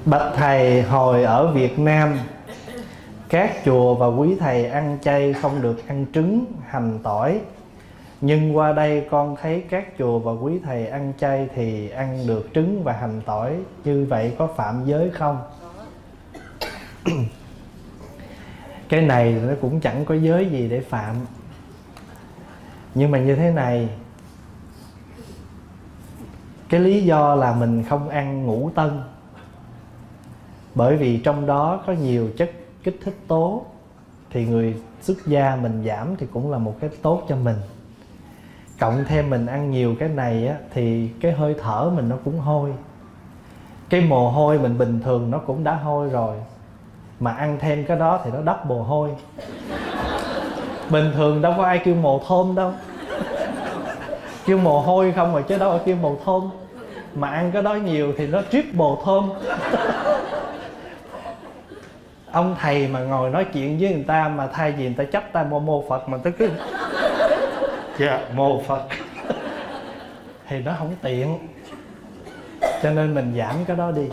Bạch thầy, hồi ở Việt Nam, các chùa và quý thầy ăn chay không được ăn trứng, hành, tỏi. Nhưng qua đây con thấy các chùa và quý thầy ăn chay thì ăn được trứng và hành, tỏi. Như vậy có phạm giới không? Cái này nó cũng chẳng có giới gì để phạm. Nhưng mà như thế này, cái lý do là mình không ăn ngũ tân, bởi vì trong đó có nhiều chất kích thích tố, thì người xuất gia mình giảm thì cũng là một cái tốt cho mình. Cộng thêm mình ăn nhiều cái này á, thì cái hơi thở mình nó cũng hôi. Cái mồ hôi mình bình thường nó cũng đã hôi rồi, mà ăn thêm cái đó thì nó double hôi. Bình thường đâu có ai kêu mồ thơm đâu, kêu mồ hôi không rồi chứ đâu có kêu mồ thơm. Mà ăn cái đó nhiều thì nó triple thơm. Ông thầy mà ngồi nói chuyện với người ta mà thay vì người ta chắp tay mô Phật mà tới cứ dạ mô Phật thì nó không tiện. Cho nên mình giảm cái đó đi.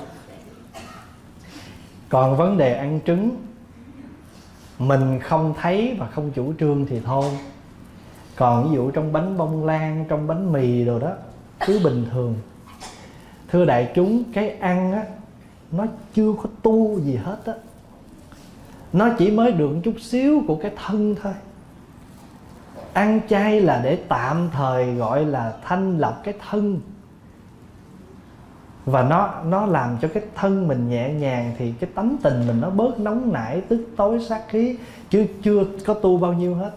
Còn vấn đề ăn trứng, mình không thấy và không chủ trương thì thôi. Còn ví dụ trong bánh bông lan, trong bánh mì đồ đó, cứ bình thường. Thưa đại chúng, cái ăn á, nó chưa có tu gì hết á. Nó chỉ mới được chút xíu của cái thân thôi. Ăn chay là để tạm thời gọi là thanh lọc cái thân. Và nó làm cho cái thân mình nhẹ nhàng, thì cái tánh tình mình nó bớt nóng nảy, tức tối, sát khí. Chứ chưa có tu bao nhiêu hết.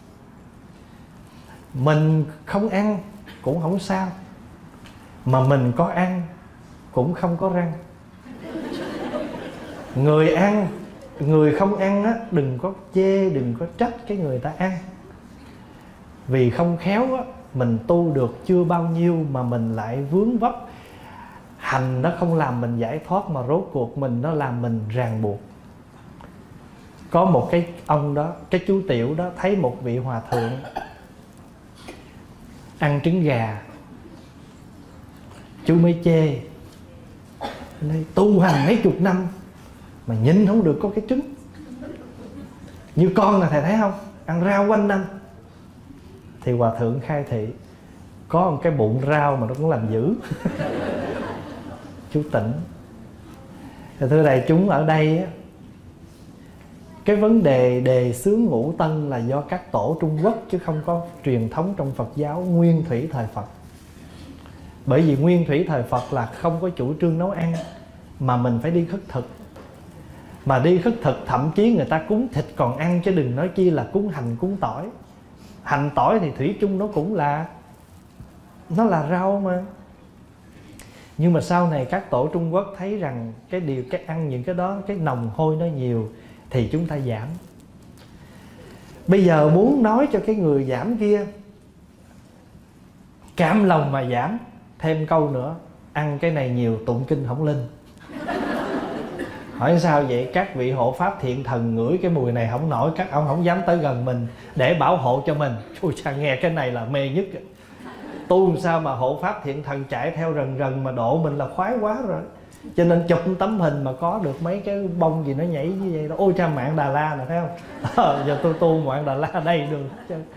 Mình không ăn cũng không sao, mà mình có ăn cũng không có răng. Người ăn, người không ăn á, đừng có chê, đừng có trách cái người ta ăn. Vì không khéo á, mình tu được chưa bao nhiêu mà mình lại vướng vấp. Hành nó không làm mình giải thoát, mà rốt cuộc mình nó làm mình ràng buộc. Có một cái ông đó, cái chú Tiểu đó, thấy một vị hòa thượng ăn trứng gà. Chú mới chê, nói, tu hành mấy chục năm mà nhìn không được có cái trứng. Như con là thầy thấy không, ăn rau quanh năm. Thì hòa thượng khai thị, có một cái bụng rau mà nó cũng làm dữ. Chú tỉnh. Thưa đại chúng, ở đây á, cái vấn đề đề xướng ngũ tân là do các tổ Trung Quốc, chứ không có truyền thống trong Phật giáo nguyên thủy thời Phật. Bởi vì nguyên thủy thời Phật là không có chủ trương nấu ăn, mà mình phải đi khất thực. Mà đi khất thực thậm chí người ta cúng thịt còn ăn, chứ đừng nói chi là cúng hành, cúng tỏi. Hành tỏi thì thủy chung nó cũng là, nó là rau mà. Nhưng mà sau này các tổ Trung Quốc thấy rằng cái ăn những cái đó, cái nồng hôi nó nhiều, thì chúng ta giảm. Bây giờ muốn nói cho cái người giảm kia cam lòng mà giảm, thêm câu nữa, ăn cái này nhiều tụng kinh không linh. Hỏi sao vậy? Các vị hộ pháp thiện thần ngửi cái mùi này không nổi, các ông không dám tới gần mình để bảo hộ cho mình. Ôi cha, nghe cái này là mê nhất. Tu làm sao mà hộ pháp thiện thần chạy theo rần rần mà độ mình là khoái quá rồi. Cho nên chụp tấm hình mà có được mấy cái bông gì nó nhảy như vậy đó. Ôi cha, mạng Đà La nè, thấy không? Giờ tôi tu mạng Đà La đây được.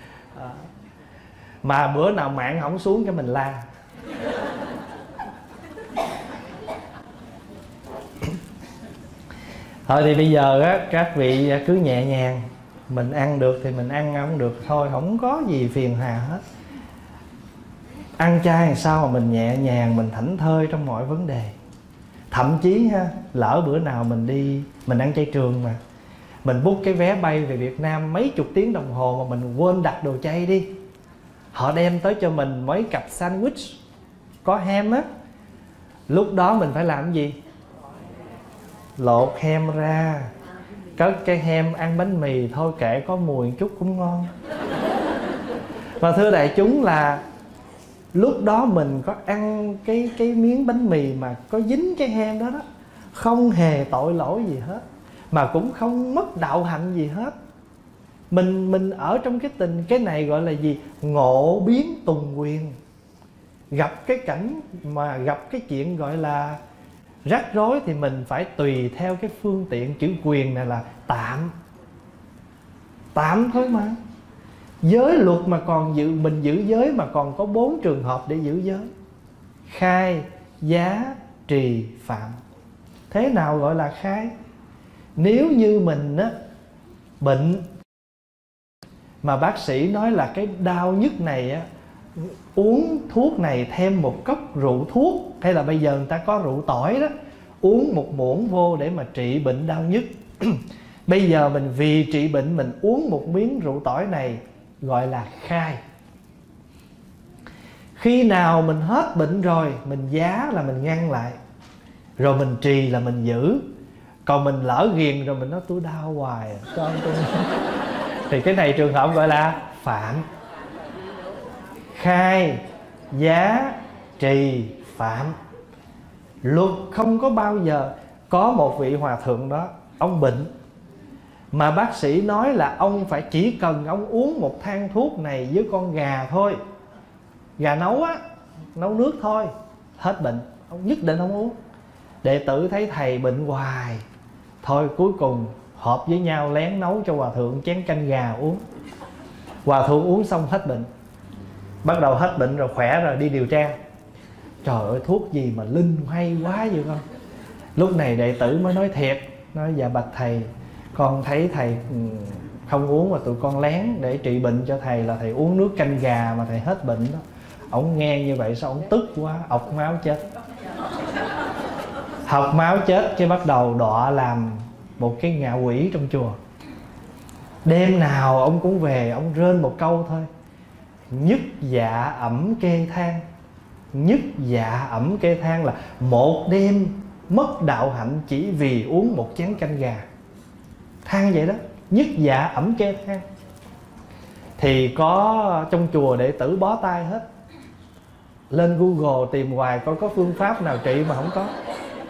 Mà bữa nào mạng không xuống cái mình la. Thôi thì bây giờ á, các vị cứ nhẹ nhàng. Mình ăn được thì mình ăn, không được thôi, không có gì phiền hà hết. Ăn chay làm sao mà mình nhẹ nhàng, mình thảnh thơi trong mọi vấn đề. Thậm chí ha, lỡ bữa nào mình đi, mình ăn chay trường mà, mình book cái vé bay về Việt Nam mấy chục tiếng đồng hồ mà mình quên đặt đồ chay đi. Họ đem tới cho mình mấy cặp sandwich có ham á. Lúc đó mình phải làm cái gì? Lột hem ra, cất cái hem, ăn bánh mì thôi, kệ có mùi chút cũng ngon. Và thưa đại chúng là lúc đó mình có ăn cái miếng bánh mì mà có dính cái hem đó đó, không hề tội lỗi gì hết, mà cũng không mất đạo hạnh gì hết. Mình ở trong cái tình, cái này gọi là gì? Ngộ biến tùng quyền. Gặp cái cảnh mà gặp cái chuyện gọi là Rắc rối thì mình phải tùy theo cái phương tiện. Chữ quyền này là tạm, tạm thôi mà. Giới luật mà còn mình giữ giới mà còn có 4 trường hợp để giữ giới: khai, giá, trì, phạm. Thế nào gọi là khai? Nếu như mình á, bệnh mà bác sĩ nói là cái đau nhức này á, uống thuốc này thêm một cốc rượu thuốc, hay là bây giờ người ta có rượu tỏi đó, uống một muỗng vô để mà trị bệnh đau nhức. Bây giờ mình vì trị bệnh mình uống một miếng rượu tỏi này, gọi là khai. Khi nào mình hết bệnh rồi, mình giá là mình ngăn lại, rồi mình trì là mình giữ. Còn mình lỡ ghiền rồi mình nói tôi đau hoài cho ông tôi thì cái này trường hợp gọi là phạm. Khai, giá, trì, phạm. Luật không có bao giờ. Có một vị hòa thượng đó, ông bệnh mà bác sĩ nói là ông phải chỉ cần ông uống một thang thuốc này với con gà thôi, gà nấu á, nấu nước thôi, hết bệnh. Ông nhất định không uống. Đệ tử thấy thầy bệnh hoài, thôi cuối cùng họp với nhau lén nấu cho hòa thượng chén canh gà uống. Hòa thượng uống xong hết bệnh. Bắt đầu hết bệnh rồi, khỏe rồi, đi điều tra. Trời ơi, thuốc gì mà linh hay quá vậy con. Lúc này đệ tử mới nói thiệt, nói dạ bạch thầy, con thấy thầy không uống mà tụi con lén để trị bệnh cho thầy, là thầy uống nước canh gà mà thầy hết bệnh đó. Ổng nghe như vậy sao ổng tức quá, ọc máu chết. Học máu chết chứ bắt đầu đọa làm một cái ngạ quỷ trong chùa. Đêm nào ông cũng về, ông rên một câu thôi: nhất dạ ẩm kê than. Nhất dạ ẩm kê than là một đêm mất đạo hạnh chỉ vì uống một chén canh gà. Than vậy đó, nhất dạ ẩm kê than. Thì có trong chùa đệ tử bó tay hết. Lên Google tìm hoài coi có phương pháp nào trị mà không có.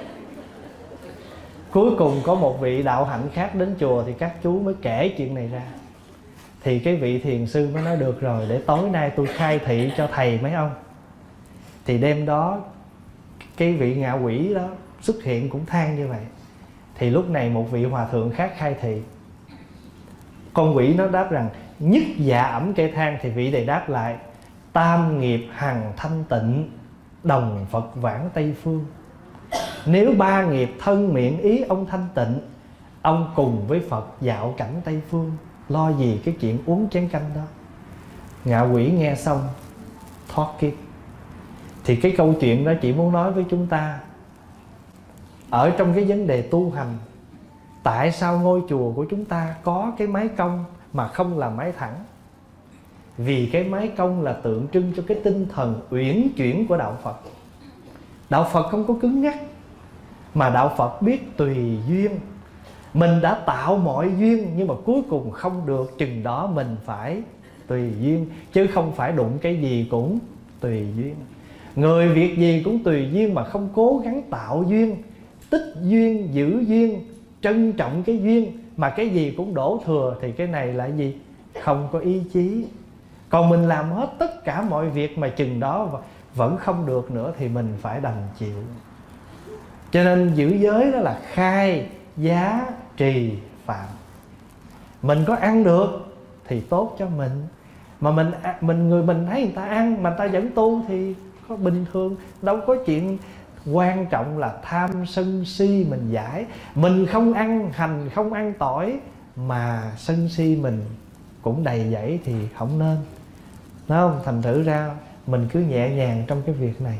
Cuối cùng có một vị đạo hạnh khác đến chùa thì các chú mới kể chuyện này ra. Thì cái vị thiền sư mới nói được rồi, để tối nay tôi khai thị cho thầy mấy ông. Thì đêm đó cái vị ngạ quỷ đó xuất hiện cũng than như vậy. Thì lúc này một vị hòa thượng khác khai thị. Con quỷ nó đáp rằng nhất dạ ẩm kê than. Thì vị này đáp lại: tam nghiệp hằng thanh tịnh, đồng Phật vãng Tây Phương. Nếu 3 nghiệp thân miệng ý ông thanh tịnh, ông cùng với Phật dạo cảnh Tây Phương, lo gì cái chuyện uống chén canh đó. Ngạ quỷ nghe xong thoát kiếp. Thì cái câu chuyện đó chỉ muốn nói với chúng ta, ở trong cái vấn đề tu hành, tại sao ngôi chùa của chúng ta có cái mái cong mà không là mái thẳng? Vì cái mái cong là tượng trưng cho cái tinh thần uyển chuyển của đạo Phật. Đạo Phật không có cứng nhắc, mà đạo Phật biết tùy duyên. Mình đã tạo mọi duyên, nhưng mà cuối cùng không được, chừng đó mình phải tùy duyên, chứ không phải đụng cái gì cũng tùy duyên. Người việc gì cũng tùy duyên mà không cố gắng tạo duyên, tích duyên, giữ duyên, trân trọng cái duyên, mà cái gì cũng đổ thừa, thì cái này là gì? Không có ý chí. Còn mình làm hết tất cả mọi việc mà chừng đó vẫn không được nữa thì mình phải đành chịu. Cho nên giữ giới đó là khai, giá, trì, phạm. Mình có ăn được thì tốt cho mình. Mà mình thấy người ta ăn mà người ta vẫn tu thì có bình thường, đâu có chuyện. Quan trọng là tham sân si mình giải. Mình không ăn hành, không ăn tỏi mà sân si mình cũng đầy dẫy thì không nên. Đúng không? Thành thử ra mình cứ nhẹ nhàng trong cái việc này.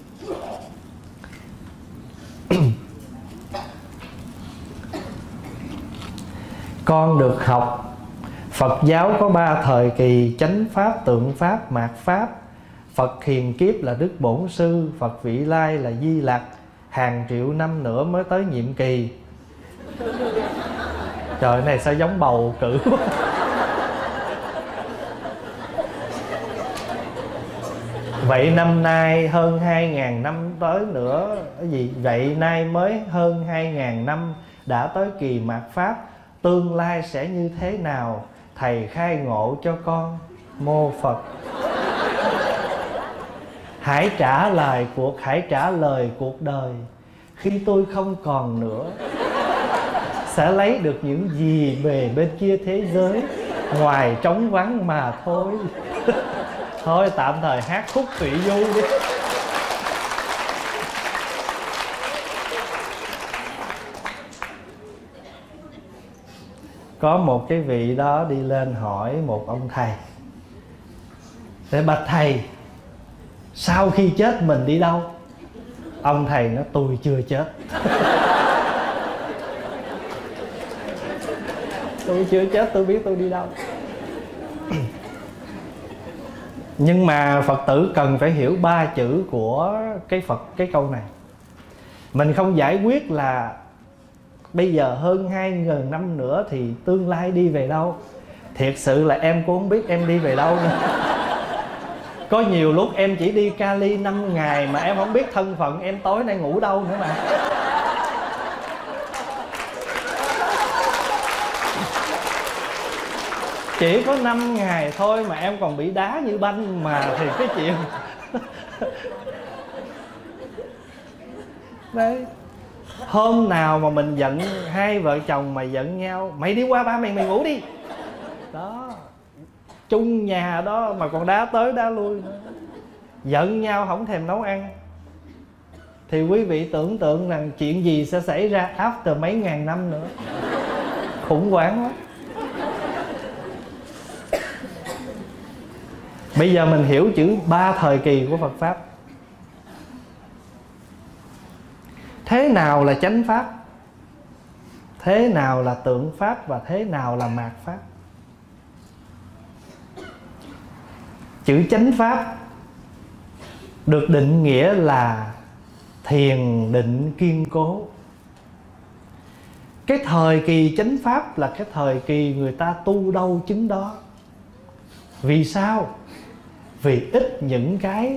Con được học Phật giáo có 3 thời kỳ: chánh pháp, tượng pháp, mạt pháp. Phật hiền kiếp là Đức Bổn Sư, Phật vị lai là Di Lặc. Hàng triệu năm nữa mới tới nhiệm kỳ. Trời, này sao giống bầu cử quá. Vậy năm nay hơn 2.000 năm tới nữa. Cái gì? Vậy nay mới hơn 2.000 năm đã tới kỳ mạt pháp. Tương lai sẽ như thế nào? Thầy khai ngộ cho con. Mô Phật. Hãy trả lời cuộc đời. khi tôi không còn nữa, sẽ lấy được những gì về bên kia thế giới ngoài trống vắng mà thôi. Thôi tạm thời hát khúc Thụy Du đi. Có một cái vị đó đi lên hỏi một ông thầy: để bạch thầy, sau khi chết mình đi đâu? Ông thầy nói: tôi chưa chết. Tôi chưa chết, tôi biết tôi đi đâu. Nhưng mà Phật tử cần phải hiểu 3 chữ của cái câu này. Mình không giải quyết là bây giờ hơn 2.000 năm nữa thì tương lai đi về đâu. Thiệt sự là em cũng không biết em đi về đâu nữa. Có nhiều lúc em chỉ đi Cali 5 ngày mà em không biết thân phận em tối nay ngủ đâu nữa mà. Chỉ có 5 ngày thôi mà em còn bị đá như banh mà, thì cái chuyện đấy. Hôm nào mà mình giận, hai vợ chồng mà giận nhau: mày đi qua ba mày, mày ngủ đi. Đó, chung nhà đó mà còn đá tới đá lui nữa. Giận nhau không thèm nấu ăn. Thì quý vị tưởng tượng rằng chuyện gì sẽ xảy ra after mấy ngàn năm nữa. Khủng hoảng lắm. Bây giờ mình hiểu chữ 3 thời kỳ của Phật Pháp. Thế nào là chánh Pháp, thế nào là tượng Pháp, và thế nào là mạt Pháp. Chữ chánh Pháp được định nghĩa là thiền định kiên cố. Cái thời kỳ chánh Pháp là cái thời kỳ người ta tu đâu chứng đó. Vì sao? Vì ít những cái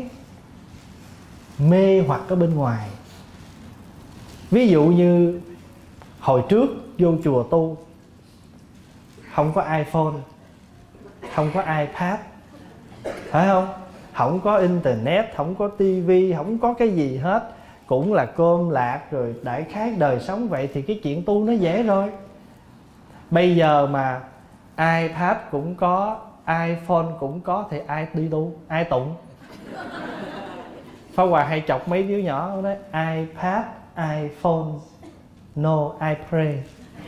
mê hoặc ở bên ngoài. Ví dụ như hồi trước vô chùa tu, không có iPhone, không có iPad, phải không? Không có internet, không có tivi, không có cái gì hết. Cũng là cơm lạc rồi đại khái đời sống vậy, thì cái chuyện tu nó dễ rồi. Bây giờ mà iPad cũng có, iPhone cũng có, thì ai đi tu, ai tụng? Pháp Hòa hay chọc mấy đứa nhỏ nói: iPad, iPhone, no I pray.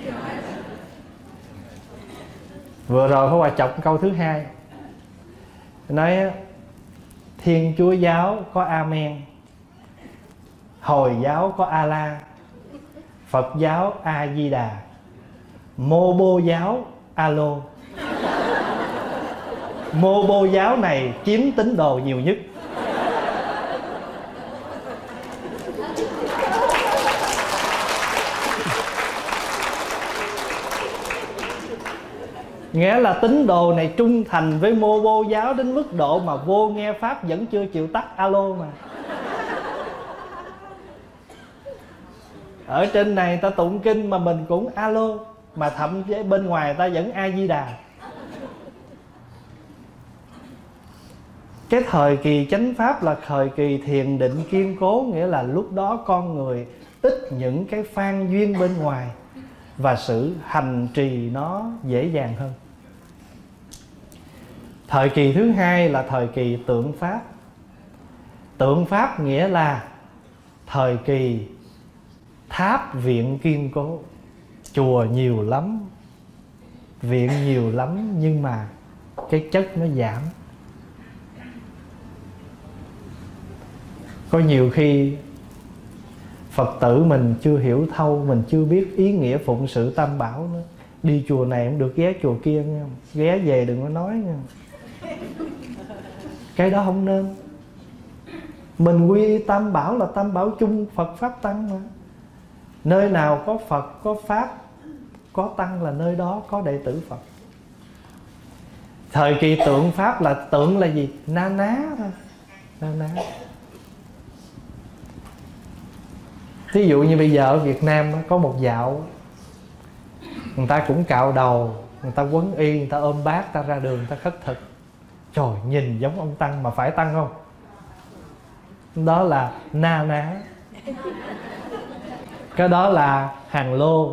Vừa rồi Pháp Hòa chọc câu thứ 2, nói Thiên Chúa giáo có Amen, Hồi giáo có A-la, Phật giáo A-di-đà, Mô Bô giáo Alo. Mô Bô giáo này chiếm tín đồ nhiều nhất. Nghĩa là tín đồ này trung thành với Mô Bô giáo đến mức độ mà vô nghe Pháp vẫn chưa chịu tắt alo mà. Ở trên này ta tụng kinh mà mình cũng alo, mà thậm chí bên ngoài ta vẫn A-di-đà. Cái thời kỳ chánh Pháp là thời kỳ thiền định kiên cố. Nghĩa là lúc đó con người ít những cái phan duyên bên ngoài, và sự hành trì nó dễ dàng hơn. Thời kỳ thứ 2 là thời kỳ tượng Pháp. Tượng Pháp nghĩa là thời kỳ tháp viện kiên cố. Chùa nhiều lắm, viện nhiều lắm, nhưng mà cái chất nó giảm. Có nhiều khi Phật tử mình chưa hiểu thâu, mình chưa biết ý nghĩa phụng sự Tam Bảo nữa. Đi chùa này không được ghé chùa kia nha, ghé về đừng có nói nha. Cái đó không nên. Mình quy y Tam Bảo là Tam Bảo chung, Phật Pháp Tăng mà. Nơi nào có Phật, có Pháp, có Tăng là nơi đó có đệ tử Phật. Thời kỳ tượng Pháp là tượng là gì? Na ná thôi, na ná. Thí dụ như bây giờ ở Việt Nam có một dạo, người ta cũng cạo đầu, người ta quấn y, người ta ôm bát, ta ra đường, người ta khất thực. Trời, nhìn giống ông Tăng mà phải Tăng không? Đó là na ná. Cái đó là hàng lô,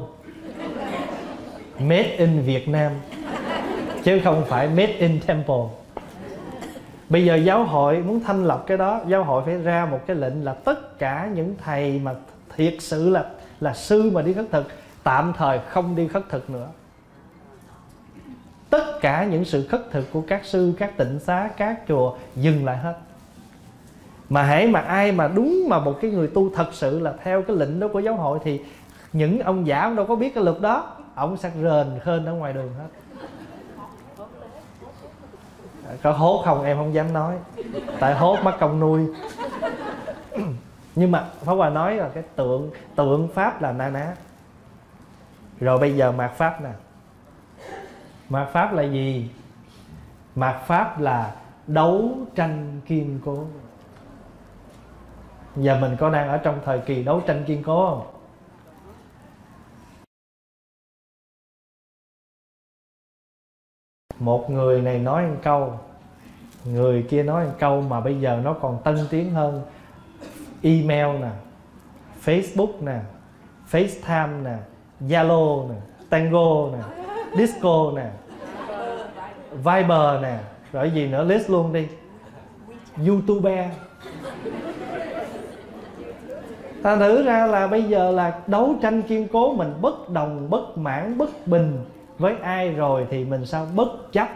made in Việt Nam, chứ không phải made in Temple. Bây giờ giáo hội muốn thanh lọc cái đó, giáo hội phải ra một cái lệnh là tất cả những thầy mà thiệt sự là sư mà đi khất thực, tạm thời không đi khất thực nữa. Tất cả những sự khất thực của các sư, các tịnh xá, các chùa dừng lại hết. Mà hễ mà ai mà đúng mà một cái người tu thật sự là theo cái lệnh đó của giáo hội, thì những ông giả ông đâu có biết cái luật đó, ông sẽ rền khên ở ngoài đường hết. Có hốt không em không dám nói, tại hốt mất công nuôi. Nhưng mà Pháp Hòa nói là cái tượng Pháp là na ná. Rồi bây giờ mạt Pháp nè. Mạt Pháp là gì? Mạt Pháp là đấu tranh kiên cố. Giờ mình có đang ở trong thời kỳ đấu tranh kiên cố không? Một người này nói một câu, người kia nói một câu, mà bây giờ nó còn tân tiến hơn. Email nè, Facebook nè, FaceTime nè, Zalo nè, Tango nè, Disco nè, Viber nè, rồi gì nữa list luôn đi. YouTube. Ta thử ra là bây giờ là đấu tranh kiên cố, mình bất đồng, bất mãn, bất bình với ai rồi thì mình sao bất chấp.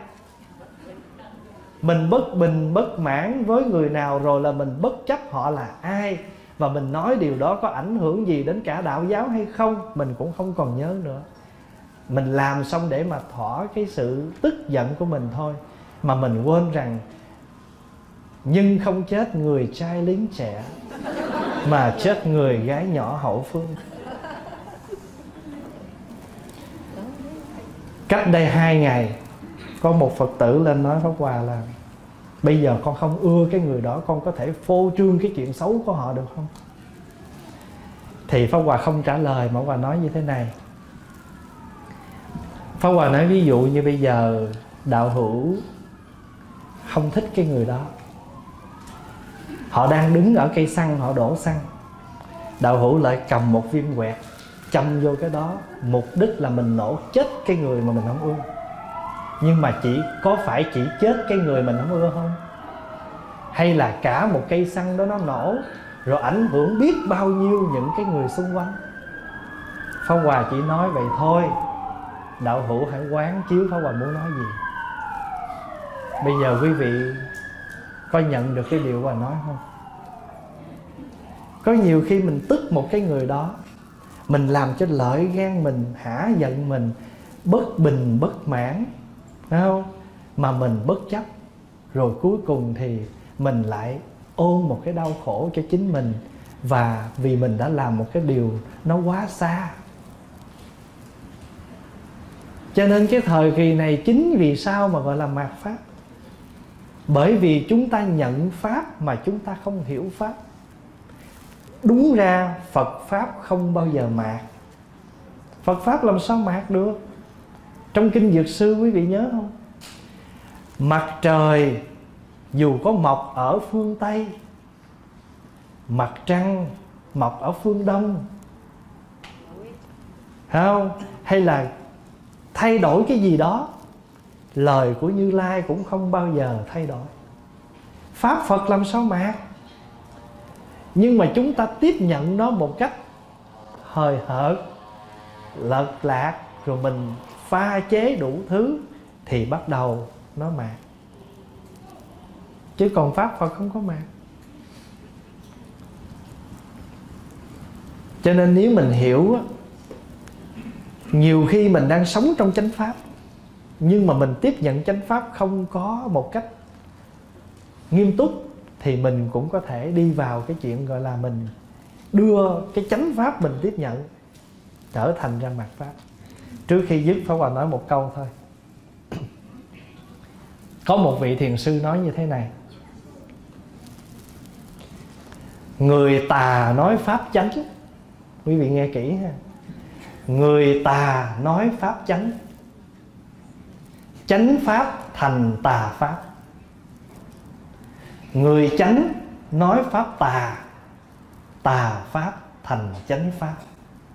Mình bất bình, bất mãn với người nào rồi là mình bất chấp họ là ai, và mình nói điều đó có ảnh hưởng gì đến cả đạo giáo hay không, mình cũng không còn nhớ nữa. Mình làm xong để mà thỏa cái sự tức giận của mình thôi, mà mình quên rằng nhưng không chết người trai lính trẻ, mà chết người gái nhỏ hậu phương. Cách đây 2 ngày có một Phật tử lên nói Pháp Hòa là bây giờ con không ưa cái người đó, con có thể phô trương cái chuyện xấu của họ được không? Thì Pháp Hòa không trả lời, mà Pháp Hòa nói như thế này. Pháp Hòa nói ví dụ như bây giờ đạo hữu không thích cái người đó, họ đang đứng ở cây xăng, họ đổ xăng, đạo hữu lại cầm một viên quẹt châm vô cái đó, mục đích là mình nổ chết cái người mà mình không ưa. Nhưng mà có phải chỉ chết cái người mình không ưa không? Hay là cả một cây xăng đó nó nổ rồi ảnh hưởng biết bao nhiêu những cái người xung quanh? Pháp Hòa chỉ nói vậy thôi. Đạo hữu hãy quán chiếu Pháp Hòa muốn nói gì. Bây giờ quý vị có nhận được cái điều Hòa nói không? Có nhiều khi mình tức một cái người đó, mình làm cho lợi gan mình, hả giận mình, bất bình, bất mãn, phải không? Mà mình bất chấp, rồi cuối cùng thì mình lại ôm một cái đau khổ cho chính mình, và vì mình đã làm một cái điều nó quá xa. Cho nên cái thời kỳ này chính vì sao mà gọi là mạt Pháp? Bởi vì chúng ta nhận Pháp mà chúng ta không hiểu Pháp. Đúng ra Phật Pháp không bao giờ mạt. Phật Pháp làm sao mạt được? Trong Kinh Dược Sư quý vị nhớ không? Mặt trời dù có mọc ở phương Tây, mặt trăng mọc ở phương Đông, phải không? Hay là thay đổi cái gì đó, lời của Như Lai cũng không bao giờ thay đổi. Pháp Phật làm sao mạt? Nhưng mà chúng ta tiếp nhận nó một cách hời hợt, lật lạc, rồi mình pha chế đủ thứ thì bắt đầu nó mạt. Chứ còn Pháp Phật không có mạt. Cho nên nếu mình hiểu, nhiều khi mình đang sống trong chánh Pháp, nhưng mà mình tiếp nhận chánh Pháp không có một cách nghiêm túc, thì mình cũng có thể đi vào cái chuyện gọi là mình đưa cái chánh Pháp mình tiếp nhận trở thành ra mạt Pháp. Trước khi dứt, Pháp Hòa nói một câu thôi. Có một vị thiền sư nói như thế này: người tà nói Pháp chánh. Quý vị nghe kỹ ha. Người tà nói Pháp chánh, chánh Pháp thành tà Pháp. Người chánh nói Pháp tà, tà Pháp thành chánh Pháp.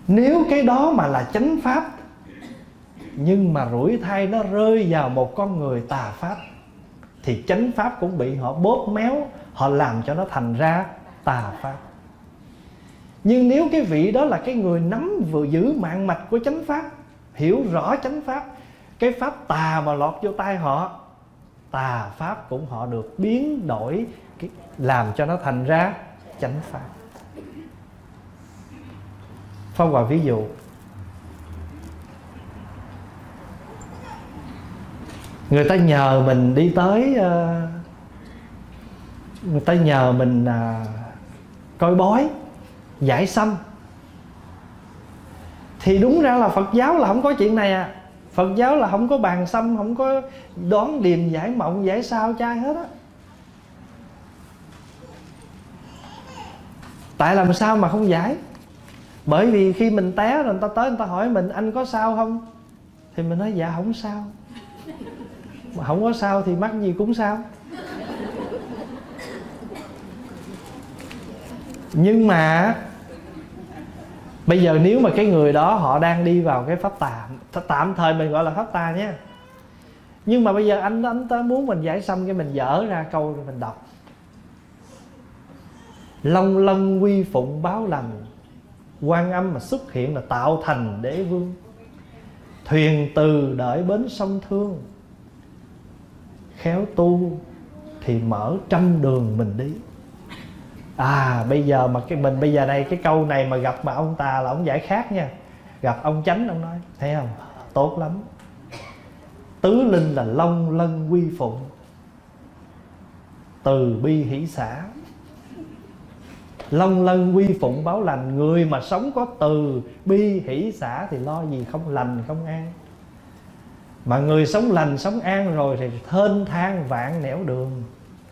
Nếu cái đó mà là chánh pháp, nhưng mà rủi thai nó rơi vào một con người tà pháp, thì chánh pháp cũng bị họ bóp méo, họ làm cho nó thành ra tà pháp. Nhưng nếu cái vị đó là cái người nắm vừa giữ mạng mạch của chánh pháp, hiểu rõ chánh pháp, cái pháp tà mà lọt vô tay họ, tà pháp cũng họ được biến đổi, làm cho nó thành ra chánh pháp. Pháp Hòa ví dụ, người ta nhờ mình đi tới, người ta nhờ mình coi bói, giải sâm. Thì đúng ra là Phật giáo là không có chuyện này à. Phật giáo là không có bàn sâm, không có đoán điềm, giải mộng, giải sao trai hết á. Tại làm sao mà không giải? Bởi vì khi mình té rồi người ta tới người ta hỏi mình anh có sao không, thì mình nói dạ không sao. Mà không có sao thì mắc gì cũng sao. Nhưng mà bây giờ nếu mà cái người đó họ đang đi vào cái pháp tà, tạm thời mình gọi là pháp tà nhé. Nhưng mà bây giờ anh ta muốn mình giải xong, cái mình dở ra câu mình đọc: long lân quy phụng báo lành, Quan Âm mà xuất hiện là tạo thành đế vương. Thuyền từ đợi bến sông Thương, khéo tu thì mở trăm đường mình đi. Bây giờ mà mình bây giờ đây cái câu này mà gặp mà ông tà là ông giải khác nha. Gặp ông chánh ông nói thấy không, tốt lắm. Tứ linh là long lân quy phụng, từ bi hỷ xả. Long lân quy phụng báo lành, người mà sống có từ bi hỷ xả thì lo gì không lành không an. Mà người sống lành sống an rồi thì thênh thang vạn nẻo đường.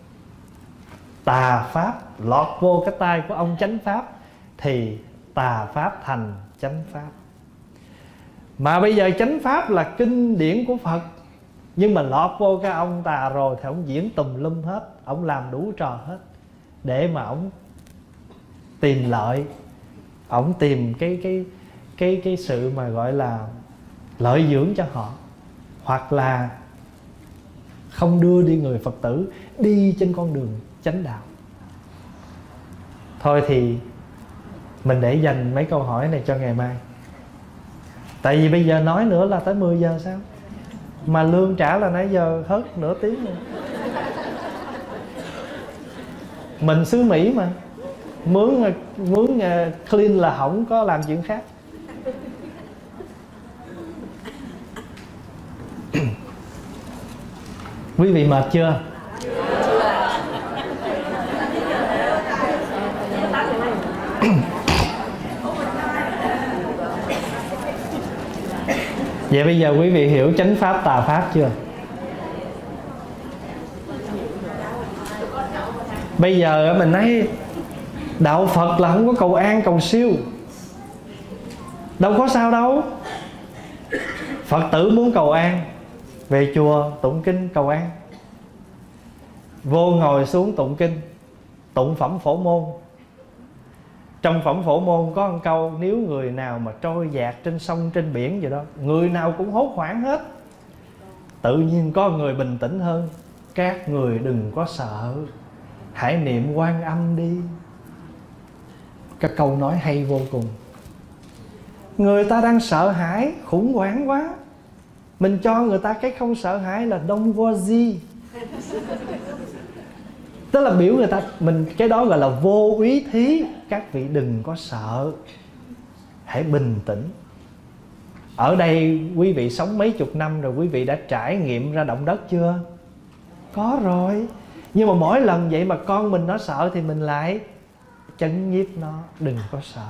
Tà pháp lọt vô cái tay của ông chánh pháp thì tà pháp thành chánh pháp. Mà bây giờ chánh pháp là kinh điển của Phật, nhưng mà lọt vô cái ông tà rồi thì ông diễn tùm lum hết, ông làm đủ trò hết để mà ông tìm lợi, ông tìm cái sự mà gọi là lợi dưỡng cho họ, hoặc là không đưa đi người Phật tử đi trên con đường chánh đạo. Thôi thì mình để dành mấy câu hỏi này cho ngày mai. Tại vì bây giờ nói nữa là tới 10 giờ sao? Mà lương trả là nãy giờ hết nửa tiếng rồi. Mình xứ Mỹ mà, mướn clean là không có làm chuyện khác. Quý vị mệt chưa? Vậy bây giờ quý vị hiểu chánh pháp tà pháp chưa? Bây giờ mình nói đạo Phật là không có cầu an cầu siêu, đâu có sao đâu. Phật tử muốn cầu an, về chùa tụng kinh cầu an, vô ngồi xuống tụng kinh, tụng phẩm Phổ Môn. Trong phẩm Phổ Môn có một câu: nếu người nào mà trôi dạt trên sông trên biển gì đó, người nào cũng hốt hoảng hết. Tự nhiên có người bình tĩnh hơn: các người đừng có sợ, hãy niệm Quan Âm đi. Các câu nói hay vô cùng. Người ta đang sợ hãi, khủng hoảng quá, mình cho người ta cái không sợ hãi là don't worry. Tức là biểu người ta, mình cái đó gọi là vô úy thí. Các vị đừng có sợ, hãy bình tĩnh. Ở đây quý vị sống mấy chục năm rồi, quý vị đã trải nghiệm ra động đất chưa? Có rồi. Nhưng mà mỗi lần vậy mà con mình nó sợ thì mình lại chấn nhiếp nó, đừng có sợ.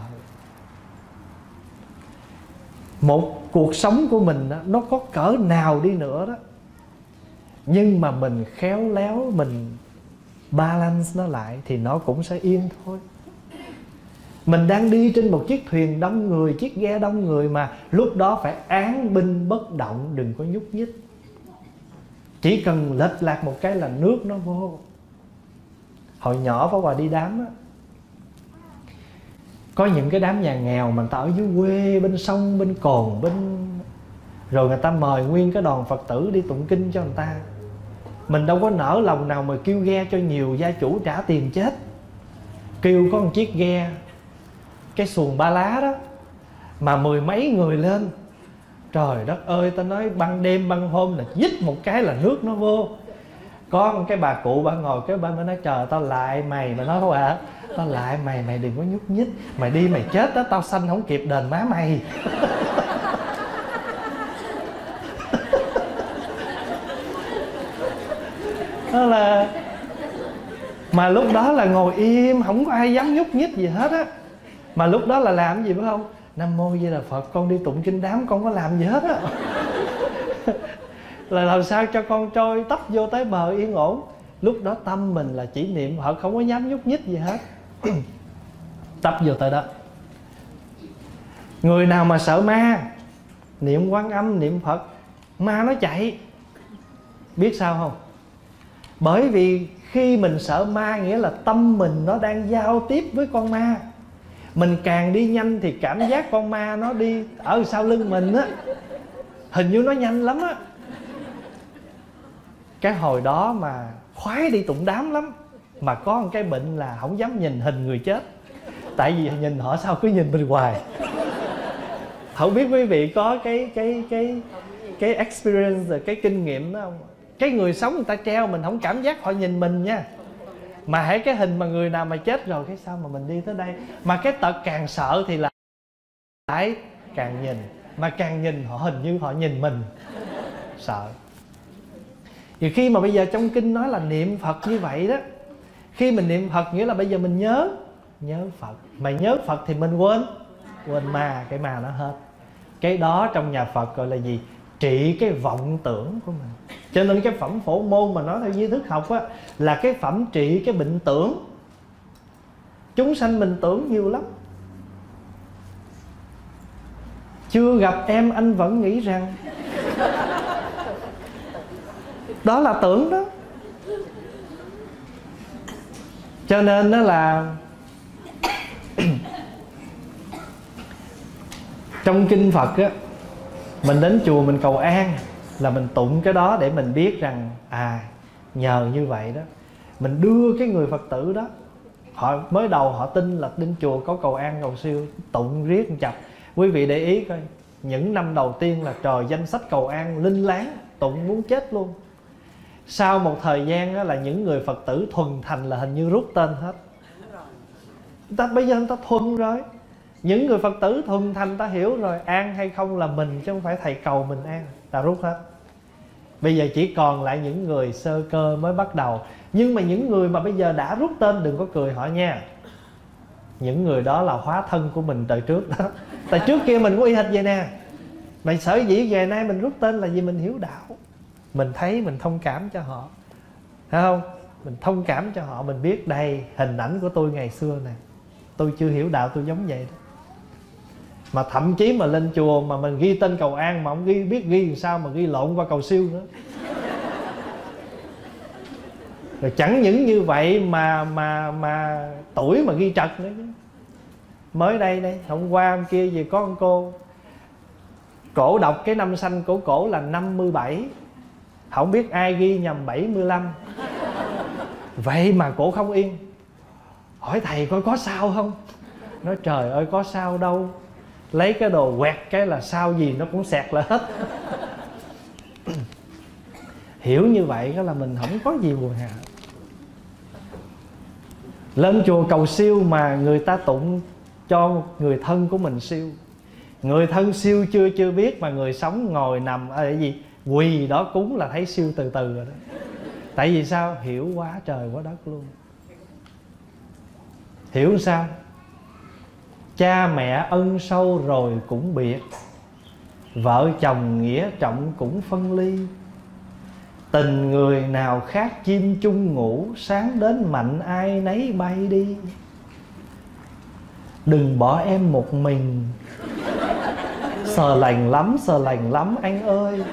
Một cuộc sống của mình đó, nó có cỡ nào đi nữa đó, nhưng mà mình khéo léo, mình balance nó lại thì nó cũng sẽ yên thôi. Mình đang đi trên một chiếc thuyền đông người, chiếc ghe đông người, mà lúc đó phải án binh bất động, đừng có nhúc nhích. Chỉ cần lệch lạc một cái là nước nó vô. Hồi nhỏ Pháp Hòa đi đám á, Có những cái đám nhà nghèo mà người ta ở dưới quê, bên sông, bên cồn, rồi người ta mời nguyên cái đoàn Phật tử đi tụng kinh cho người ta. Mình đâu có nỡ lòng nào mà kêu ghe cho nhiều gia chủ trả tiền chết. Kêu có một chiếc ghe, cái xuồng ba lá đó, mà 10 mấy người lên. Trời đất ơi, ta nói ban đêm ban hôm là dít một cái là nước nó vô. Có một cái bà cụ bà ngồi cái bên mới nói trời tao lại mày. Mà nói không ạ, tao lại mày, mày đừng có nhúc nhích. Mày đi mày chết đó, tao sanh không kịp đền má mày. Đó là, mà lúc đó là ngồi im, không có ai dám nhúc nhích gì hết á. Mà lúc đó là làm gì biết không? Nam mô Di Đà Phật, con đi tụng kinh đám con có làm gì hết á. Là làm sao cho con trôi tấp vô tới bờ yên ổn. Lúc đó tâm mình là chỉ niệm Phật, không có dám nhúc nhích gì hết. Tấp vô tới đó. Người nào mà sợ ma, niệm Quan Âm, niệm Phật, ma nó chạy. Biết sao không? Bởi vì khi mình sợ ma nghĩa là tâm mình nó đang giao tiếp với con ma. Mình càng đi nhanh thì cảm giác con ma nó đi ở sau lưng mình á, hình như nó nhanh lắm á. Cái hồi đó mà khoái đi tụng đám lắm. Mà có một cái bệnh là không dám nhìn hình người chết. Tại vì nhìn họ sao cứ nhìn mình hoài. Không biết quý vị có cái experience, cái kinh nghiệm đó không? Cái người sống người ta treo mình không cảm giác họ nhìn mình nha. Mà hãy cái hình mà người nào mà chết rồi, cái sao mà mình đi tới đây. Mà cái tật càng sợ thì là lại càng nhìn. Mà càng nhìn họ hình như họ nhìn mình. Sợ. Thì khi mà bây giờ trong kinh nói là niệm Phật như vậy đó, khi mình niệm Phật nghĩa là bây giờ mình nhớ Phật. Mà nhớ Phật thì mình quên ma, cái ma nó hết. Cái đó trong nhà Phật gọi là gì? Trị cái vọng tưởng của mình. Cho nên cái phẩm Phổ Môn mà nói theo duy thức học á, là cái phẩm trị cái bệnh tưởng. Chúng sanh mình tưởng nhiều lắm. Chưa gặp em anh vẫn nghĩ rằng. Đó là tưởng đó. Cho nên đó là trong kinh Phật á, mình đến chùa mình cầu an là mình tụng cái đó để mình biết rằng nhờ như vậy đó mình đưa cái người Phật tử đó, họ mới đầu họ tin là đến chùa có cầu an cầu siêu, tụng riết một chập. Quý vị để ý coi, những năm đầu tiên là trời danh sách cầu an linh láng, tụng muốn chết luôn. Sau một thời gian đó là những người Phật tử thuần thành là hình như rút tên hết. Bây giờ người ta thuần rồi. Những người Phật tử thuần thành ta hiểu rồi, an hay không là mình chứ không phải thầy cầu mình an, ta rút hết. Bây giờ chỉ còn lại những người sơ cơ mới bắt đầu. Nhưng mà những người mà bây giờ đã rút tên đừng có cười họ nha. Những người đó là hóa thân của mình đời trước đó. Tại trước kia mình có y hệt vậy nè. Mà sở dĩ ngày nay mình rút tên là vì mình hiểu đạo. Mình thấy mình thông cảm cho họ, thấy không? Mình thông cảm cho họ, mình biết đây hình ảnh của tôi ngày xưa nè. Tôi chưa hiểu đạo tôi giống vậy đó. Mà thậm chí mà lên chùa mà mình ghi tên cầu an mà không biết ghi làm sao mà ghi lộn qua cầu siêu nữa. Rồi chẳng những như vậy mà tuổi mà ghi trật nữa chứ. Mới đây hôm qua hôm kia gì có con cô, cổ đọc cái năm sanh của cổ là 57, không biết ai ghi nhầm 75. Vậy mà cổ không yên, hỏi thầy coi có sao không. Nói trời ơi có sao đâu, lấy cái đồ quẹt cái là sao gì nó cũng xẹt lại hết. Hiểu như vậy đó là mình không có gì buồn hà. Lên chùa cầu siêu mà người ta tụng cho người thân của mình siêu. Người thân siêu chưa biết mà người sống ngồi nằm ở gì quỳ đó cúng là thấy siêu từ từ rồi đó. Tại vì sao? Hiểu quá trời quá đất luôn. Hiểu sao? Cha mẹ ân sâu rồi cũng biệt, vợ chồng nghĩa trọng cũng phân ly. Tình người nào khác chim chung ngủ, sáng đến mạnh ai nấy bay đi. Đừng bỏ em một mình, sờ lành lắm anh ơi.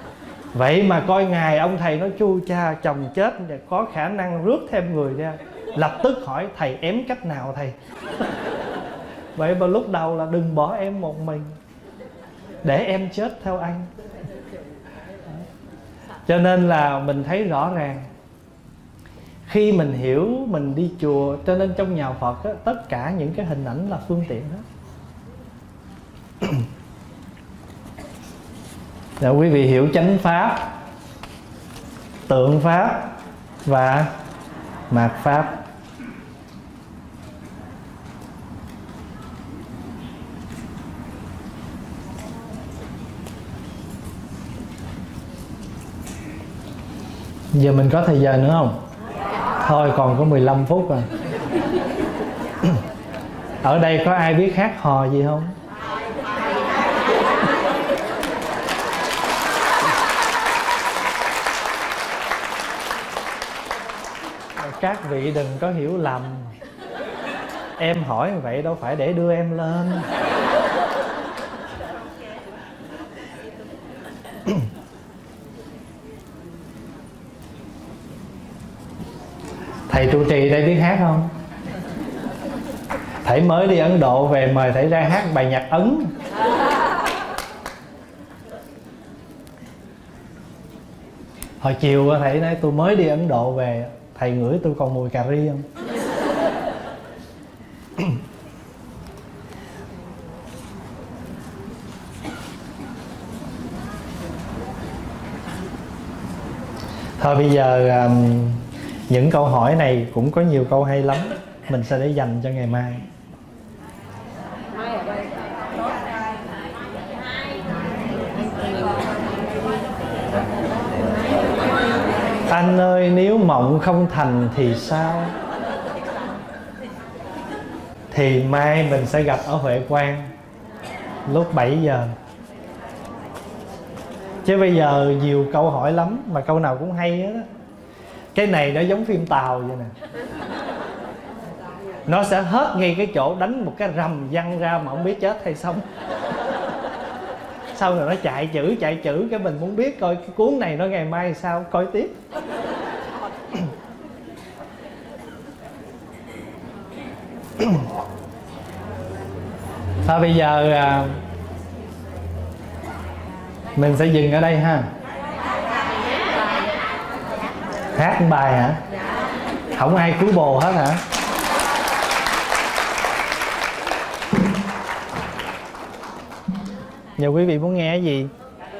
Vậy mà coi ngày ông thầy nói chu cha chồng chết có khả năng rước thêm người ra. lập tức hỏi thầy ém cách nào thầy. Vậy mà lúc đầu là đừng bỏ em một mình, để em chết theo anh. Cho nên là mình thấy rõ ràng, khi mình hiểu mình đi chùa, cho nên trong nhà Phật á, tất cả những cái hình ảnh là phương tiện hết. Để quý vị hiểu chánh pháp, tượng pháp và mạt pháp. Giờ mình có thời giờ nữa không? Thôi còn có 15 phút rồi. Ở đây có ai biết hát hò gì không? Các vị đừng có hiểu lầm. Em hỏi vậy đâu phải để đưa em lên. Thầy trụ trì đây biết hát không? Thầy mới đi Ấn Độ về, mời thầy ra hát bài nhạc Ấn. Hồi chiều thầy nói tôi mới đi Ấn Độ về, thầy ngửi tôi còn mùi cà ri không? Thôi bây giờ những câu hỏi này cũng có nhiều câu hay lắm, mình sẽ để dành cho ngày mai. Anh ơi, nếu mộng không thành thì sao? Thì mai mình sẽ gặp ở Huệ Quang lúc 7 giờ. Chứ bây giờ nhiều câu hỏi lắm, mà câu nào cũng hay hết á. Cái này nó giống phim Tàu vậy nè. Nó sẽ hết ngay cái chỗ đánh một cái rầm văng ra mà không biết chết hay sống. Sau rồi nó chạy chữ, cái mình muốn biết coi cái cuốn này nó ngày mai sao, coi tiếp. Thôi bây giờ mình sẽ dừng ở đây ha. Hát một bài hả? Không ai cứu bồ hết hả? Giờ quý vị muốn nghe cái gì?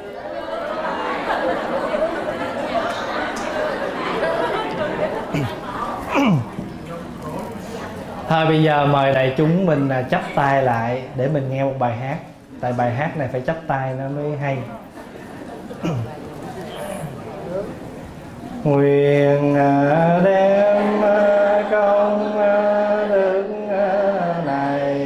Thôi bây giờ mời đại chúng mình chắp tay lại để mình nghe một bài hát. Tại bài hát này phải chắp tay nó mới hay. Nguyện đem công đức này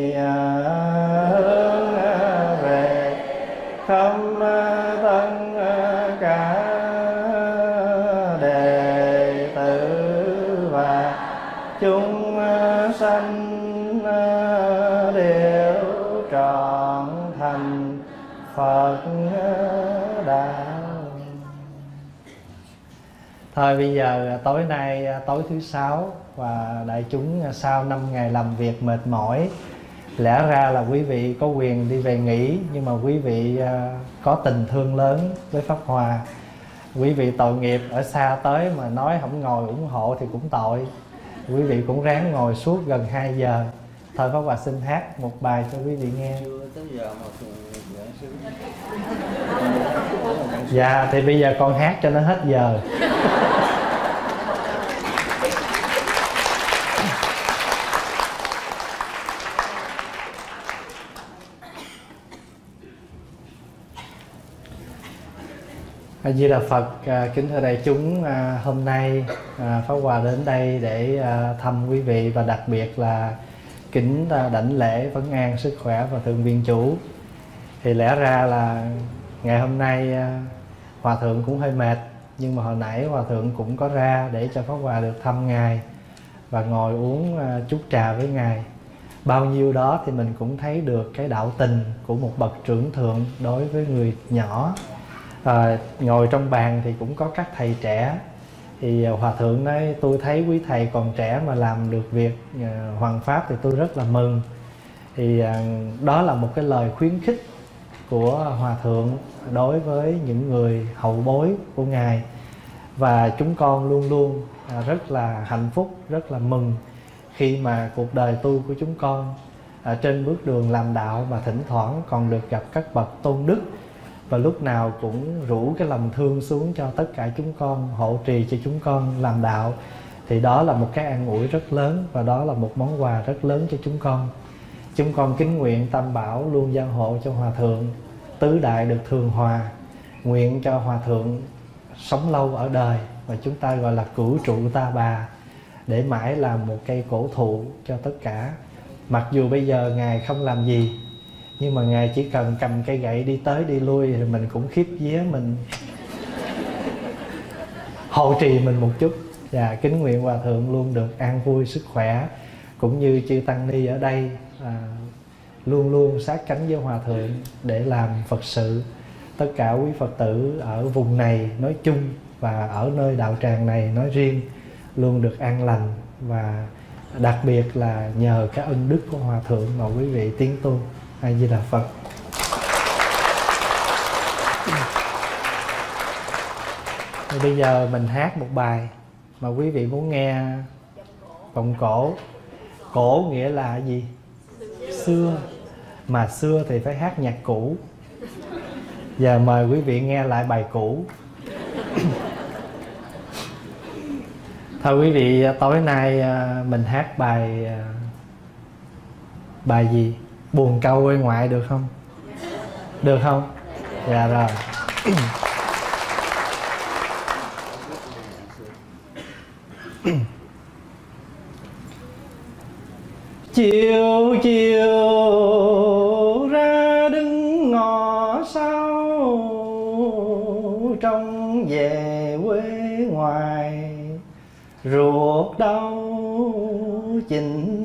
hướng về khắp tất cả đệ tử và chúng sanh đều trọn thành Phật đạo. Thôi bây giờ tối nay tối thứ Sáu, và đại chúng sau 5 ngày làm việc mệt mỏi, lẽ ra là quý vị có quyền đi về nghỉ, nhưng mà quý vị có tình thương lớn với Pháp Hòa. Quý vị tội nghiệp ở xa tới mà nói không ngồi ủng hộ thì cũng tội. Quý vị cũng ráng ngồi suốt gần 2 giờ. Thôi Pháp Hòa xin hát một bài cho quý vị nghe. Dạ thì bây giờ con hát cho nó hết giờ. A Di Đà Phật. Kính thưa đại chúng, hôm nay Pháp Hòa đến đây để thăm quý vị, và đặc biệt là kính đảnh lễ vấn an sức khỏe và thượng viện chủ. Thì lẽ ra là ngày hôm nay Hòa thượng cũng hơi mệt, nhưng mà hồi nãy Hòa thượng cũng có ra để cho Pháp Hòa được thăm ngài và ngồi uống chút trà với ngài. Bao nhiêu đó thì mình cũng thấy được cái đạo tình của một bậc trưởng thượng đối với người nhỏ. Ngồi trong bàn thì cũng có các thầy trẻ, Thì Hòa Thượng nói tôi thấy quý thầy còn trẻ mà làm được việc hoằng pháp thì tôi rất là mừng. Thì đó là một cái lời khuyến khích của Hòa Thượng đối với những người hậu bối của Ngài. Và chúng con luôn luôn rất là hạnh phúc, rất là mừng khi mà cuộc đời tu của chúng con trên bước đường làm đạo mà thỉnh thoảng còn được gặp các bậc tôn đức, và lúc nào cũng rủ cái lòng thương xuống cho tất cả chúng con, hộ trì cho chúng con làm đạo. Thì đó là một cái an ủi rất lớn, và đó là một món quà rất lớn cho chúng con. Chúng con kính nguyện Tam Bảo luôn gia hộ cho Hòa Thượng, tứ đại được thường hòa. Nguyện cho Hòa Thượng sống lâu ở đời, và chúng ta gọi là cửu trụ ta bà, để mãi làm một cây cổ thụ cho tất cả. Mặc dù bây giờ Ngài không làm gì, nhưng mà Ngài chỉ cần cầm cây gậy đi tới đi lui thì mình cũng khiếp vía, mình hộ trì mình một chút. Và kính nguyện Hòa Thượng luôn được an vui sức khỏe, cũng như chư Tăng Ni ở đây luôn luôn sát cánh với Hòa Thượng để làm Phật sự. Tất cả quý Phật tử ở vùng này nói chung và ở nơi đạo tràng này nói riêng luôn được an lành, và đặc biệt là nhờ cái ân đức của Hòa Thượng mà quý vị tiến tu. A Di Đà Phật. Thì bây giờ mình hát một bài mà quý vị muốn nghe. Vọng cổ. Cổ nghĩa là gì? Xưa. Mà xưa thì phải hát nhạc cũ. Giờ mời quý vị nghe lại bài cũ. Thôi quý vị, tối nay mình hát bài gì? Buồn câu quê ngoại được không? Được không? Dạ rồi. Chiều chiều ra đứng ngõ sau, trông về quê ngoài, ruột đau chỉnh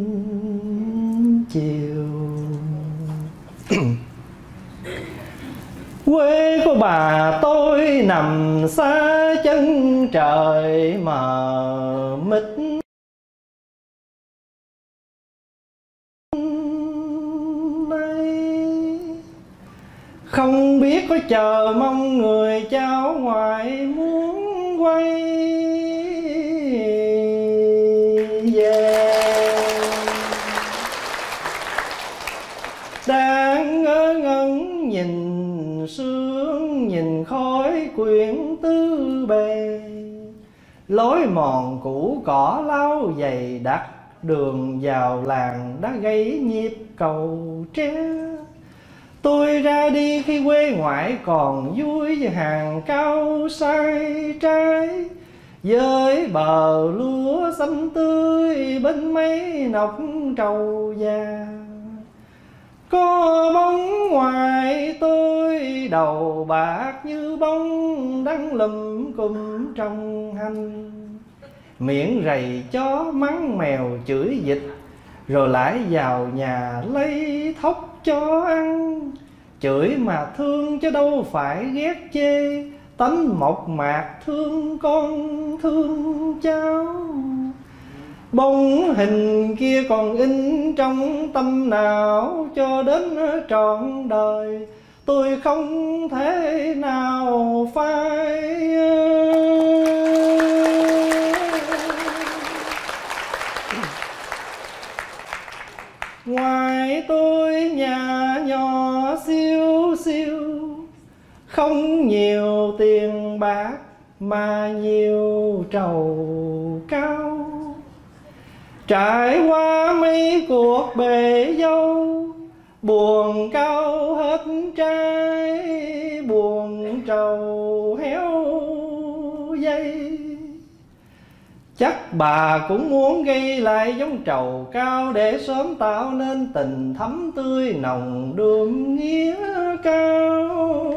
chiều. Quê của bà tôi nằm xa chân trời mờ mịt, không biết có chờ mong người cháu ngoại muốn quay về. Đang ngơ ngẩn nhìn sương, nhìn khói quyển tứ bề, lối mòn cũ cỏ lau dày đặc, đường vào làng đã gãy nhịp cầu tre. Tôi ra đi khi quê ngoại còn vui, với hàng cao sai trái, với bờ lúa xanh tươi bên mấy nọc trầu già. Có bóng ngoài tôi đầu bạc như bóng đang lùm cùm trong hành, miệng rầy chó mắng mèo chửi dịch, rồi lại vào nhà lấy thóc cho ăn. Chửi mà thương chứ đâu phải ghét chê, tánh mộc mạc thương con thương cháu. Bóng hình kia còn in trong tâm não cho đến trọn đời, tôi không thể nào phai. Ngoài tôi nhà nhỏ siêu siêu, không nhiều tiền bạc mà nhiều trầu cao. Trải qua mấy cuộc bể dâu, buồn cao hết trái, buồn trầu héo dây. Chắc bà cũng muốn gây lại giống trầu cao, để sớm tạo nên tình thắm tươi nồng đượm nghĩa cao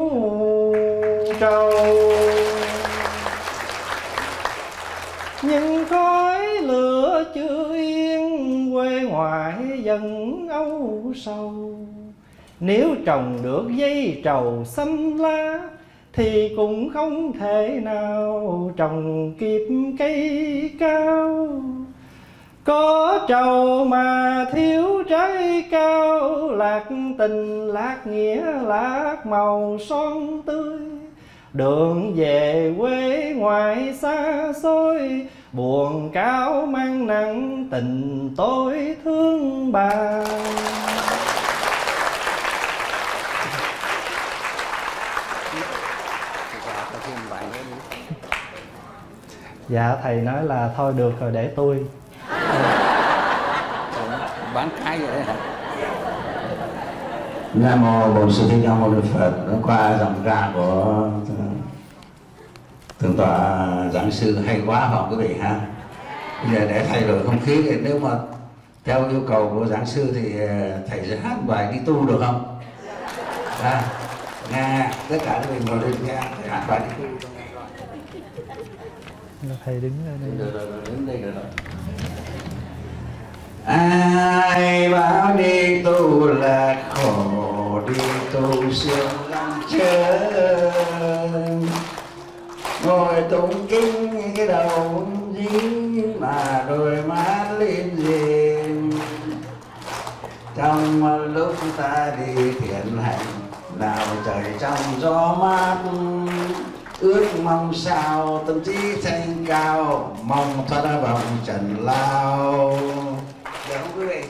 trầu. Nhưng khói lửa chưa yên, quê ngoại dần âu sầu. Nếu trồng được dây trầu xanh lá, thì cũng không thể nào trồng kịp cây cao. Có trầu mà thiếu trái cao, lạc tình lạc nghĩa lạc màu son tươi. Đường về quê ngoại xa xôi, buồn cao mang nặng tình tôi thương bà. Dạ thầy nói là thôi được rồi để tôi. Bán cái vậy hả? Nam mô Bổn Sư Thích Ca Mâu Ni Phật. Qua giọng ca của thượng tọa giảng sư hay quá không quý vị ha. Bây giờ để thay đổi không khí thì nếu mà theo yêu cầu của giảng sư thì thầy sẽ hát bài đi tu được không? Nghe tất cả các mình ngồi lên nghe thầy hát bài đi tu. Thầy đứng ở đây. Đứng đây được rồi. Ai bảo đi tu là khổ, đi tu sướng lắm chớ. Ngồi tụng kinh cái đầu dính mà đôi mắt lên diêm. Trong lúc ta đi thiện hành, nào trời trong gió mát, ước mong sao tâm trí thanh cao, mong thoát ra vòng trần lao. Được không quý vị?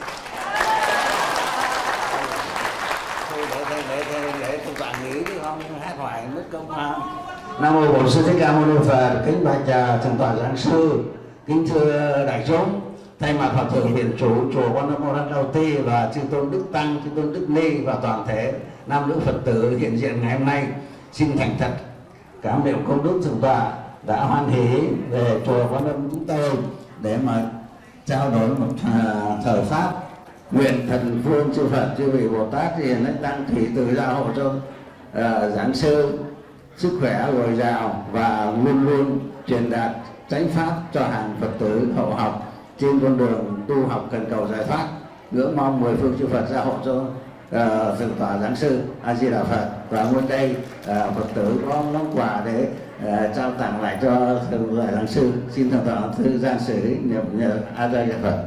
Thôi để tôi bạn nghĩ chứ không hát hoài mất công ha. Nam mô Bổn Sư Thích Ca Mâu Ni Phật. Kính bạch thượng tọa giảng sư, kính thưa đại chúng, thay mặt Hòa thượng Viện Chủ chùa Quan Âm Mô Đăng Đầu Ti và chư tôn đức tăng, chư tôn đức ni và toàn thể nam nữ Phật tử hiện diện ngày hôm nay, xin thành thật cảm niệm công đức thượng tọa đã hoan hỷ về chùa Quan Âm chúng tôi để mà trao đổi một thời pháp. Nguyện thần phương chư Phật, chư vị Bồ Tát thì hiện tăng thủy từ gia hộ cho giảng sư sức khỏe dồi dào và luôn luôn truyền đạt chánh pháp cho hàng Phật tử hậu học trên con đường tu học cần cầu giải thoát. Ngưỡng mong mười phương chư Phật gia hộ cho thượng tọa giảng sư A Di Đà Phật. Và nguyên đây Phật tử có món quà để trao tặng lại cho thượng tọa giảng sư. Xin thượng tọa thư gian xử niệm A Di Đà Phật.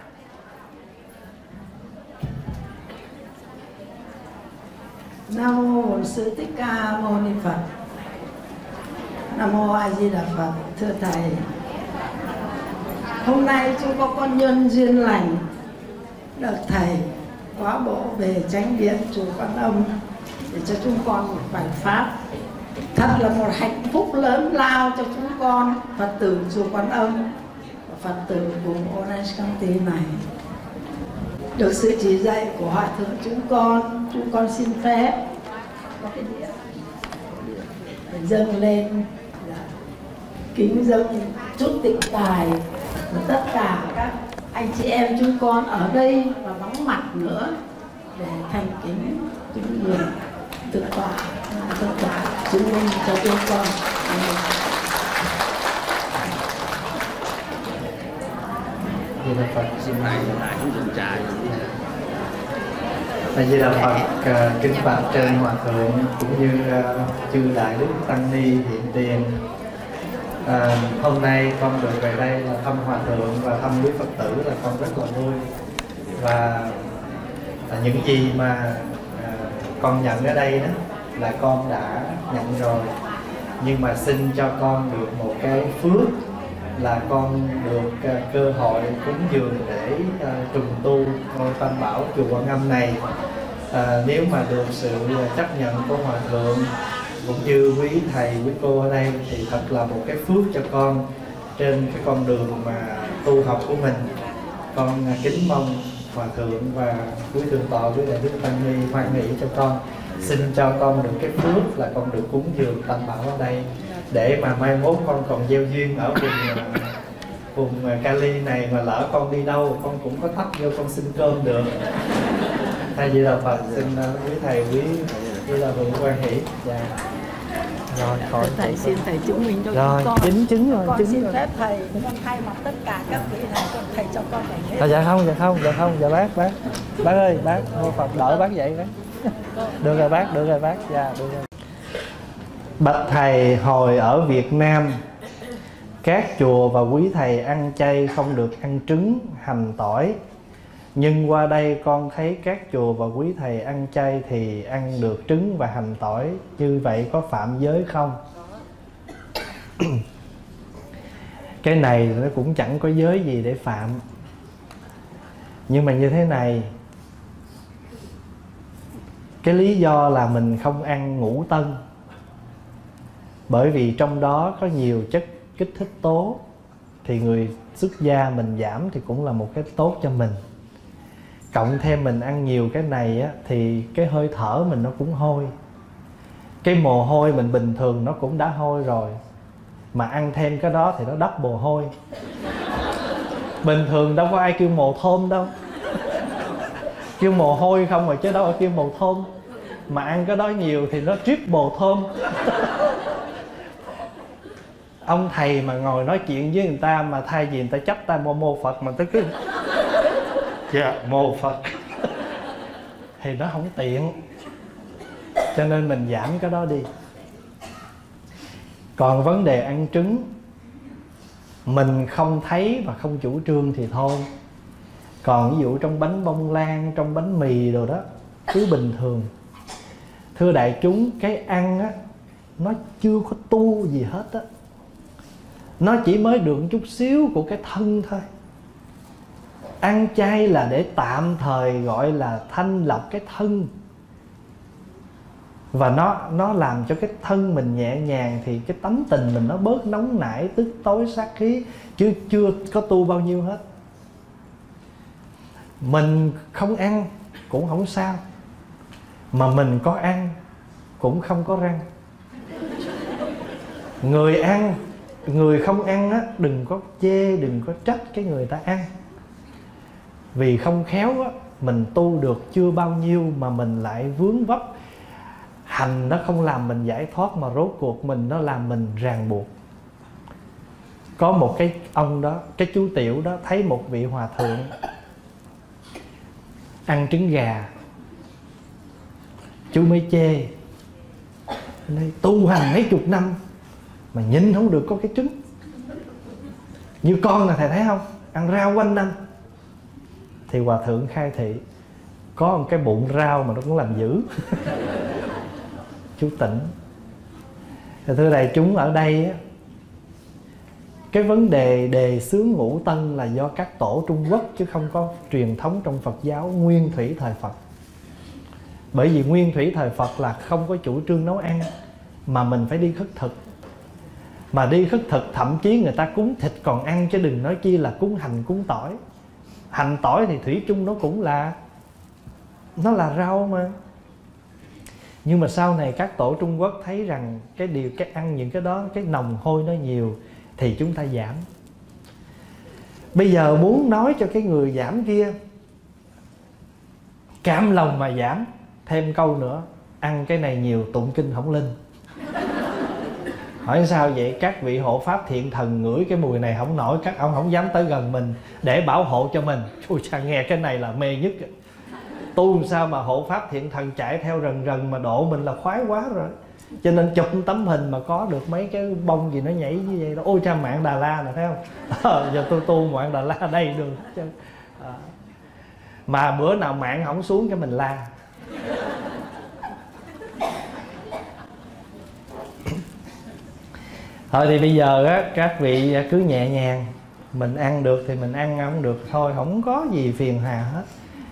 Nam mô Bổn Sư Thích Ca Mâu Ni Phật. Nam mô A Di Đà Phật. Thưa thầy, hôm nay chúng con nhân duyên lành được thầy quá bộ về chánh điện chùa Quan Âm để cho chúng con một bài pháp. Thật là một hạnh phúc lớn lao cho chúng con Phật tử chùa Quan Âm và Phật tử vùng Orange County này. Được sự chỉ dạy của Hòa thượng chúng con xin phép có cái đĩa để dâng lên, kính dâng chút tịnh tài của tất cả các anh chị em chúng con ở đây và vắng mặt nữa để thành kính chúng người thực tọa chứng minh cho chúng con. Di Đà Phật. Xin lại không dùng trà. A Di Đà Phật. Kính bạch trên Hòa thượng cũng như chư đại đức tăng ni hiện tiền. Hôm nay con được về đây là thăm Hòa thượng và thăm quý Phật tử là con rất là vui. Và những gì mà con nhận ở đây đó là con đã nhận rồi, nhưng mà xin cho con được một cái phước là con được cơ hội cúng dường để trùng tu ngôi Tam Bảo chùa Quan Âm này. Nếu mà được sự chấp nhận của Hòa thượng cũng như quý thầy quý cô ở đây thì thật là một cái phước cho con trên cái con đường mà tu học của mình. Con kính mong Hòa thượng và quý thượng tọa, quý đại đức tăng ni hoan hỷ cho con, xin cho con được cái phước là con được cúng dường Tam Bảo ở đây, để mà mai mốt con còn gieo duyên ở vùng Cali này, mà lỡ con đi đâu con cũng có thắp vô con xin cơm được. A Di Đà Phật. Xin quý thầy quý là vượng quan hỷ. Dạ. Rồi, khỏi Thầy xin thầy chứng minh cho rồi, con. chứng rồi, con chứng xin rồi. phép thầy, con thay mặt tất cả các vị thầy, con thầy cho con phải hết. Dạ không, dạ bác ơi, bác mô Phật đỡ bác vậy bác. Được rồi bác, dạ được rồi. Bạch thầy, hồi ở Việt Nam, các chùa và quý thầy ăn chay không được ăn trứng, hành, tỏi. Nhưng qua đây con thấy các chùa và quý thầy ăn chay thì ăn được trứng và hành, tỏi. Như vậy có phạm giới không? Cái này nó cũng chẳng có giới gì để phạm. Nhưng mà như thế này, cái lý do là mình không ăn ngũ tân, bởi vì trong đó có nhiều chất kích thích tố, thì người xuất gia mình giảm thì cũng là một cái tốt cho mình. Cộng thêm mình ăn nhiều cái này á, thì cái hơi thở mình nó cũng hôi. Cái mồ hôi mình bình thường nó cũng đã hôi rồi, mà ăn thêm cái đó thì nó double hôi. Bình thường đâu có ai kêu mồ thơm đâu, kêu mồ hôi không rồi chứ đâu có kêu mồ thơm. Mà ăn cái đó nhiều thì nó triple thơm. Ông thầy mà ngồi nói chuyện với người ta mà thay vì người ta chắp tay mô Phật mà tới cứ dạ mô Phật thì nó không tiện. Cho nên mình giảm cái đó đi. Còn vấn đề ăn trứng, mình không thấy và không chủ trương thì thôi. Còn ví dụ trong bánh bông lan, trong bánh mì đồ đó, cứ bình thường. Thưa đại chúng, cái ăn á, nó chưa có tu gì hết á. Nó chỉ mới được chút xíu của cái thân thôi. Ăn chay là để tạm thời gọi là thanh lọc cái thân. Và nó làm cho cái thân mình nhẹ nhàng, thì cái tánh tình mình nó bớt nóng nảy, tức tối, sát khí. Chứ chưa có tu bao nhiêu hết. Mình không ăn cũng không sao, mà mình có ăn cũng không có răng. Người ăn, người không ăn á, đừng có chê, đừng có trách cái người ta ăn. Vì không khéo á, mình tu được chưa bao nhiêu mà mình lại vướng vấp. Hành nó không làm mình giải thoát, mà rốt cuộc mình nó làm mình ràng buộc. Có một cái ông đó, cái chú Tiểu đó, thấy một vị hòa thượng ăn trứng gà. Chú mới chê, tu hành mấy chục năm mà nhìn không được có cái trứng. Như con là thầy thấy không, ăn rau quanh năm. Thì hòa thượng khai thị, có một cái bụng rau mà nó cũng làm dữ. Chú tỉnh. Thưa đại chúng, ở đây á, cái vấn đề đề xướng ngũ tân là do các tổ Trung Quốc, chứ không có truyền thống trong Phật giáo nguyên thủy thời Phật. Bởi vì nguyên thủy thời Phật là không có chủ trương nấu ăn, mà mình phải đi khất thực. Mà đi khất thực thậm chí người ta cúng thịt còn ăn, chứ đừng nói chi là cúng hành, cúng tỏi. Hành tỏi thì thủy chung nó cũng là, nó là rau mà. Nhưng mà sau này các tổ Trung Quốc thấy rằng cái ăn những cái đó, cái nồng hôi nó nhiều, thì chúng ta giảm. Bây giờ muốn nói cho cái người giảm kia cam lòng mà giảm, thêm câu nữa, ăn cái này nhiều tụng kinh không linh. Hỏi sao vậy? Các vị hộ pháp thiện thần ngửi cái mùi này không nổi, các ông không dám tới gần mình để bảo hộ cho mình. Ôi cha, nghe cái này là mê nhất. Tu sao mà hộ pháp thiện thần chạy theo rần rần mà độ mình là khoái quá rồi. Cho nên chụp tấm hình mà có được mấy cái bông gì nó nhảy như vậy đó. Ôi cha, mạng Đà La nè, thấy không? Giờ tôi tu mạng Đà La đây được. Mà bữa nào mạng không xuống cái mình la. Thôi thì bây giờ á, các vị cứ nhẹ nhàng. Mình ăn được thì mình ăn, không được thôi, không có gì phiền hà hết.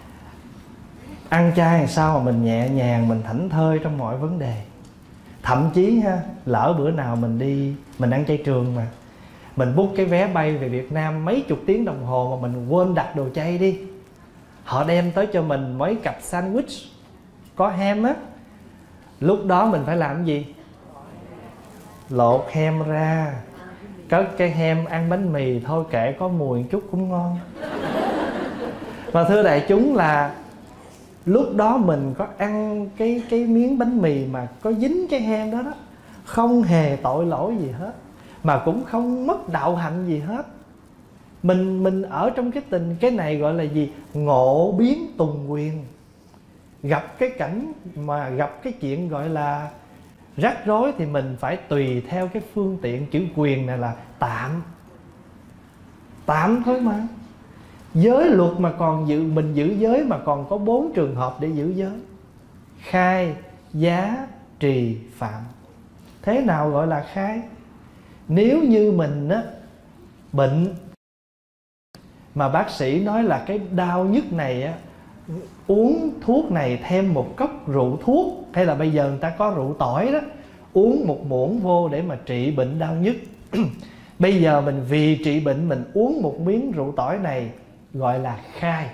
Ăn chay làm sao mà mình nhẹ nhàng, mình thảnh thơi trong mọi vấn đề. Thậm chí ha, lỡ bữa nào mình đi, mình ăn chay trường mà, mình book cái vé bay về Việt Nam mấy chục tiếng đồng hồ mà mình quên đặt đồ chay đi. Họ đem tới cho mình mấy cặp sandwich có ham á. Lúc đó mình phải làm cái gì? Lột hem ra, cất cái hem, ăn bánh mì thôi, kệ có mùi chút cũng ngon. Và thưa đại chúng là lúc đó mình có ăn cái miếng bánh mì mà có dính cái hem đó đó, không hề tội lỗi gì hết, mà cũng không mất đạo hạnh gì hết. Mình ở trong cái tình, cái này gọi là gì? Ngộ biến tùng quyền. Gặp cái cảnh mà gặp cái chuyện gọi là Rắc rối thì mình phải tùy theo cái phương tiện. Chữ quyền này là tạm, tạm thôi mà. Giới luật mà còn mình giữ giới mà còn có 4 trường hợp để giữ giới: khai, giá, trì, phạm. Thế nào gọi là khai? Nếu như mình á, bệnh mà bác sĩ nói là cái đau nhức này á, uống thuốc này thêm một cốc rượu thuốc, hay là bây giờ người ta có rượu tỏi đó, uống một muỗng vô để mà trị bệnh đau nhức. Bây giờ mình vì trị bệnh mình uống một miếng rượu tỏi này, gọi là khai.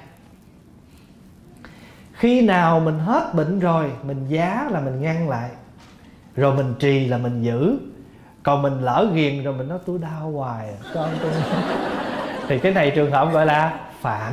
Khi nào mình hết bệnh rồi, mình giá là mình ngăn lại, rồi mình trì là mình giữ. Còn mình lỡ ghiền rồi mình nói tôi đau hoài con tôi thì cái này trường hợp gọi là phạm.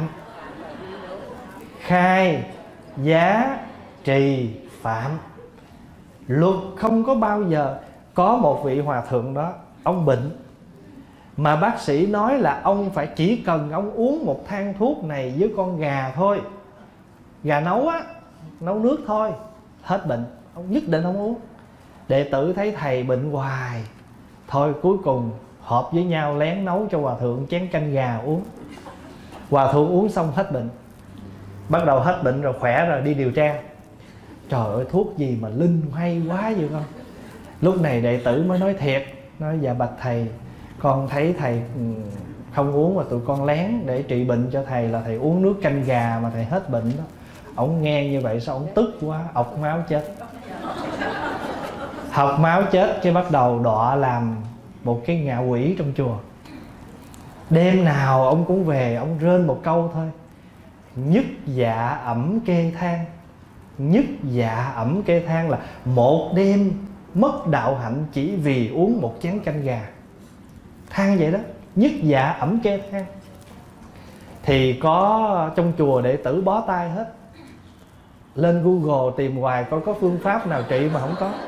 Khai, giá, trì, phạm. Luật không có bao giờ. Có một vị hòa thượng đó, ông bệnh mà bác sĩ nói là ông phải chỉ cần ông uống một thang thuốc này với con gà thôi, gà nấu á, nấu nước thôi, hết bệnh. Ông nhất định không uống. Đệ tử thấy thầy bệnh hoài, thôi cuối cùng họp với nhau lén nấu cho hòa thượng chén canh gà uống. Hòa thượng uống xong hết bệnh. Bắt đầu hết bệnh rồi, khỏe rồi, đi điều tra. Trời ơi, thuốc gì mà linh hay quá vậy con. Lúc này đệ tử mới nói thiệt, nói dạ bạch thầy, con thấy thầy không uống mà tụi con lén để trị bệnh cho thầy, là thầy uống nước canh gà mà thầy hết bệnh đó. Ổng nghe như vậy sao ổng tức quá, ọc máu chết. Học máu chết chứ bắt đầu đọa làm một cái ngạ quỷ trong chùa. Đêm nào ông cũng về, ông rên một câu thôi: nhất dạ ẩm kê than. Nhất dạ ẩm kê than là một đêm mất đạo hạnh chỉ vì uống một chén canh gà. Than vậy đó, nhất dạ ẩm kê than. Thì có trong chùa đệ tử bó tay hết. Lên Google tìm hoài coi có phương pháp nào trị mà không có.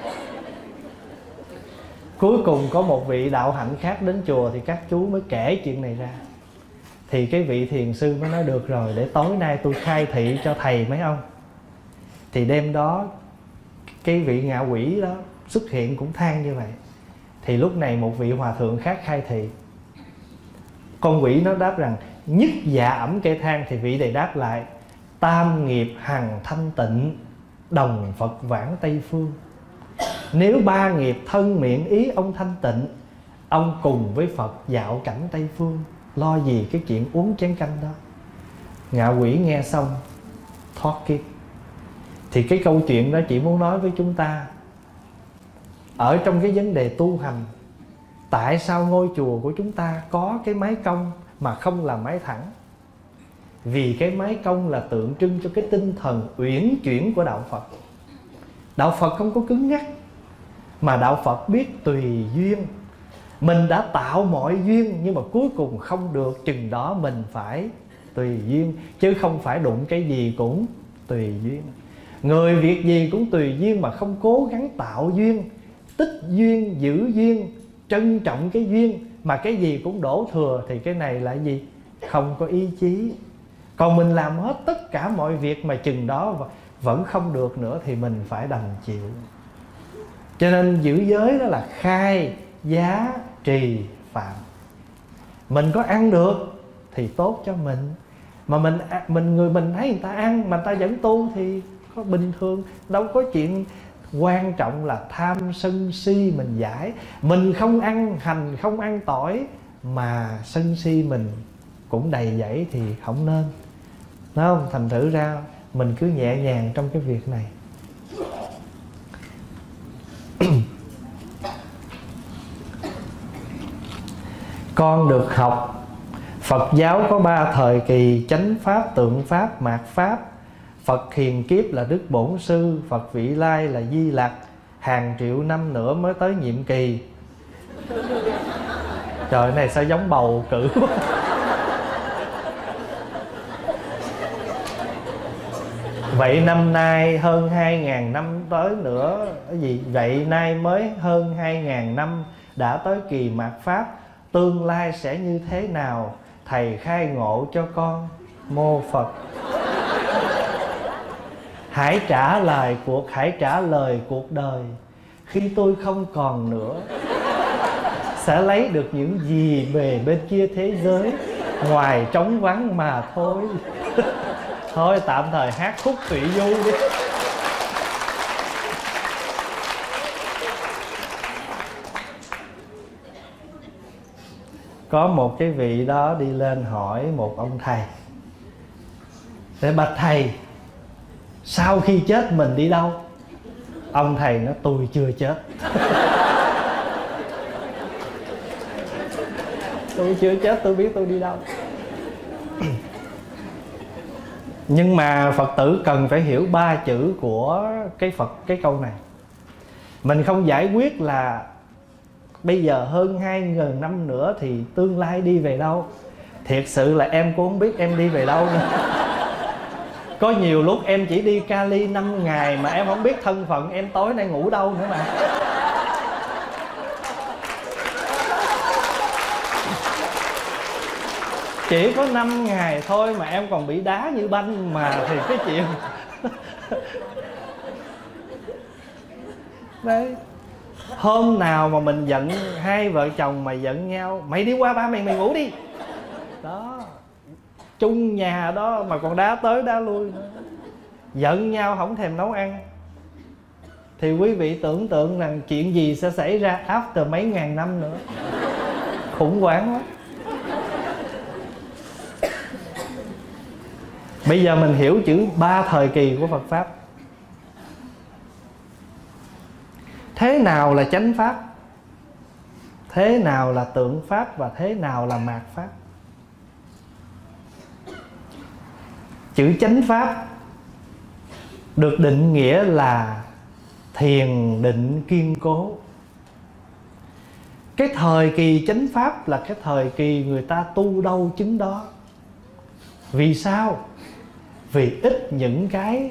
Cuối cùng có một vị đạo hạnh khác đến chùa thì các chú mới kể chuyện này ra. Thì cái vị thiền sư mới nói được rồi, để tối nay tôi khai thị cho thầy mấy ông. Thì đêm đó cái vị ngạ quỷ đó xuất hiện cũng than như vậy. Thì lúc này một vị hòa thượng khác khai thị. Con quỷ nó đáp rằng nhất dạ ẩm kê than. Thì vị này đáp lại: tam nghiệp hằng thanh tịnh, đồng Phật vãng Tây Phương. Nếu 3 nghiệp thân miệng ý ông thanh tịnh, ông cùng với Phật dạo cảnh Tây Phương, lo gì cái chuyện uống chén canh đó. Ngạ quỷ nghe xong thoát kiếp. Thì cái câu chuyện đó chỉ muốn nói với chúng ta, ở trong cái vấn đề tu hành, tại sao ngôi chùa của chúng ta có cái mái cong mà không là mái thẳng? Vì cái mái cong là tượng trưng cho cái tinh thần uyển chuyển của đạo Phật. Đạo Phật không có cứng nhắc, mà đạo Phật biết tùy duyên. Mình đã tạo mọi duyên, nhưng mà cuối cùng không được, chừng đó mình phải tùy duyên, chứ không phải đụng cái gì cũng tùy duyên. Người việc gì cũng tùy duyên mà không cố gắng tạo duyên, tích duyên, giữ duyên, trân trọng cái duyên, mà cái gì cũng đổ thừa, thì cái này là gì? Không có ý chí. Còn mình làm hết tất cả mọi việc mà chừng đó vẫn không được nữa thì mình phải đành chịu. Cho nên giữ giới đó là khai, giá, trì, phạm. Mình có ăn được thì tốt cho mình. Mà mình thấy người ta ăn mà người ta vẫn tu thì có bình thường, đâu có chuyện. Quan trọng là tham sân si mình giải. Mình không ăn hành, không ăn tỏi mà sân si mình cũng đầy dẫy thì không nên. Đúng không? Thành thử ra mình cứ nhẹ nhàng trong cái việc này. Con được học Phật giáo có 3 thời kỳ: chánh pháp, tượng pháp, mạt pháp. Phật hiền kiếp là Đức Bổn Sư, Phật vị lai là Di Lặc. Hàng triệu năm nữa mới tới nhiệm kỳ. Trời, này sao giống bầu cử quá. Vậy năm nay hơn 2.000 năm tới nữa. Cái gì? Vậy nay mới hơn 2.000 năm đã tới kỳ mạt pháp. Tương lai sẽ như thế nào? Thầy khai ngộ cho con. Mô Phật. Hãy trả lời cuộc đời. khi tôi không còn nữa, sẽ lấy được những gì về bên kia thế giới, ngoài trống vắng mà thôi. Thôi tạm thời hát khúc Thụy Du đi. Có một cái vị đó đi lên hỏi một ông thầy: để bạch thầy, sau khi chết mình đi đâu? Ông thầy nói: tôi chưa chết. Tôi chưa chết, tôi biết tôi đi đâu. Nhưng mà Phật tử cần phải hiểu 3 chữ của cái câu này. Mình không giải quyết là bây giờ hơn 2.000 năm nữa thì tương lai đi về đâu. Thiệt sự là em cũng không biết em đi về đâu nữa. Có nhiều lúc em chỉ đi Cali 5 ngày mà em không biết thân phận em tối nay ngủ đâu nữa mà. Chỉ có 5 ngày thôi mà em còn bị đá như banh mà, thì cái chuyện đấy. Hôm nào mà mình giận, hai vợ chồng mà giận nhau: mày đi qua ba mày ngủ đi. Đó, chung nhà đó mà còn đá tới đá lui nữa. Giận nhau không thèm nấu ăn. Thì quý vị tưởng tượng rằng chuyện gì sẽ xảy ra after mấy ngàn năm nữa. Khủng hoảng lắm. Bây giờ mình hiểu chữ 3 thời kỳ của Phật Pháp. Thế nào là chánh Pháp, thế nào là tượng Pháp, và thế nào là mạt Pháp. Chữ chánh Pháp được định nghĩa là thiền định kiên cố. Cái thời kỳ chánh Pháp là cái thời kỳ người ta tu đâu chứng đó. Vì sao? Vì ít những cái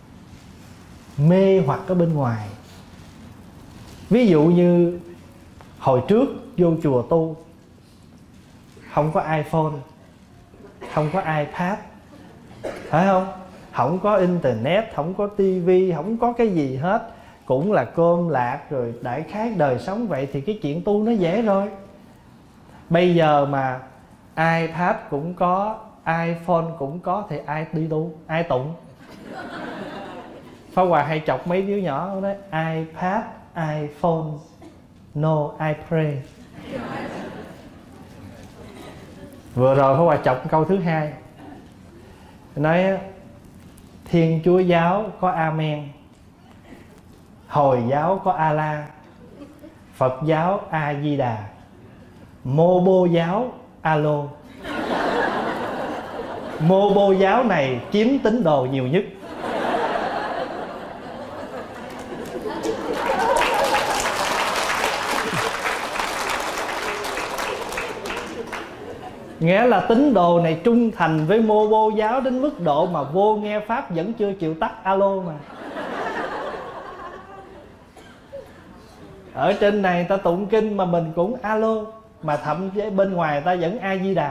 mê hoặc ở bên ngoài. Ví dụ như hồi trước vô chùa tu, không có iPhone, không có iPad, phải không? Không có internet, không có tivi, không có cái gì hết. Cũng là cơm lạc rồi đại khái đời sống vậy thì cái chuyện tu nó dễ rồi. Bây giờ mà iPad cũng có, iPhone cũng có thì ai đi tu, ai tụng? Pháp Hòa hay chọc mấy đứa nhỏ đó: iPad, iPhone, no I pray. Vừa rồi Pháp Hòa chọc câu thứ 2, nói Thiên Chúa giáo có Amen, Hồi giáo có A-la, Phật giáo A-di-đà, Mô Bô giáo Alo. Mô Bô giáo này chiếm tín đồ nhiều nhất. Nghĩa là tín đồ này trung thành với Mô Bô giáo đến mức độ mà vô nghe Pháp vẫn chưa chịu tắt alo mà. Ở trên này ta tụng kinh mà mình cũng alo, mà thậm chí bên ngoài ta vẫn A-di-đà.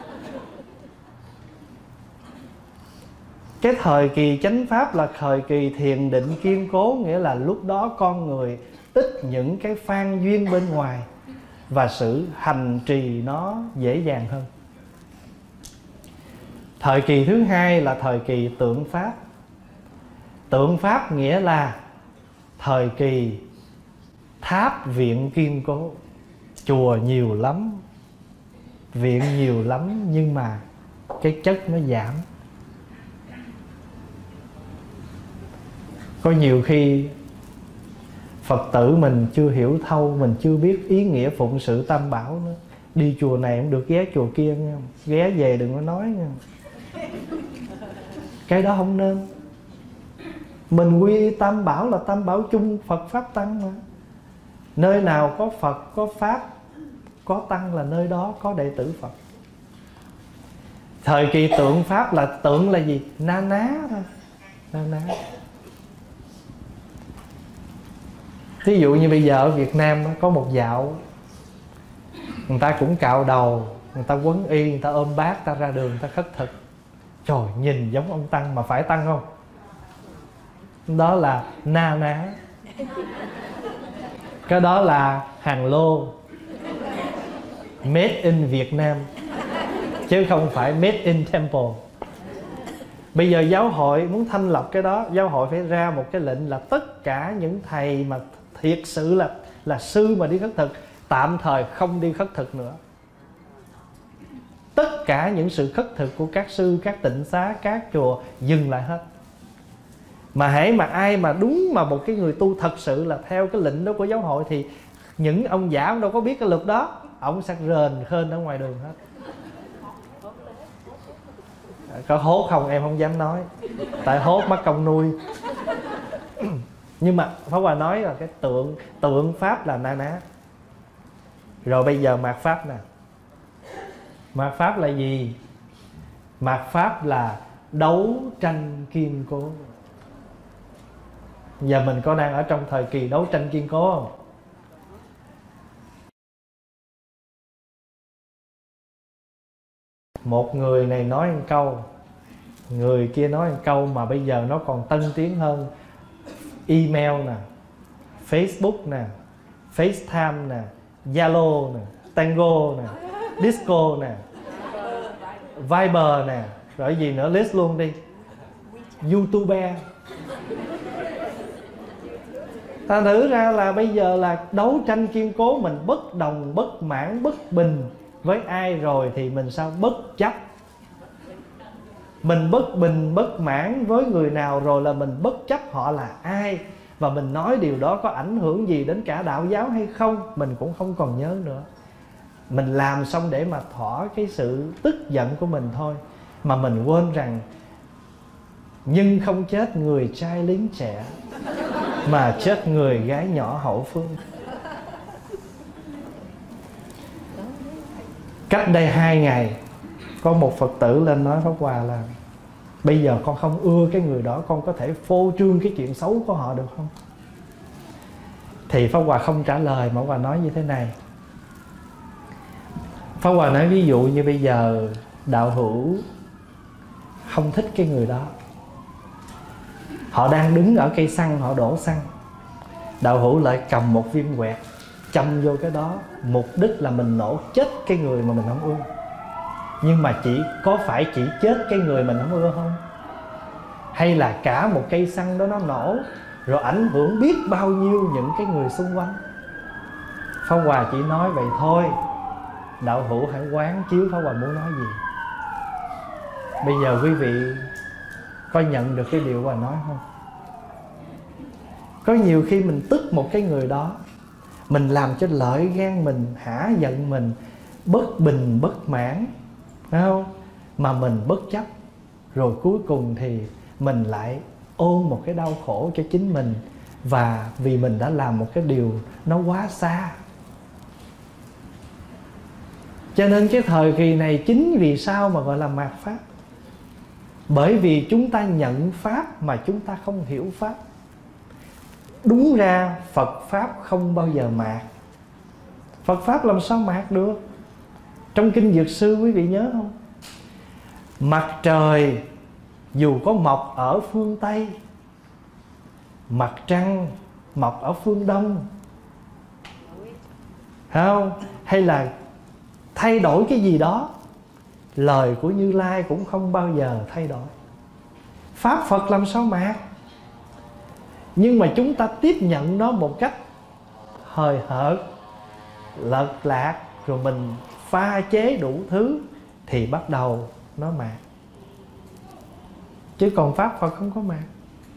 Cái thời kỳ chánh Pháp là thời kỳ thiền định kiên cố. Nghĩa là lúc đó con người ít những cái phan duyên bên ngoài, và sự hành trì nó dễ dàng hơn. Thời kỳ thứ 2 là thời kỳ tượng Pháp. Tượng Pháp nghĩa là thời kỳ tháp viện kiên cố. Chùa nhiều lắm, viện nhiều lắm, nhưng mà cái chất nó giảm. Có nhiều khi Phật tử mình chưa hiểu thâu, mình chưa biết ý nghĩa phụng sự Tam Bảo nữa. Đi chùa này không được ghé chùa kia nha, ghé về đừng có nói nha. Cái đó không nên. Mình quy y Tam Bảo là Tam Bảo chung, Phật Pháp Tăng mà. Nơi nào có Phật, có Pháp, có Tăng là nơi đó có đệ tử Phật. Thời kỳ tượng Pháp là tượng là gì? Na ná thôi, na ná. Ví dụ như bây giờ ở Việt Nam có một dạo, người ta cũng cạo đầu, người ta quấn y, người ta ôm bát, ta ra đường, người ta khất thực. Trời, nhìn giống ông Tăng mà phải Tăng không? Đó là na ná. Cái đó là hàng lô, made in Việt Nam, chứ không phải made in Temple. Bây giờ giáo hội muốn thanh lọc cái đó, giáo hội phải ra một cái lệnh là tất cả những thầy mà thiệt sự là sư mà đi khất thực, tạm thời không đi khất thực nữa. Tất cả những sự khất thực của các sư, các tịnh xá, các chùa dừng lại hết. Mà hễ mà ai mà đúng mà một cái người tu thật sự là theo cái lệnh đó của giáo hội, thì những ông giả ông đâu có biết cái luật đó, ông sẽ rền khên ở ngoài đường hết. Có hốt không em không dám nói, tại hốt mất công nuôi. Nhưng mà Pháp Hòa nói là cái tượng Pháp là na ná. Rồi bây giờ mạt Pháp nè. Mạt Pháp là gì? Mạt Pháp là đấu tranh kiên cố. Giờ mình có đang ở trong thời kỳ đấu tranh kiên cố không? Một người này nói một câu, người kia nói một câu, mà bây giờ nó còn tân tiến hơn. Email nè, Facebook nè, FaceTime nè, Zalo nè, Tango nè, Disco nè, Viber nè, rồi gì nữa list luôn đi. YouTube. Ta thử ra là bây giờ là đấu tranh kiên cố, mình bất đồng, bất mãn, bất bình với ai rồi thì mình sao bất chấp. Mình bất bình, bất mãn với người nào rồi là mình bất chấp họ là ai, và mình nói điều đó có ảnh hưởng gì đến cả đạo giáo hay không, mình cũng không còn nhớ nữa. Mình làm xong để mà thỏa cái sự tức giận của mình thôi, mà mình quên rằng nhưng không chết người trai lính trẻ, mà chết người gái nhỏ hậu phương. Cách đây 2 ngày có một Phật tử lên nói Pháp Hòa là bây giờ con không ưa cái người đó, con có thể phô trương cái chuyện xấu của họ được không? Thì Pháp Hòa không trả lời, mà Pháp Hòa nói như thế này. Pháp Hòa nói ví dụ như bây giờ đạo hữu không thích cái người đó, họ đang đứng ở cây xăng, họ đổ xăng, đạo hữu lại cầm một viên quẹt châm vô cái đó, mục đích là mình nổ chết cái người mà mình không ưa. Nhưng mà có phải chỉ chết cái người mình không ưa không? Hay là cả một cây xăng đó nó nổ rồi ảnh hưởng biết bao nhiêu những cái người xung quanh? Pháp Hòa chỉ nói vậy thôi. Đạo hữu hãy quán chiếu Pháp Hòa muốn nói gì. Bây giờ quý vị có nhận được cái điều Hòa nói không? Có nhiều khi mình tức một cái người đó, mình làm cho lợi gan mình, hả giận mình, bất bình, bất mãn, phải không? Mà mình bất chấp, rồi cuối cùng thì mình lại ôm một cái đau khổ cho chính mình, và vì mình đã làm một cái điều nó quá xa. Cho nên cái thời kỳ này chính vì sao mà gọi là mạt Pháp? Bởi vì chúng ta nhận Pháp mà chúng ta không hiểu Pháp. Đúng ra Phật Pháp không bao giờ mạt. Phật Pháp làm sao mạt được? Trong Kinh Dược Sư quý vị nhớ không? Mặt trời dù có mọc ở phương Tây, mặt trăng mọc ở phương Đông, không? Hay là thay đổi cái gì đó, lời của Như Lai cũng không bao giờ thay đổi. Pháp Phật làm sao mạt? Nhưng mà chúng ta tiếp nhận nó một cách hời hợt, lật lạc, rồi mình pha chế đủ thứ thì bắt đầu nó mạt. Chứ còn Pháp Phật không có mạt.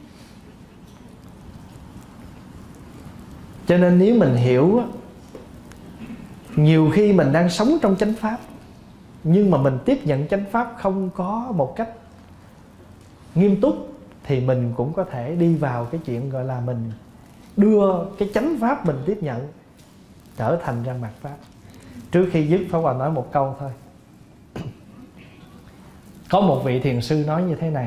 Cho nên nếu mình hiểu, nhiều khi mình đang sống trong chánh Pháp, nhưng mà mình tiếp nhận chánh Pháp không có một cách nghiêm túc, thì mình cũng có thể đi vào cái chuyện gọi là mình đưa cái chánh Pháp mình tiếp nhận trở thành ra mạt Pháp. Trước khi dứt, Pháp Hòa nói một câu thôi. Có một vị thiền sư nói như thế này: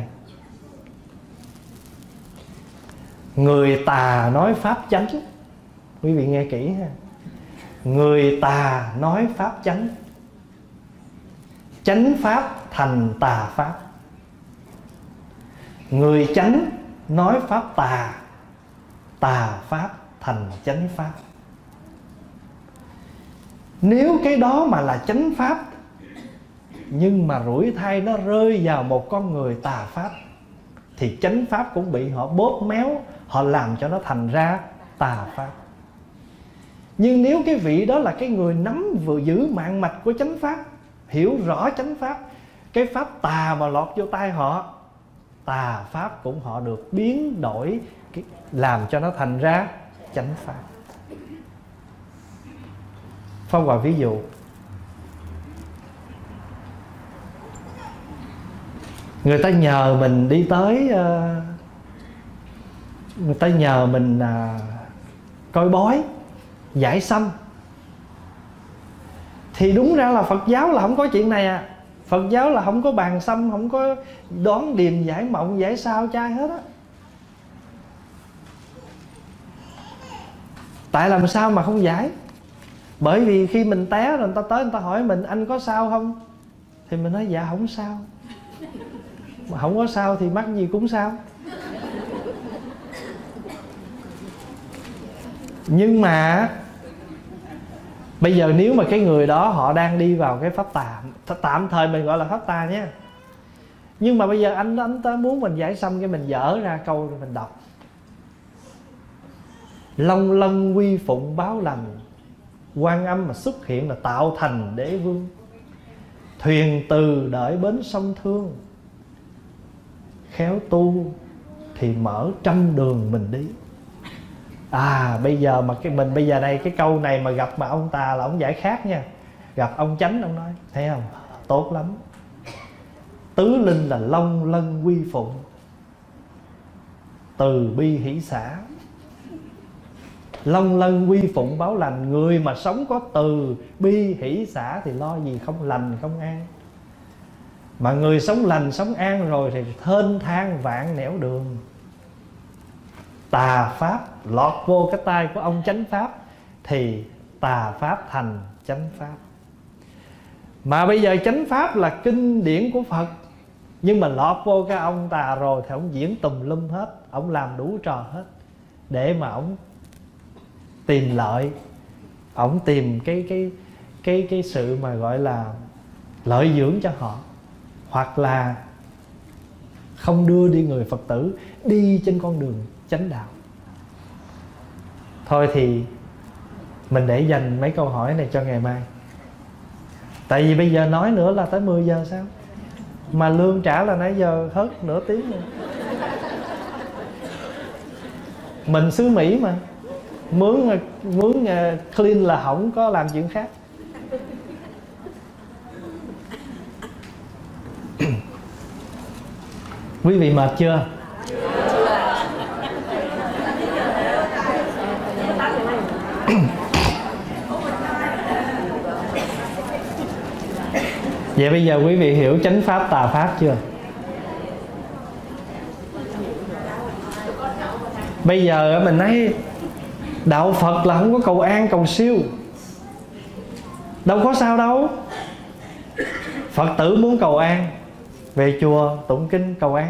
người tà nói Pháp chánh. Quý vị nghe kỹ ha. Người tà nói Pháp chánh, chánh Pháp thành tà Pháp. Người chánh nói Pháp tà, tà Pháp thành chánh Pháp. Nếu cái đó mà là chánh pháp, nhưng mà rủi thai nó rơi vào một con người tà pháp, thì chánh pháp cũng bị họ bóp méo, họ làm cho nó thành ra tà pháp. Nhưng nếu cái vị đó là cái người nắm vừa giữ mạng mạch của chánh pháp, hiểu rõ chánh pháp, cái pháp tà mà lọt vô tay họ, tà pháp cũng họ được biến đổi, làm cho nó thành ra chánh pháp. Pháp Hòa ví dụ, người ta nhờ mình đi tới, người ta nhờ mình coi bói, giải sanh. Thì đúng ra là Phật giáo là không có chuyện này à. Phật giáo là không có bàn sanh, không có đoán điềm, giải mộng, giải sao trai hết á. Tại làm sao mà không giải? Bởi vì khi mình té rồi người ta tới người ta hỏi mình anh có sao không, thì mình nói dạ không sao. Mà không có sao thì mắc gì cũng sao. Nhưng mà bây giờ nếu mà cái người đó họ đang đi vào cái pháp tà, tạm thời mình gọi là pháp tà nhé. Nhưng mà bây giờ anh ta muốn mình giải xong, cái mình dở ra câu mình đọc: long lân quy phụng báo lành, Quan Âm mà xuất hiện là tạo thành đế vương. Thuyền từ đợi bến sông Thương, khéo tu thì mở trăm đường mình đi. Bây giờ mà mình bây giờ đây cái câu này mà gặp mà ông tà là ông giải khác nha. Gặp ông chánh ông nói thấy không, tốt lắm. Tứ linh là long lân quy phụng, từ bi hỷ xả. Long lân quy phụng báo lành, người mà sống có từ bi hỷ xả thì lo gì không lành không an. Mà người sống lành sống an rồi thì thênh thang vạn nẻo đường. Tà pháp lọt vô cái tay của ông chánh pháp thì tà pháp thành chánh pháp. Mà bây giờ chánh pháp là kinh điển của Phật, nhưng mà lọt vô cái ông tà rồi thì ông diễn tùm lum hết, ông làm đủ trò hết để mà ông tìm lợi, ông tìm cái sự mà gọi là lợi dưỡng cho họ, hoặc là không đưa đi người Phật tử đi trên con đường chánh đạo. Thôi thì mình để dành mấy câu hỏi này cho ngày mai. Tại vì bây giờ nói nữa là tới 10 giờ sao? Mà lương trả là nãy giờ hết nửa tiếng rồi. Mình xứ Mỹ mà, mướn clean là không có làm chuyện khác. Quý vị mệt chưa? Vậy bây giờ quý vị hiểu chánh pháp tà pháp chưa? Bây giờ mình nói đạo Phật là không có cầu an cầu siêu, đâu có sao đâu. Phật tử muốn cầu an, về chùa tụng kinh cầu an,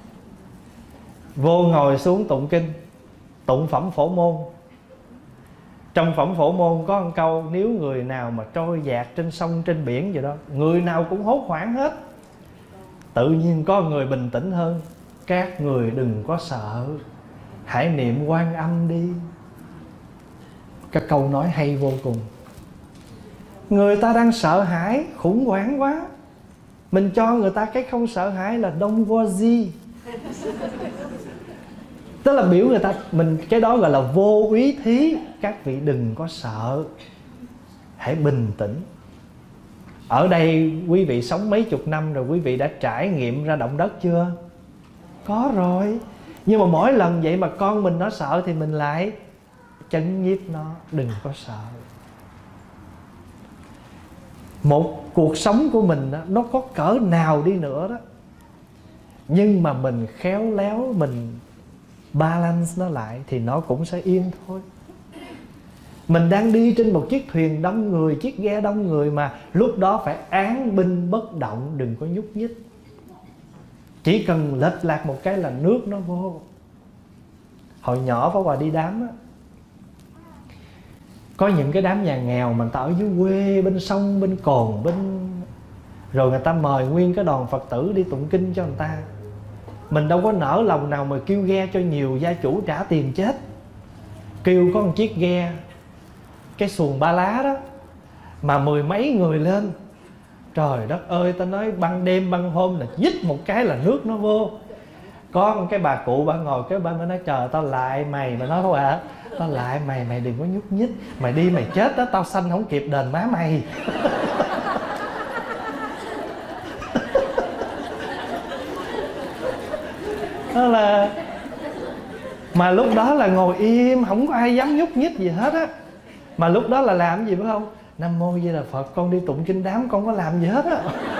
vô ngồi xuống tụng kinh, tụng phẩm Phổ Môn. Trong phẩm Phổ Môn có một câu: nếu người nào mà trôi dạt trên sông trên biển vậy đó, người nào cũng hốt hoảng hết. Tự nhiên có người bình tĩnh hơn: các người đừng có sợ, hãy niệm Quan Âm đi. Các câu nói hay vô cùng. Người ta đang sợ hãi, khủng hoảng quá, mình cho người ta cái không sợ hãi là don't worry. Tức là biểu người ta, mình cái đó gọi là vô úy thí. Các vị đừng có sợ, hãy bình tĩnh. Ở đây quý vị sống mấy chục năm rồi, quý vị đã trải nghiệm ra động đất chưa? Có rồi. Nhưng mà mỗi lần vậy mà con mình nó sợ thì mình lại chấn nhiếp nó, đừng có sợ. Một cuộc sống của mình đó, nó có cỡ nào đi nữa đó, nhưng mà mình khéo léo, mình balance nó lại thì nó cũng sẽ yên thôi. Mình đang đi trên một chiếc thuyền đông người, chiếc ghe đông người, mà lúc đó phải án binh bất động, đừng có nhúc nhích. Chỉ cần lệch lạc một cái là nước nó vô. Hồi nhỏ Pháp Hòa đi đám á, Có những cái đám nhà nghèo mà người ta ở dưới quê, bên sông, bên cồn, rồi người ta mời nguyên cái đoàn Phật tử đi tụng kinh cho người ta. Mình đâu có nỡ lòng nào mà kêu ghe cho nhiều gia chủ trả tiền chết. Kêu có một chiếc ghe, cái xuồng ba lá đó, mà 10 mấy người lên. Trời đất ơi, ta nói ban đêm ban hôm là dít một cái là nước nó vô. Có một cái bà cụ bà ngồi cái bên mới nói trời tao lại mày. Mà nói thôi à, tao lại mày, mày đừng có nhúc nhích. Mày đi mày chết đó, tao sanh không kịp đền má mày. Đó là, mà lúc đó là ngồi im, không có ai dám nhúc nhích gì hết á. Mà lúc đó là làm gì biết không? Nam mô Di Đà Phật, con đi tụng kinh đám con có làm gì hết á.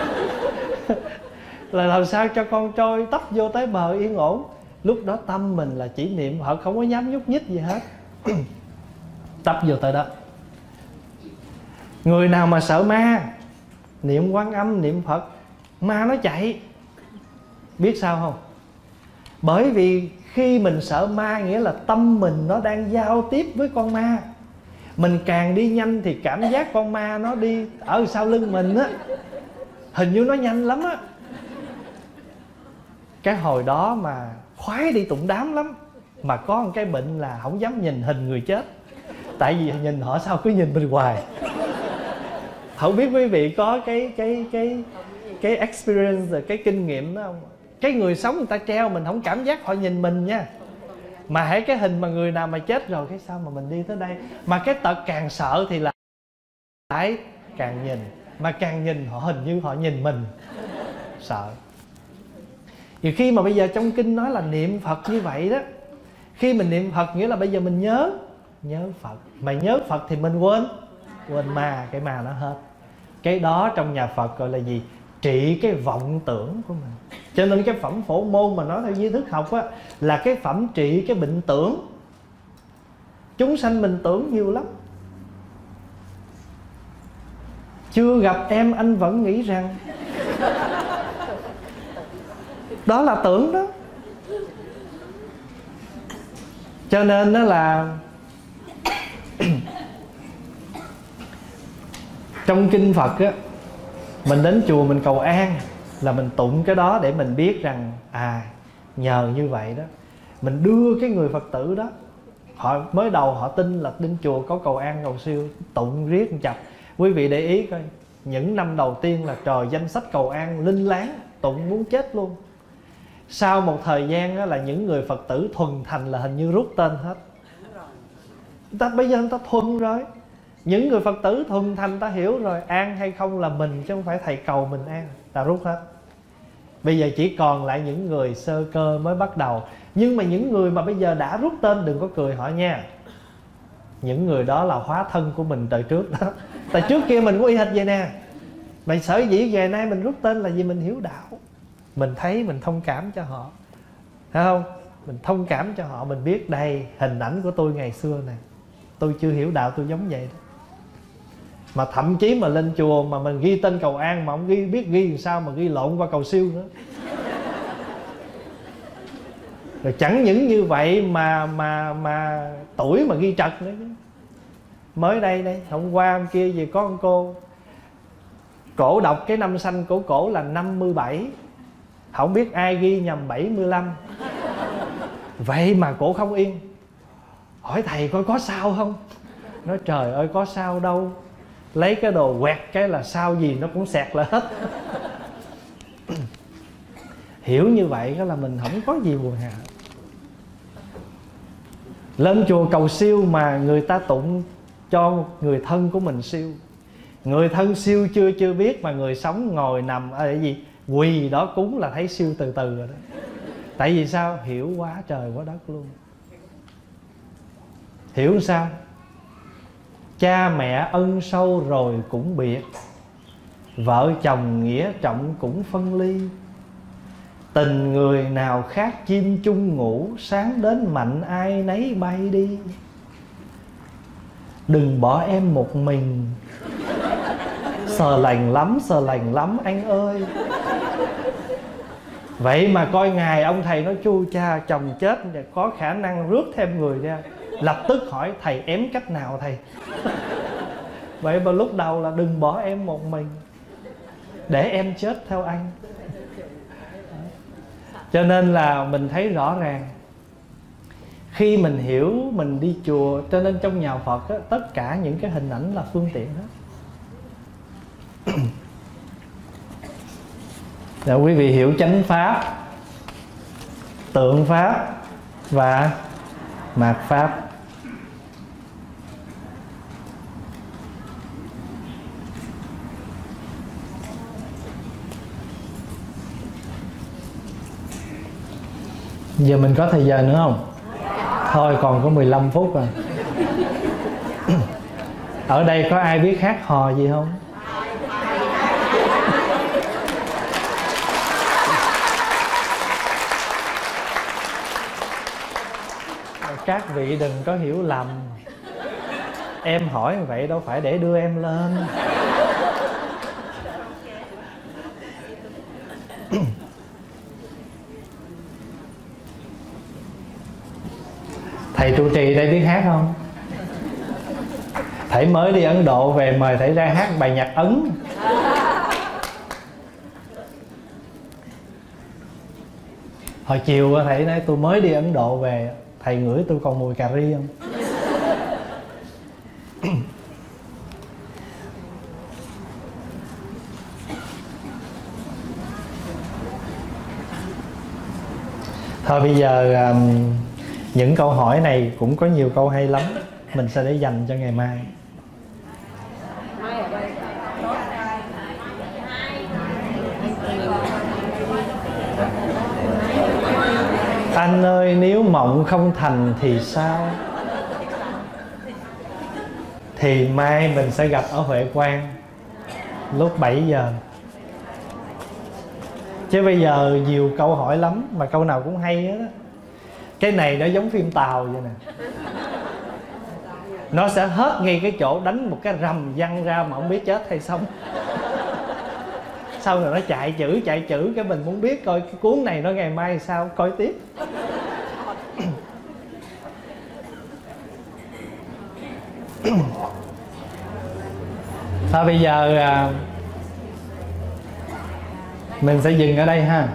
Là làm sao cho con trôi tấp vô tới bờ yên ổn. Lúc đó tâm mình là chỉ niệm Phật, không có dám nhúc nhích gì hết. Tấp vô tới đó. Người nào mà sợ ma, niệm Quan Âm, niệm Phật, ma nó chạy. Biết sao không? Bởi vì khi mình sợ ma nghĩa là tâm mình nó đang giao tiếp với con ma. Mình càng đi nhanh thì cảm giác con ma nó đi ở sau lưng mình á, hình như nó nhanh lắm á. Cái hồi đó mà khoái đi tụng đám lắm. Mà có một cái bệnh là không dám nhìn hình người chết. Tại vì nhìn họ sao cứ nhìn mình hoài. Không biết quý vị có cái experience, cái kinh nghiệm đó không? Cái người sống người ta treo mình không cảm giác họ nhìn mình nha. Mà hãy cái hình mà người nào mà chết rồi, cái sao mà mình đi tới đây. Mà cái tật càng sợ thì là lại càng nhìn. Mà càng nhìn họ hình như họ nhìn mình. Sợ. Vì khi mà bây giờ trong kinh nói là niệm Phật như vậy đó. Khi mình niệm Phật nghĩa là bây giờ mình nhớ Phật. Mà nhớ Phật thì mình quên ma, cái ma nó hết. Cái đó trong nhà Phật gọi là gì? Trị cái vọng tưởng của mình. Cho nên cái phẩm Phổ Môn mà nói theo duy thức học á, là cái phẩm trị cái bệnh tưởng. Chúng sanh mình tưởng nhiều lắm. Chưa gặp em anh vẫn nghĩ rằng. Đó là tưởng đó. Cho nên đó là trong kinh Phật á, mình đến chùa mình cầu an là mình tụng cái đó để mình biết rằng nhờ như vậy đó mình đưa cái người Phật tử đó, họ mới đầu họ tin là đến chùa có cầu an cầu siêu, tụng riết chập. Quý vị để ý coi, những năm đầu tiên là trời danh sách cầu an linh láng, tụng muốn chết luôn. Sau một thời gian đó là những người Phật tử thuần thành là hình như rút tên hết. Bây giờ người ta thuần rồi. Những người Phật tử thuần thành ta hiểu rồi, an hay không là mình chứ không phải thầy cầu mình an, ta rút hết. Bây giờ chỉ còn lại những người sơ cơ mới bắt đầu. Nhưng mà những người mà bây giờ đã rút tên đừng có cười họ nha. Những người đó là hóa thân của mình đời trước đó. Tại trước kia mình có y hệt vậy nè. Mà sở dĩ ngày nay mình rút tên là vì mình hiểu đạo. Mình thấy mình thông cảm cho họ, thấy không? Mình thông cảm cho họ, mình biết đây hình ảnh của tôi ngày xưa nè. Tôi chưa hiểu đạo tôi giống vậy đó. Mà thậm chí mà lên chùa mà mình ghi tên cầu an mà không biết ghi làm sao mà ghi lộn qua cầu siêu nữa. Rồi chẳng những như vậy mà tuổi mà ghi trật nữa chứ. Mới đây hôm qua hôm kia gì có con cô, cổ đọc cái năm sanh của cổ là 57, không biết ai ghi nhầm 75. Vậy mà cổ không yên, hỏi thầy coi có sao không. Nói trời ơi có sao đâu, lấy cái đồ quẹt cái là sao gì nó cũng xẹt lại hết. Hiểu như vậy đó là mình không có gì buồn hà. Lên chùa cầu siêu mà người ta tụng cho người thân của mình siêu. Người thân siêu chưa biết mà người sống ngồi nằm ở gì quỳ đó cúng là thấy siêu từ từ rồi đó. Tại vì sao? Hiểu quá trời quá đất luôn. Hiểu sao? Cha mẹ ân sâu rồi cũng biệt, vợ chồng nghĩa trọng cũng phân ly. Tình người nào khác chim chung ngủ, sáng đến mạnh ai nấy bay đi. Đừng bỏ em một mình, sờ lành lắm anh ơi. Vậy mà coi ngày ông thầy nói chu cha chồng chết có khả năng rước thêm người ra. lập tức hỏi thầy ém cách nào thầy. Vậy mà lúc đầu là đừng bỏ em một mình, để em chết theo anh. Cho nên là mình thấy rõ ràng, khi mình hiểu mình đi chùa, cho nên trong nhà Phật á, tất cả những cái hình ảnh là phương tiện hết. Để quý vị hiểu chánh pháp, tượng pháp và mạt pháp. Giờ mình có thời giờ nữa không? Thôi còn có 15 phút à. Ở đây có ai biết hát hò gì không? Các vị đừng có hiểu lầm. Em hỏi vậy đâu phải để đưa em lên. Thầy trụ trì đây biết hát không? Thầy mới đi Ấn Độ về, mời thầy ra hát bài nhạc Ấn. Hồi chiều thầy nói tôi mới đi Ấn Độ về, thầy ngửi tôi còn mùi cà ri không? Thôi bây giờ những câu hỏi này cũng có nhiều câu hay lắm, mình sẽ để dành cho ngày mai. Anh ơi, nếu mộng không thành thì sao? Thì mai mình sẽ gặp ở Huệ Quang lúc 7 giờ. Chứ bây giờ nhiều câu hỏi lắm, mà câu nào cũng hay hết á. Cái này nó giống phim Tàu vậy nè. Nó sẽ hết ngay cái chỗ đánh một cái rầm văng ra mà không biết chết hay sống. Sau rồi nó chạy chữ, cái mình muốn biết coi cái cuốn này nó ngày mai sao, coi tiếp. Thôi bây giờ mình sẽ dừng ở đây ha.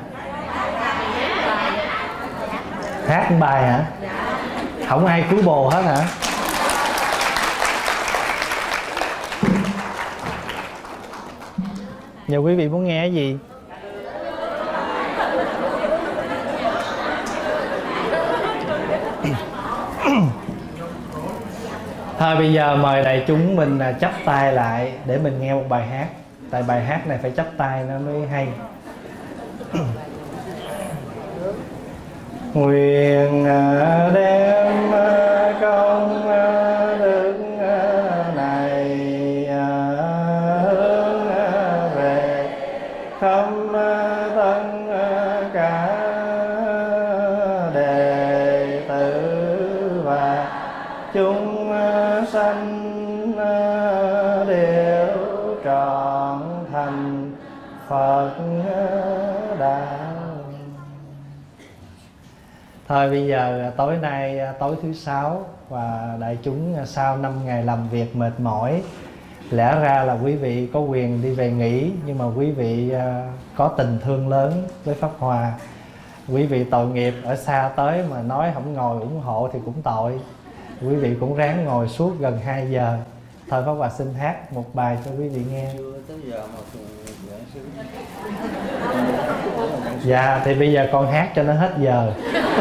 Hát một bài hả? Không ai cứu bồ hết hả? Giờ quý vị muốn nghe cái gì? Thôi bây giờ mời đại chúng mình chắp tay lại để mình nghe một bài hát. Tại bài hát này phải chắp tay nó mới hay. Nguyện đem công đức này hướng về khắp tất cả đệ tử và chúng sanh đều trọn thành Phật đạo. Thôi bây giờ tối nay tối thứ Sáu và đại chúng sau 5 ngày làm việc mệt mỏi, lẽ ra là quý vị có quyền đi về nghỉ, nhưng mà quý vị có tình thương lớn với Pháp Hòa. Quý vị tội nghiệp ở xa tới mà nói không ngồi ủng hộ thì cũng tội. Quý vị cũng ráng ngồi suốt gần 2 giờ. Thôi Pháp Hòa xin hát một bài cho quý vị nghe. Dạ thì bây giờ con hát cho nó hết giờ.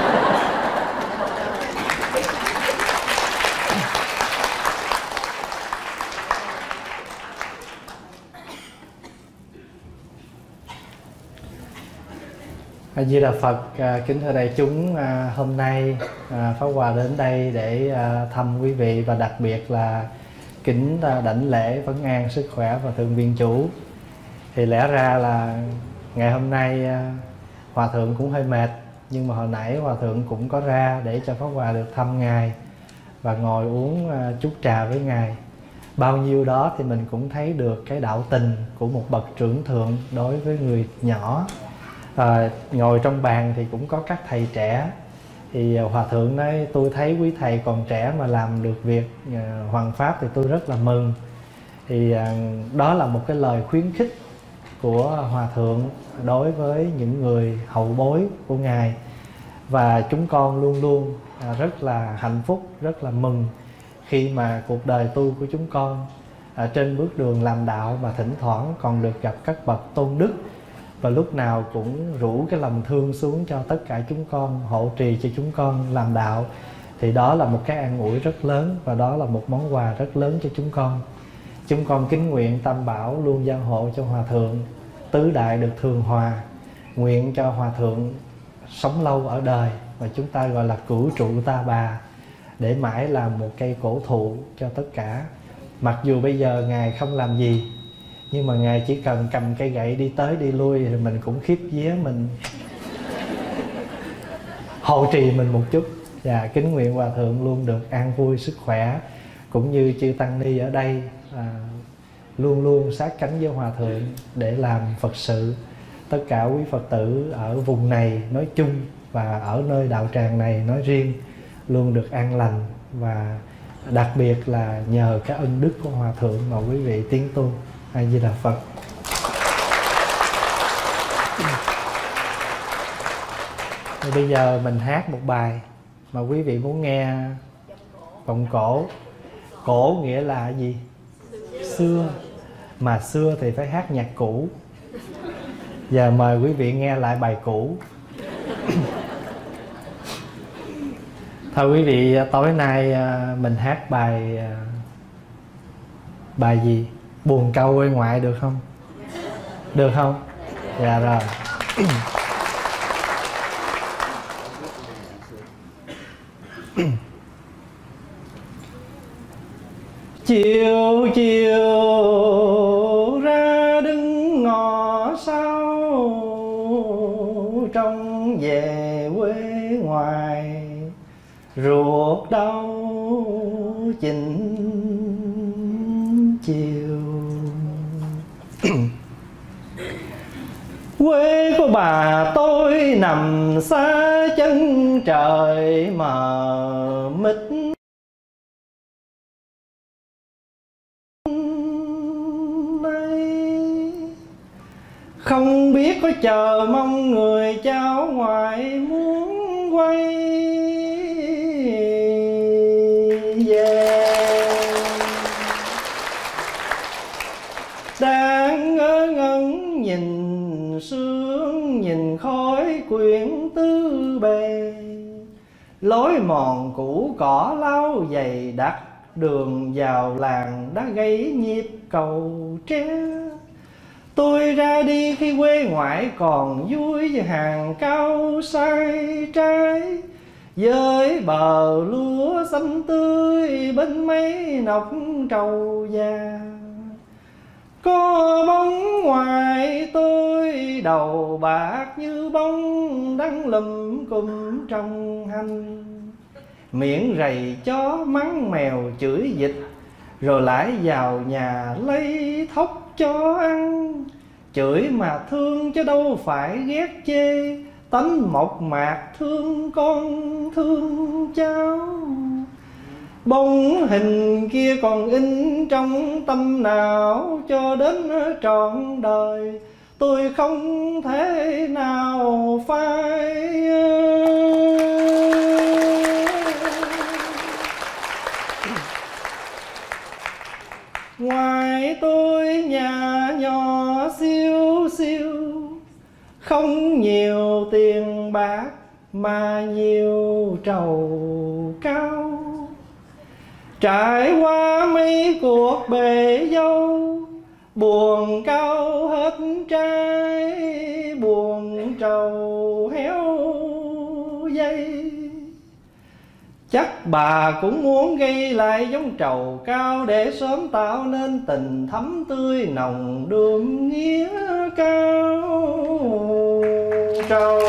A Di Đà Phật. Kính thưa đại chúng, hôm nay Pháp Hòa đến đây để thăm quý vị, và đặc biệt là kính đảnh lễ vấn an sức khỏe và thượng viện chủ. Thì lẽ ra là ngày hôm nay Hòa thượng cũng hơi mệt, nhưng mà hồi nãy Hòa thượng cũng có ra để cho Pháp Hòa được thăm ngài và ngồi uống chút trà với ngài. Bao nhiêu đó thì mình cũng thấy được cái đạo tình của một bậc trưởng thượng đối với người nhỏ. Ngồi trong bàn thì cũng có các thầy trẻ, Thì hòa thượng nói tôi thấy quý thầy còn trẻ mà làm được việc hoằng pháp thì tôi rất là mừng. Thì đó là một cái lời khuyến khích của hòa thượng đối với những người hậu bối của ngài. Và chúng con luôn luôn rất là hạnh phúc, rất là mừng khi mà cuộc đời tu của chúng con trên bước đường làm đạo mà thỉnh thoảng còn được gặp các bậc tôn đức, và lúc nào cũng rủ cái lòng thương xuống cho tất cả chúng con, hộ trì cho chúng con làm đạo. Thì đó là một cái an ủi rất lớn, và đó là một món quà rất lớn cho chúng con. Chúng con kính nguyện Tam Bảo luôn gia hộ cho hòa thượng, tứ đại được thường hòa, nguyện cho hòa thượng sống lâu ở đời, và chúng ta gọi là cửu trụ ta bà, để mãi làm một cây cổ thụ cho tất cả. Mặc dù bây giờ ngài không làm gì, nhưng mà ngài chỉ cần cầm cây gậy đi tới đi lui thì mình cũng khiếp vía, mình hộ trì mình một chút. Và kính nguyện hòa thượng luôn được an vui sức khỏe, cũng như chư tăng ni ở đây luôn luôn sát cánh với hòa thượng để làm Phật sự. Tất cả quý Phật tử ở vùng này nói chung và ở nơi đạo tràng này nói riêng luôn được an lành, và đặc biệt là nhờ cái ân đức của hòa thượng mà quý vị tiến tu. A Di Đà Phật. Thì bây giờ mình hát một bài mà quý vị muốn nghe. Vọng cổ. Cổ nghĩa là gì? Xưa. Mà xưa thì phải hát nhạc cũ. Giờ mời quý vị nghe lại bài cũ. Thôi quý vị, tối nay mình hát bài gì? Buồn câu quê ngoại được không? Được không? Dạ rồi. Chiều chiều ra đứng ngõ sau, trông về quê ngoài, ruột đau chỉnh chiều. Quê của bà tôi nằm xa chân trời mờ mịt, không biết có chờ mong người cháu ngoại muốn quay về. Đang ngơ ngẩn nhìn sương, nhìn khói quyển tứ bề, lối mòn cũ cỏ lau dày đặc, đường vào làng đã gãy nhịp cầu tre. Tôi ra đi khi quê ngoại còn vui với hàng cao sai trái, với bờ lúa xanh tươi bên mấy nọc trầu già. Có bóng ngoài tôi đầu bạc như bóng đang lùm cùm trong hành, miệng rầy chó mắng mèo chửi dịch, rồi lại vào nhà lấy thóc cho ăn. Chửi mà thương chứ đâu phải ghét chê, tánh mộc mạc thương con thương cháu. Bóng hình kia còn in trong tâm não cho đến trọn đời, tôi không thể nào phai. Ngoài tôi nhà nhỏ siêu siêu, không nhiều tiền bạc mà nhiều trầu cao. Trải qua mấy cuộc bể dâu, buồn cao hết trái, buồn trầu héo dây. Chắc bà cũng muốn gây lại giống trầu cao, để sớm tạo nên tình thắm tươi nồng đượm nghĩa cao trầu.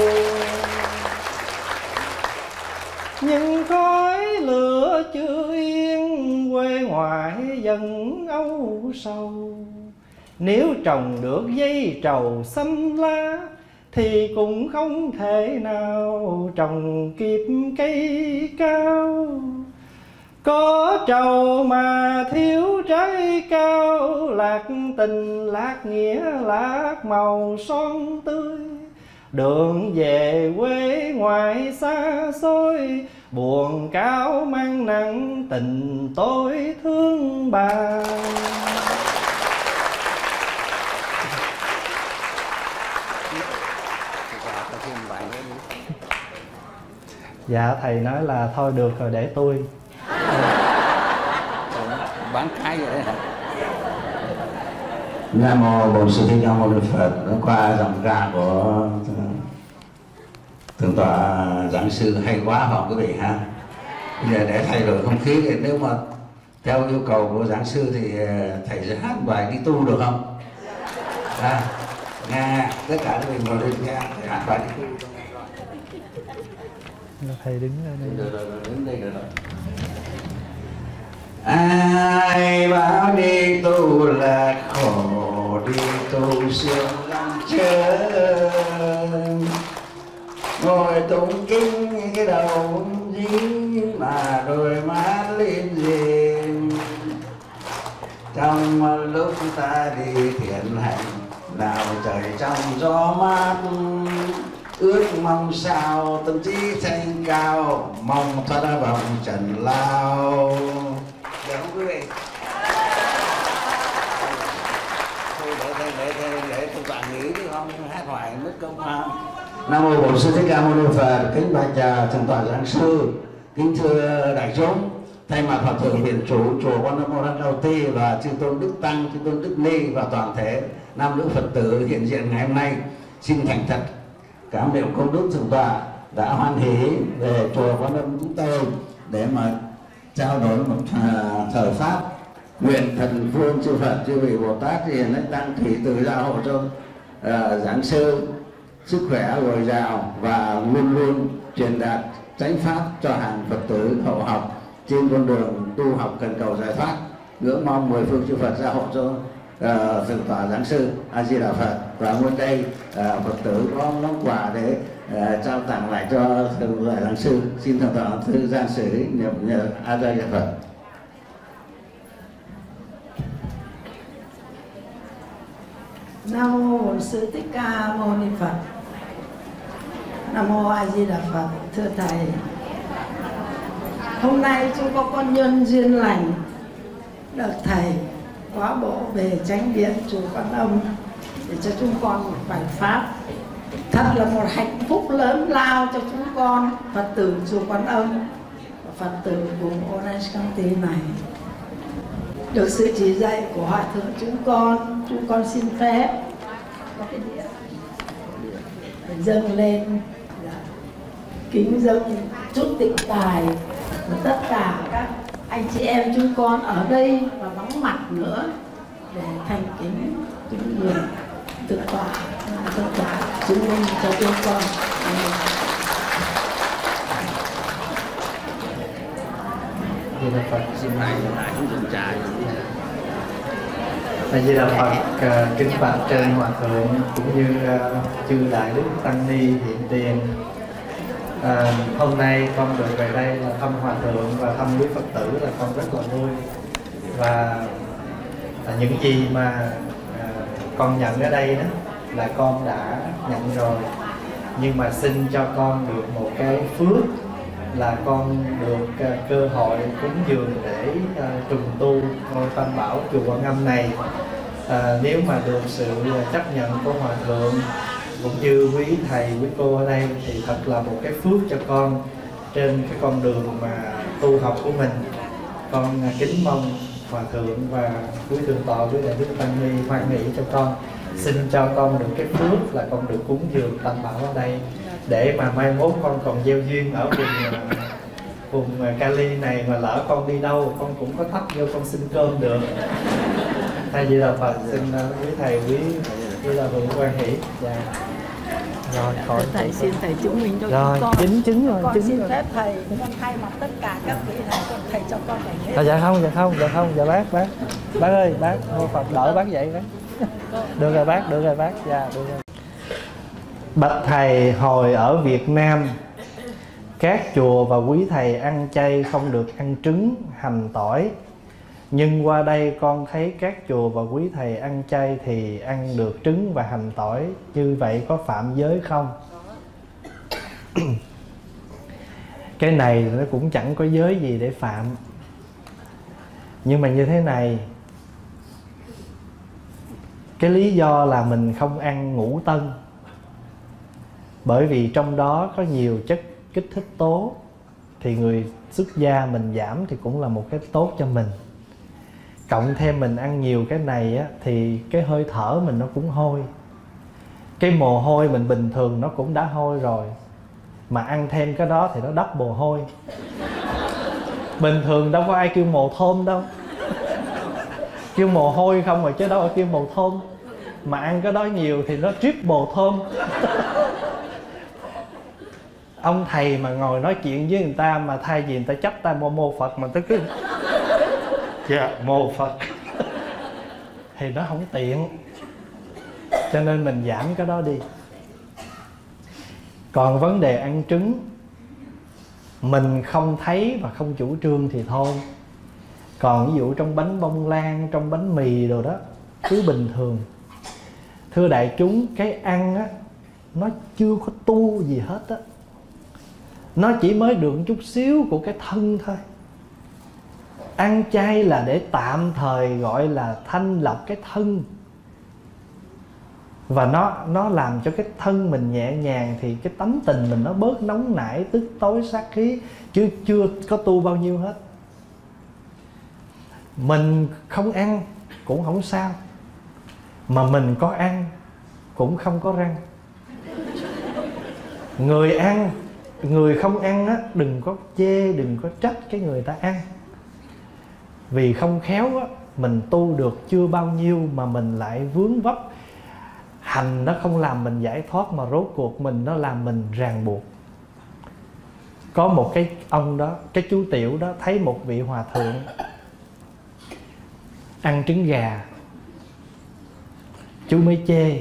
Nhưng khói lửa chưa yên, quê ngoại dần âu sầu. Nếu trồng được dây trầu xanh lá thì cũng không thể nào trồng kịp cây cao. Có trầu mà thiếu trái cao, lạc tình lạc nghĩa lạc màu son tươi. Đường về quê ngoại xa xôi, buồn cao mang nặng tình tôi thương bà. Dạ thầy nói là thôi được rồi để tôi. Bán cái vậy đấy hả? Nam mô Bổn Sư Thích Ca Mâu Ni Phật. Qua giọng ca của thượng tọa giảng sư hay quá không quý vị ha. Bây giờ để thay đổi không khí thì nếu mà theo yêu cầu của giảng sư thì thầy sẽ hát bài đi tu được không? Nghe tất cả các mình ngồi lên nghe thầy hát bài đi tu. Thầy đứng ở đây. Đứng đây được rồi. Ai bảo đi tu là khổ, đi tu sướng lắm chớ. Ngồi tụng kinh cái đầu dính mà đôi mắt lên diêm. Trong lúc ta đi thiện hành, nào trời trong gió mát, ước mong sao tâm trí thanh cao, mong thoát ra vòng trần lao. Được không quý vị? Thôi để tôi tạm nghỉ chứ không hát hoài mất công ha. Nam mô Bổn Sư Thích Ca Mâu Ni Phật. Kính bạch thượng tọa giảng sư, kính thưa đại chúng, thay mặt Hòa thượng Viện Chủ chùa Quan Âm Mô Đăng Đầu Ti và chư tôn đức tăng, chư tôn đức ni và toàn thể nam nữ Phật tử hiện diện ngày hôm nay, xin thành thật cảm niệm công đức thượng tọa đã hoan hỷ về chùa Quan Âm chúng tôi để mà trao đổi một thời pháp. Nguyện thần phương chư Phật, chư vị Bồ Tát hiền lãnh tăng thủy từ gia hộ cho giảng sư sức khỏe dồi dào và luôn luôn truyền đạt chánh pháp cho hàng Phật tử hậu học trên con đường tu học cần cầu giải thoát. Ngưỡng mong mười phương chư Phật gia hộ cho thượng tọa giảng sư A Di Đà Phật. Và nguyên đây Phật tử có món quà để trao tặng lại cho thượng tọa giảng sư. Xin thượng tọa thư gian xử niệm A Di Đà Phật. Nam mô Bổn Sư Thích Ca Mâu Ni Phật. Nam mô A Di Đà Phật. Thưa thầy, hôm nay chúng con nhân duyên lành được thầy quá bộ về chánh điện chùa Quan Âm để cho chúng con một bài pháp. Thật là một hạnh phúc lớn lao cho chúng con Phật tử chùa Quan Âm và Phật tử vùng Orange County này. Được sự chỉ dạy của Hòa thượng chúng con xin phép có cái đĩa để dâng lên, kính dâng chút tịnh tài của tất cả các anh chị em chúng con ở đây và vắng mặt nữa để thành kính kính mừng thượng tọa chứng minh cho chúng con. Di Đà Phật. Xin lại không dùng trà. A Di Đà Phật. Kính bạch trên Hòa thượng cũng như chư đại đức tăng ni hiện tiền. Hôm nay con được về đây là thăm Hòa thượng và thăm quý Phật tử là con rất là vui. Và những gì mà con nhận ở đây đó là con đã nhận rồi, nhưng mà xin cho con được một cái phước là con được cơ hội cúng dường để trùng tu ngôi Tam Bảo chùa Quan Âm này. Nếu mà được sự chấp nhận của Hòa thượng cũng như quý thầy quý cô ở đây thì thật là một cái phước cho con trên cái con đường mà tu học của mình. Con kính mong Hòa thượng và quý thượng tọa, quý đại đức tăng ni hoan hỷ cho con, xin cho con được cái phước là con được cúng dường Tam Bảo ở đây, để mà mai mốt con còn gieo duyên ở vùng Cali này, mà lỡ con đi đâu con cũng có thắp vô con xin cơm được. A Di Đà Phật. Xin quý thầy quý là hữu quan hỷ. Dạ. Rồi, khỏi Thầy xin thầy chứng minh cho rồi, con. chứng rồi, con chứng xin rồi. phép thầy, con thay mặt tất cả các vị thầy, con thầy cho con phải hết. Dạ không, dạ bác ơi, bác mô Phật đỡ bác vậy bác. Được rồi bác, dạ được rồi. Bạch thầy, hồi ở Việt Nam, các chùa và quý thầy ăn chay không được ăn trứng, hành, tỏi. Nhưng qua đây con thấy các chùa và quý thầy ăn chay thì ăn được trứng và hành, tỏi. Như vậy có phạm giới không? Cái này nó cũng chẳng có giới gì để phạm. Nhưng mà như thế này, cái lý do là mình không ăn ngũ tân, bởi vì trong đó có nhiều chất kích thích tố, thì người xuất gia mình giảm thì cũng là một cái tốt cho mình. Cộng thêm mình ăn nhiều cái này á, thì cái hơi thở mình nó cũng hôi. Cái mồ hôi mình bình thường nó cũng đã hôi rồi, mà ăn thêm cái đó thì nó double hôi. Bình thường đâu có ai kêu mồ thơm đâu, kêu mồ hôi không rồi chứ đâu có kêu mồ thơm. Mà ăn cái đó nhiều thì nó triple thơm. Ông thầy mà ngồi nói chuyện với người ta mà thay vì người ta chắp tay mô Phật mà tới cứ dạ mô Phật thì nó không tiện. Cho nên mình giảm cái đó đi. Còn vấn đề ăn trứng, mình không thấy và không chủ trương thì thôi. Còn ví dụ trong bánh bông lan, trong bánh mì đồ đó, cứ bình thường. Thưa đại chúng, cái ăn á, nó chưa có tu gì hết á. Nó chỉ mới được chút xíu của cái thân thôi. Ăn chay là để tạm thời gọi là thanh lọc cái thân. Và nó làm cho cái thân mình nhẹ nhàng, thì cái tánh tình mình nó bớt nóng nảy, tức tối, sát khí. Chứ chưa có tu bao nhiêu hết. Mình không ăn cũng không sao, mà mình có ăn cũng không có răng. Người ăn, người không ăn á, đừng có chê, đừng có trách cái người ta ăn. Vì không khéo á, mình tu được chưa bao nhiêu mà mình lại vướng vấp. Hành nó không làm mình giải thoát, mà rốt cuộc mình nó làm mình ràng buộc. Có một cái ông đó, cái chú Tiểu đó, thấy một vị hòa thượng ăn trứng gà. Chú mới chê,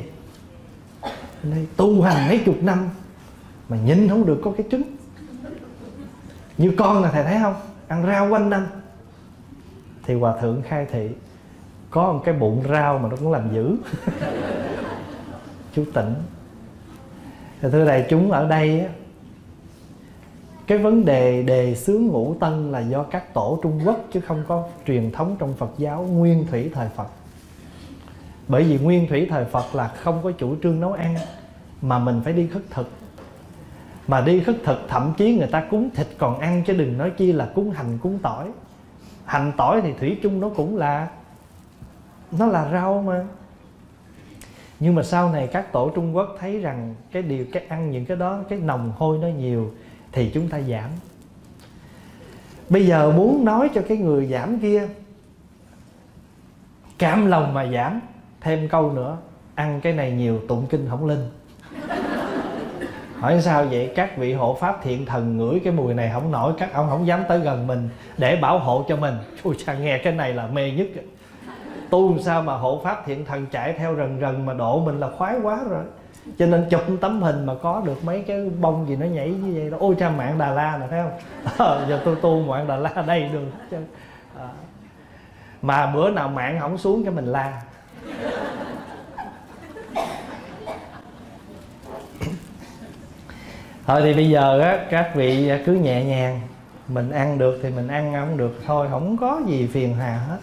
tu hành mấy chục năm mà nhìn không được có cái trứng. Như con là thầy thấy không, ăn rau quanh năm. Thì hòa thượng khai thị, có một cái bụng rau mà nó cũng làm dữ. Chú tỉnh. Thì thưa đại chúng, ở đây á, cái vấn đề đề xướng ngũ tân là do các tổ Trung Quốc, chứ không có truyền thống trong Phật giáo nguyên thủy thời Phật. Bởi vì nguyên thủy thời Phật là không có chủ trương nấu ăn, mà mình phải đi khất thực. Mà đi khất thực thậm chí người ta cúng thịt còn ăn, chứ đừng nói chi là cúng hành, cúng tỏi. Hành tỏi thì thủy chung nó cũng là, nó là rau mà. Nhưng mà sau này các tổ Trung Quốc thấy rằng cái ăn những cái đó, cái nồng hôi nó nhiều, thì chúng ta giảm. Bây giờ muốn nói cho cái người giảm kia cam lòng mà giảm, thêm câu nữa, ăn cái này nhiều tụng kinh không linh. Hỏi sao vậy? Các vị hộ pháp thiện thần ngửi cái mùi này không nổi, các ông không dám tới gần mình để bảo hộ cho mình. Ôi cha, nghe cái này là mê nhất. Tu sao mà hộ pháp thiện thần chạy theo rần rần mà độ mình là khoái quá rồi. Cho nên chụp tấm hình mà có được mấy cái bông gì nó nhảy như vậy đó. Ôi cha, mạng Đà La nè, thấy không? Giờ tôi tu mạng Đà La đây được. Mà bữa nào mạng không xuống cái mình la. Thôi thì bây giờ á, các vị cứ nhẹ nhàng. Mình ăn được thì mình ăn, không được thôi, không có gì phiền hà hết.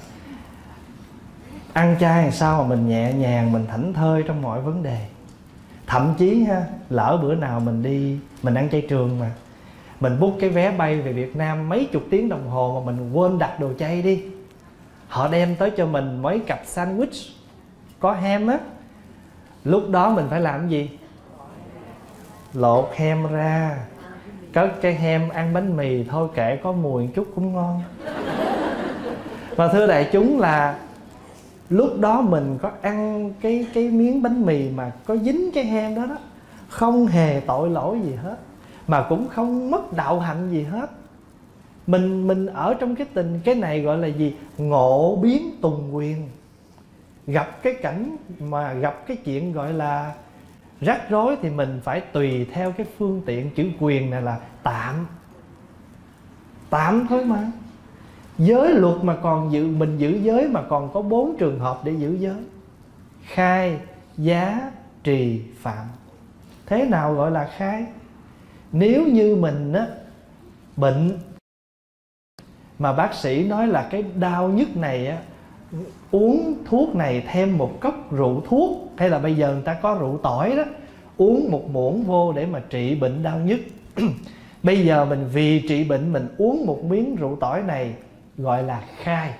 Ăn chay làm sao mà mình nhẹ nhàng, mình thảnh thơi trong mọi vấn đề. Thậm chí ha, lỡ bữa nào mình đi, mình ăn chay trường mà, mình book cái vé bay về Việt Nam mấy chục tiếng đồng hồ mà mình quên đặt đồ chay đi. Họ đem tới cho mình mấy cặp sandwich có ham á. Lúc đó mình phải làm cái gì? Lột hem ra, cất cái hem, ăn bánh mì thôi, kệ có mùi chút cũng ngon. Và thưa đại chúng là lúc đó mình có ăn cái miếng bánh mì mà có dính cái hem đó đó, không hề tội lỗi gì hết, mà cũng không mất đạo hạnh gì hết. Mình ở trong cái tình, cái này gọi là gì? Ngộ biến tùng quyền. Gặp cái cảnh mà gặp cái chuyện gọi là Rắc rối thì mình phải tùy theo cái phương tiện. Chữ quyền này là tạm, tạm thôi mà. Giới luật mà còn mình giữ giới mà còn có 4 trường hợp để giữ giới: khai, giá, trì, phạm. Thế nào gọi là khai? Nếu như mình á, bệnh mà bác sĩ nói là cái đau nhức này á, uống thuốc này thêm một cốc rượu thuốc, hay là bây giờ người ta có rượu tỏi đó, uống một muỗng vô để mà trị bệnh đau nhức. Bây giờ mình vì trị bệnh mình uống một miếng rượu tỏi này, gọi là khai.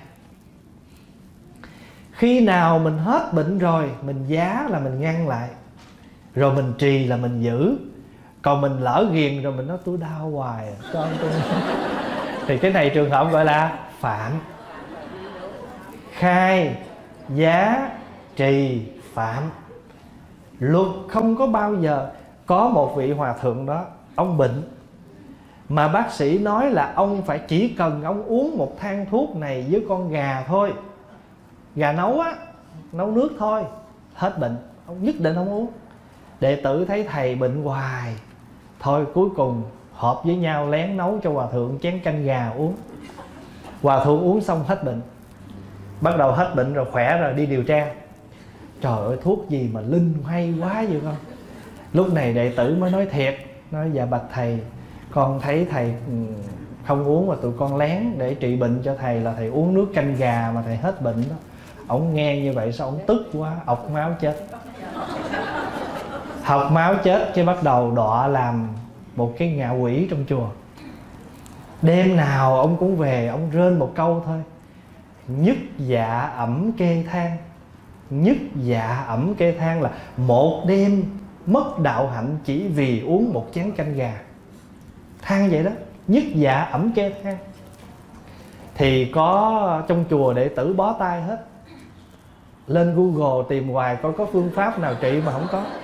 Khi nào mình hết bệnh rồi, mình giá là mình ngăn lại, rồi mình trì là mình giữ. Còn mình lỡ ghiền rồi mình nói tôi đau hoài cho anh tôi thì cái này trường hợp gọi là phạm. Khai, giá, trì, phạm. Luật không có bao giờ. Có một vị hòa thượng đó, ông bệnh mà bác sĩ nói là ông phải chỉ cần ông uống một thang thuốc này với con gà thôi, gà nấu á, nấu nước thôi, hết bệnh. Ông nhất định không uống. Đệ tử thấy thầy bệnh hoài, thôi cuối cùng họp với nhau lén nấu cho hòa thượng chén canh gà uống. Hòa thượng uống xong hết bệnh. Bắt đầu hết bệnh rồi, khỏe rồi, đi điều tra. Trời ơi, thuốc gì mà linh hay quá vậy con. Lúc này đệ tử mới nói thiệt, nói dạ bạch thầy, con thấy thầy không uống mà tụi con lén để trị bệnh cho thầy, là thầy uống nước canh gà mà thầy hết bệnh đó. Ổng nghe như vậy sao ổng tức quá, ọc máu chết. Học máu chết chứ bắt đầu đọa làm một cái ngạ quỷ trong chùa. Đêm nào ông cũng về, ông rên một câu thôi: nhất dạ ẩm kê than. Nhất dạ ẩm kê than là một đêm mất đạo hạnh chỉ vì uống một chén canh gà. Than vậy đó, nhất dạ ẩm kê than. Thì có trong chùa đệ tử bó tay hết. Lên Google tìm hoài coi có phương pháp nào trị mà không có.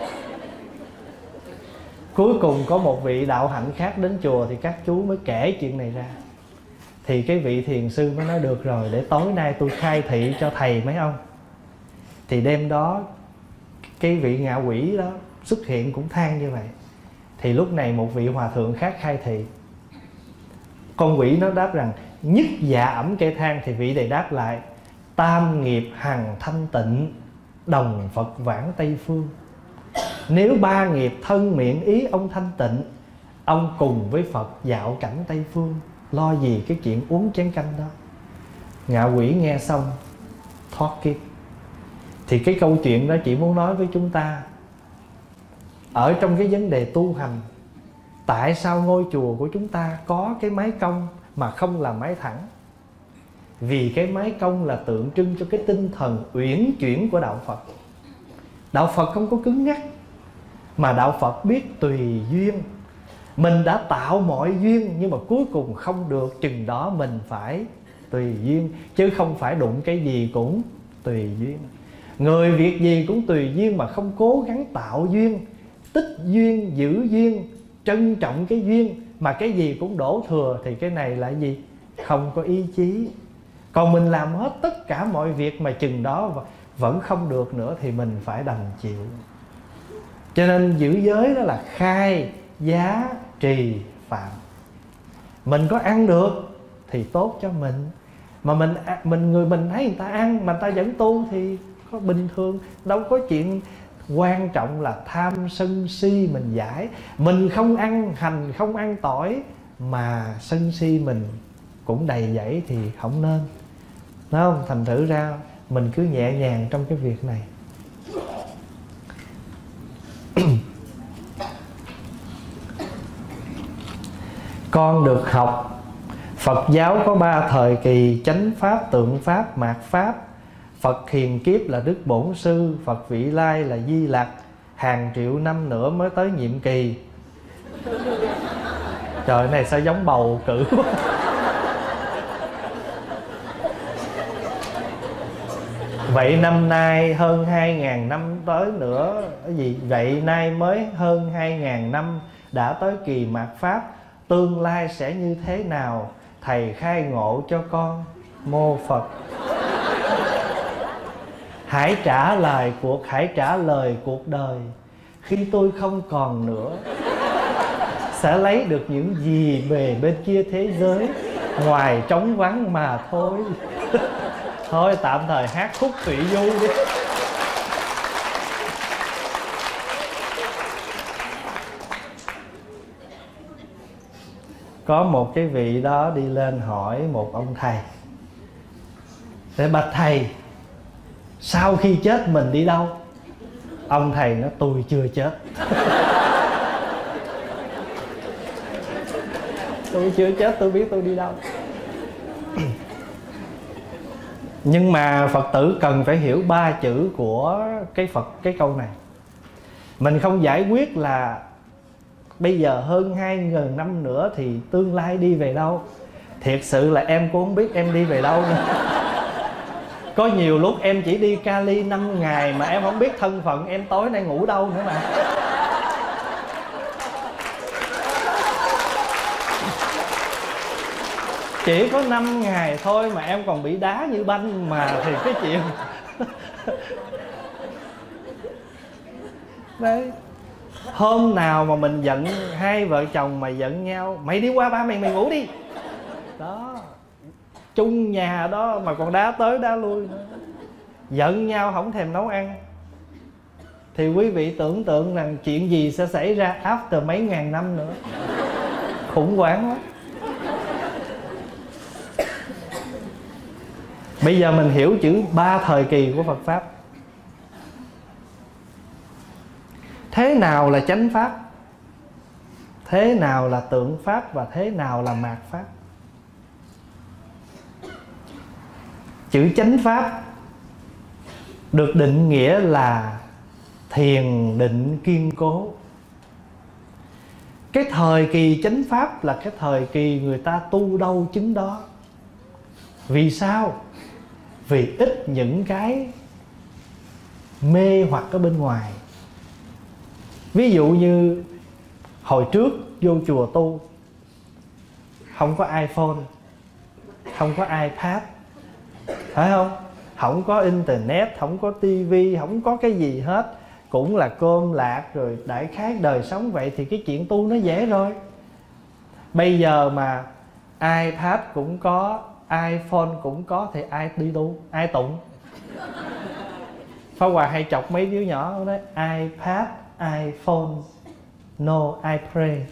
Cuối cùng có một vị đạo hạnh khác đến chùa thì các chú mới kể chuyện này ra. Thì cái vị thiền sư mới nói được rồi, để tối nay tôi khai thị cho thầy mấy ông. Thì đêm đó cái vị ngạ quỷ đó xuất hiện cũng than như vậy. Thì lúc này một vị hòa thượng khác khai thị. Con quỷ nó đáp rằng nhất dạ ẩm kê than. Thì vị này đáp lại: tam nghiệp hằng thanh tịnh, đồng Phật vãng Tây Phương. Nếu 3 nghiệp thân miệng ý ông thanh tịnh, ông cùng với Phật dạo cảnh Tây Phương, lo gì cái chuyện uống chén canh đó. Ngạ quỷ nghe xong thoát kiếp. Thì cái câu chuyện đó chỉ muốn nói với chúng ta, ở trong cái vấn đề tu hành, tại sao ngôi chùa của chúng ta có cái mái cong mà không là mái thẳng? Vì cái mái cong là tượng trưng cho cái tinh thần uyển chuyển của đạo Phật. Đạo Phật không có cứng nhắc, mà đạo Phật biết tùy duyên. Mình đã tạo mọi duyên, nhưng mà cuối cùng không được, chừng đó mình phải tùy duyên, chứ không phải đụng cái gì cũng tùy duyên. Người việc gì cũng tùy duyên mà không cố gắng tạo duyên, tích duyên, giữ duyên, trân trọng cái duyên, mà cái gì cũng đổ thừa, thì cái này là gì? Không có ý chí. Còn mình làm hết tất cả mọi việc mà chừng đó vẫn không được nữa thì mình phải đành chịu. Cho nên giữ giới đó là khai, giá, trì, phạm. Mình có ăn được thì tốt cho mình. Mà mình thấy người ta ăn mà người ta vẫn tu thì có bình thường, đâu có chuyện. Quan trọng là tham sân si mình giải. Mình không ăn hành, không ăn tỏi mà sân si mình cũng đầy dẫy thì không nên. Đúng không? Thành thử ra mình cứ nhẹ nhàng trong cái việc này. Con được học Phật giáo có 3 thời kỳ: chánh pháp, tượng pháp, mạt pháp. Phật hiền kiếp là Đức Bổn Sư, Phật vị lai là Di Lặc. Hàng triệu năm nữa mới tới nhiệm kỳ. Trời này sao giống bầu cử quá. Vậy năm nay hơn 2.000 năm tới nữa. Cái gì? Vậy nay mới hơn 2.000 năm đã tới kỳ mạt pháp. Tương lai sẽ như thế nào? Thầy khai ngộ cho con. Mô Phật. Hãy trả lời cuộc đời. khi tôi không còn nữa, sẽ lấy được những gì về bên kia thế giới ngoài trống vắng mà thôi. Thôi tạm thời hát khúc Thụy Du đi. Có một cái vị đó đi lên hỏi một ông thầy: để bạch thầy, sau khi chết mình đi đâu? Ông thầy nói: tôi chưa chết. Tôi chưa chết, tôi biết tôi đi đâu. Nhưng mà Phật tử cần phải hiểu 3 chữ của cái câu này. Mình không giải quyết là bây giờ hơn 2.000 năm nữa thì tương lai đi về đâu. Thiệt sự là em cũng không biết em đi về đâu nữa. Có nhiều lúc em chỉ đi Cali 5 ngày mà em không biết thân phận em tối nay ngủ đâu nữa mà. Chỉ có 5 ngày thôi mà em còn bị đá như banh mà, thì cái chuyện đấy. Hôm nào mà mình giận, hai vợ chồng mà giận nhau: mày đi qua ba mày, mày ngủ đi. Đó, chung nhà đó mà còn đá tới đá lui nữa. Giận nhau không thèm nấu ăn. Thì quý vị tưởng tượng rằng chuyện gì sẽ xảy ra after mấy ngàn năm nữa. Khủng hoảng lắm. Bây giờ mình hiểu chữ 3 thời kỳ của Phật Pháp. Thế nào là chánh Pháp, thế nào là tượng Pháp, và thế nào là mạt Pháp. Chữ chánh Pháp được định nghĩa là thiền định kiên cố. Cái thời kỳ chánh Pháp là cái thời kỳ người ta tu đâu chứng đó. Vì sao? Vì ít những cái mê hoặc ở bên ngoài. Ví dụ như hồi trước vô chùa tu, không có iPhone, không có iPad, phải không? Không có internet, không có tivi, không có cái gì hết. Cũng là cơm lạc rồi đại khái đời sống vậy thì cái chuyện tu nó dễ rồi. Bây giờ mà iPad cũng có, iPhone cũng có thì ai đi tu, ai tụng? Pháp Hòa hay chọc mấy đứa nhỏ nói: iPad, iPhone, no I pray.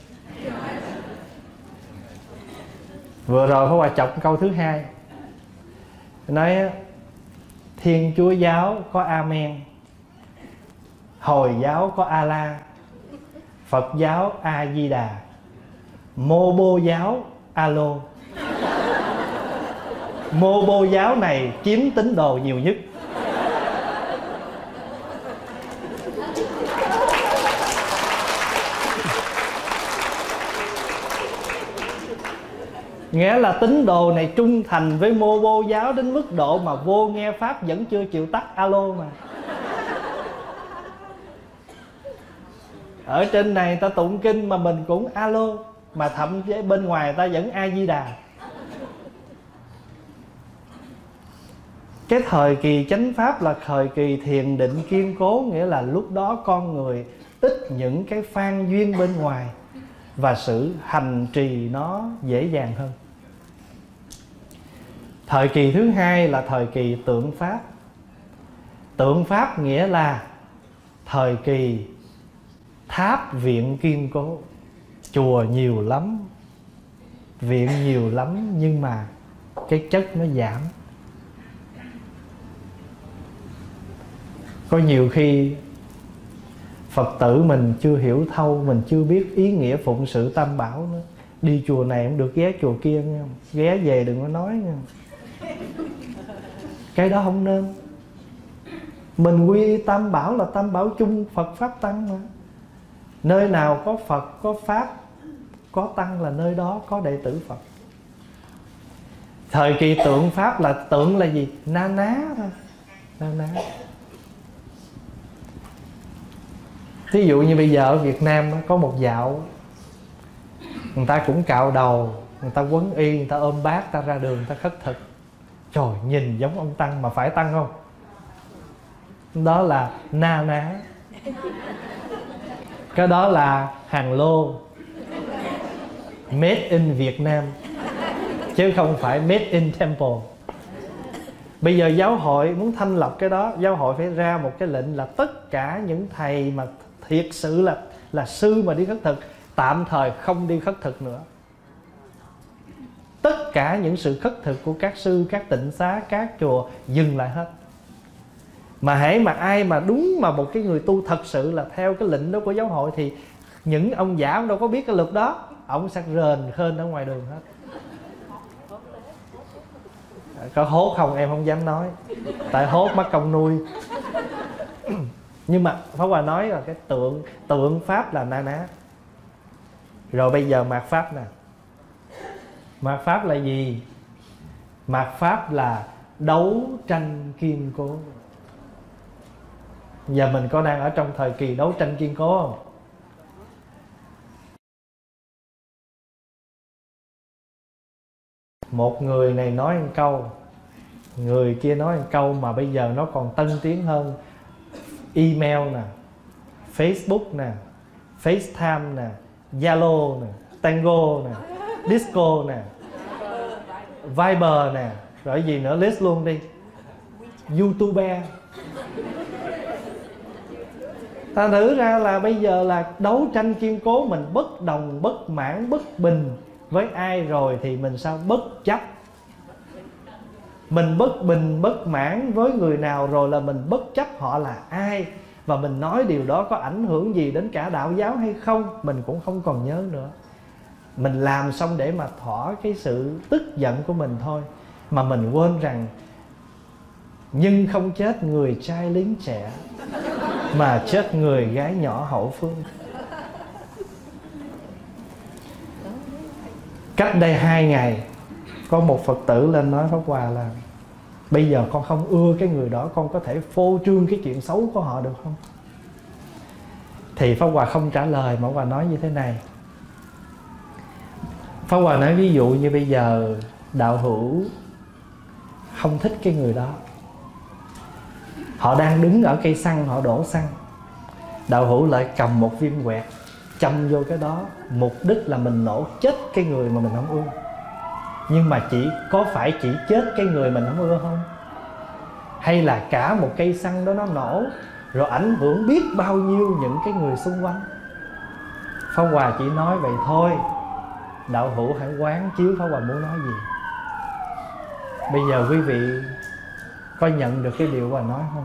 Vừa rồi Pháp Hòa chọc câu thứ 2, nói Thiên Chúa giáo có Amen, Hồi giáo có A-la, Phật giáo A-di-đà, Mô Bô giáo Alo. Mô Bô giáo này chiếm tín đồ nhiều nhất. Nghĩa là tín đồ này trung thành với Mô Bô giáo đến mức độ mà vô nghe Pháp vẫn chưa chịu tắt alo mà. Ở trên này ta tụng kinh mà mình cũng alo, mà thậm chí bên ngoài ta vẫn A-di-đà. Cái thời kỳ chánh Pháp là thời kỳ thiền định kiên cố. Nghĩa là lúc đó con người ít những cái phan duyên bên ngoài, và sự hành trì nó dễ dàng hơn. Thời kỳ thứ 2 là thời kỳ tượng Pháp. Tượng Pháp nghĩa là thời kỳ tháp viện kiên cố. Chùa nhiều lắm, viện nhiều lắm, nhưng mà cái chất nó giảm. Có nhiều khi Phật tử mình chưa hiểu thâu, mình chưa biết ý nghĩa phụng sự Tam Bảo nữa. Đi chùa này không được ghé chùa kia nghe không? Ghé về đừng có nói nghe. Cái đó không nên. Mình quy y Tam Bảo là Tam Bảo chung, Phật Pháp Tăng mà. Nơi nào có Phật, có Pháp, có Tăng là nơi đó có đệ tử Phật. Thời kỳ tượng Pháp là tượng là gì? Na ná thôi. Na ná. Ví dụ như bây giờ ở Việt Nam có một dạo, người ta cũng cạo đầu, người ta quấn y, người ta ôm bát, ta ra đường, người ta khất thực. Trời, nhìn giống ông Tăng mà phải Tăng không? Đó là na ná. Cái đó là hàng lô, made in Việt Nam, chứ không phải made in Temple. Bây giờ giáo hội muốn thanh lọc cái đó, giáo hội phải ra một cái lệnh là tất cả những thầy mà thiệt sự là sư mà đi khất thực, tạm thời không đi khất thực nữa. Tất cả những sự khất thực của các sư, các tịnh xá, các chùa dừng lại hết. Mà hễ mà ai mà đúng mà một cái người tu thật sự là theo cái lệnh đó của giáo hội, thì những ông giả ông đâu có biết cái luật đó, ông sẽ rền khên ở ngoài đường hết. Có hốt không em không dám nói, tại hốt mất công nuôi. Nhưng mà Pháp Hòa nói là cái tượng Pháp là na ná. Rồi bây giờ mạt Pháp nè. Mạt Pháp là gì? Mạt Pháp là đấu tranh kiên cố. Giờ mình có đang ở trong thời kỳ đấu tranh kiên cố không? Một người này nói một câu, người kia nói một câu, mà bây giờ nó còn tân tiến hơn. Email nè, Facebook nè, FaceTime nè, Zalo nè, Tango nè, Disco nè, Viber nè, rồi gì nữa list luôn đi. YouTube. Ta thử ra là bây giờ là đấu tranh kiên cố, mình bất đồng, bất mãn, bất bình với ai rồi thì mình sao bất chấp. Mình bất bình, bất mãn với người nào rồi là mình bất chấp họ là ai, và mình nói điều đó có ảnh hưởng gì đến cả đạo giáo hay không, mình cũng không còn nhớ nữa. Mình làm xong để mà thỏa cái sự tức giận của mình thôi, mà mình quên rằng nhưng không chết người trai lính trẻ, mà chết người gái nhỏ hậu phương. Cách đây 2 ngày có một Phật tử lên nói Pháp Hòa là bây giờ con không ưa cái người đó, con có thể phô trương cái chuyện xấu của họ được không? Thì Pháp Hòa không trả lời, mà Pháp Hòa nói như thế này. Pháp Hòa nói ví dụ như bây giờ đạo hữu không thích cái người đó, họ đang đứng ở cây xăng, họ đổ xăng, đạo hữu lại cầm một viên quẹt châm vô cái đó, mục đích là mình nổ chết cái người mà mình không ưa. Nhưng mà có phải chỉ chết cái người mình không ưa không? Hay là cả một cây xăng đó nó nổ rồi ảnh hưởng biết bao nhiêu những cái người xung quanh? Pháp Hòa chỉ nói vậy thôi. Đạo hữu hãy quán chiếu Pháp Hòa muốn nói gì. Bây giờ quý vị có nhận được cái điều Hòa nói không?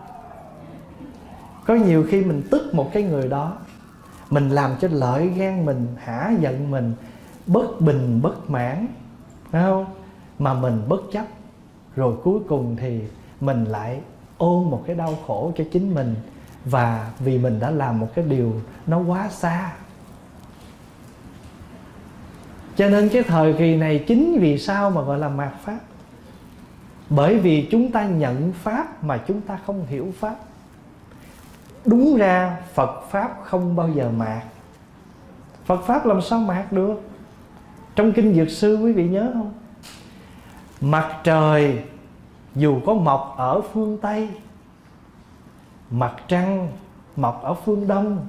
Có nhiều khi mình tức một cái người đó, mình làm cho lợi gan mình, hả giận mình, bất bình, bất mãn, phải không? Mà mình bất chấp, rồi cuối cùng thì mình lại ôm một cái đau khổ cho chính mình, và vì mình đã làm một cái điều nó quá xa. Cho nên cái thời kỳ này chính vì sao mà gọi là mạt Pháp? Bởi vì chúng ta nhận Pháp mà chúng ta không hiểu Pháp. Đúng ra Phật Pháp không bao giờ mạt. Phật Pháp làm sao mạt được? Trong Kinh Dược Sư quý vị nhớ không? Mặt trời dù có mọc ở phương Tây, mặt trăng mọc ở phương Đông,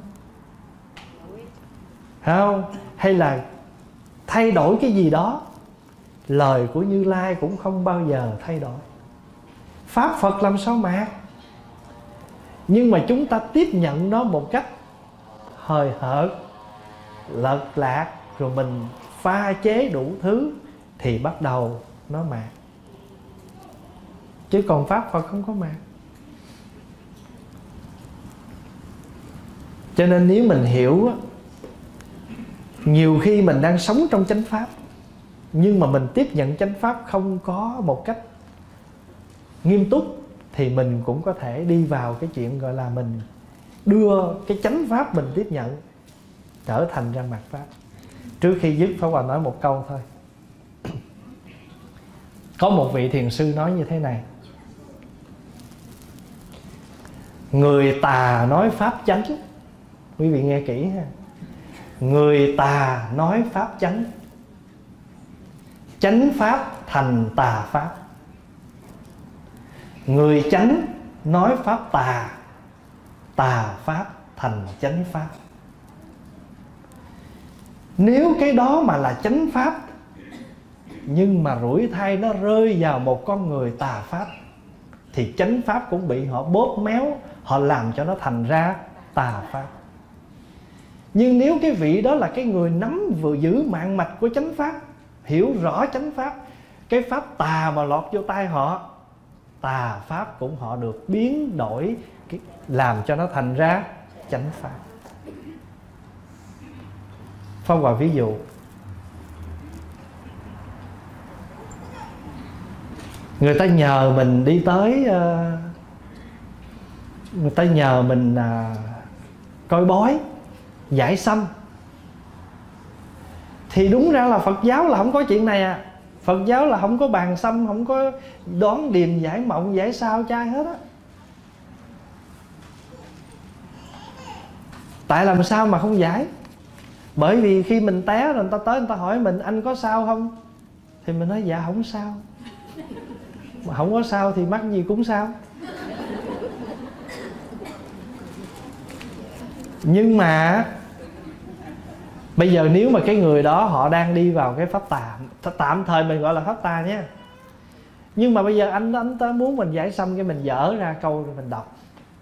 phải không? Hay là thay đổi cái gì đó, lời của Như Lai cũng không bao giờ thay đổi. Pháp Phật làm sao mạt? Nhưng mà chúng ta tiếp nhận nó một cách hời hợt, lật lạc, rồi mình pha chế đủ thứ thì bắt đầu nó mạt. Chứ còn Pháp Phật không có mạt. Cho nên nếu mình hiểu, nhiều khi mình đang sống trong chánh Pháp, nhưng mà mình tiếp nhận chánh Pháp không có một cách nghiêm túc, thì mình cũng có thể đi vào cái chuyện gọi là mình đưa cái chánh Pháp mình tiếp nhận trở thành ra mạt Pháp. Trước khi dứt, Pháp Hòa nói một câu thôi. Có một vị thiền sư nói như thế này: người tà nói Pháp chánh. Quý vị nghe kỹ ha. Người tà nói Pháp chánh, chánh Pháp thành tà Pháp. Người chánh nói Pháp tà, tà Pháp thành chánh Pháp. Nếu cái đó mà là chánh pháp, nhưng mà rủi thai nó rơi vào một con người tà pháp, thì chánh pháp cũng bị họ bóp méo, họ làm cho nó thành ra tà pháp. Nhưng nếu cái vị đó là cái người nắm vừa giữ mạng mạch của chánh pháp, hiểu rõ chánh pháp, cái pháp tà mà lọt vô tay họ, tà pháp cũng họ được biến đổi, làm cho nó thành ra chánh pháp. Phong vào ví dụ, người ta nhờ mình đi tới, người ta nhờ mình coi bói, giải sâm, thì đúng ra là Phật giáo là không có chuyện này à. Phật giáo là không có bàn sâm, không có đoán điềm, giải mộng, giải sao trai hết á. Tại làm sao mà không giải? Bởi vì khi mình té rồi người ta tới, người ta hỏi mình anh có sao không, thì mình nói dạ không sao. Mà không có sao thì mắc gì cũng sao. Nhưng mà bây giờ nếu mà cái người đó họ đang đi vào cái pháp tà, tạm thời mình gọi là pháp tà nhé, nhưng mà bây giờ anh ta muốn mình giải xong, cái mình dở ra câu mình đọc: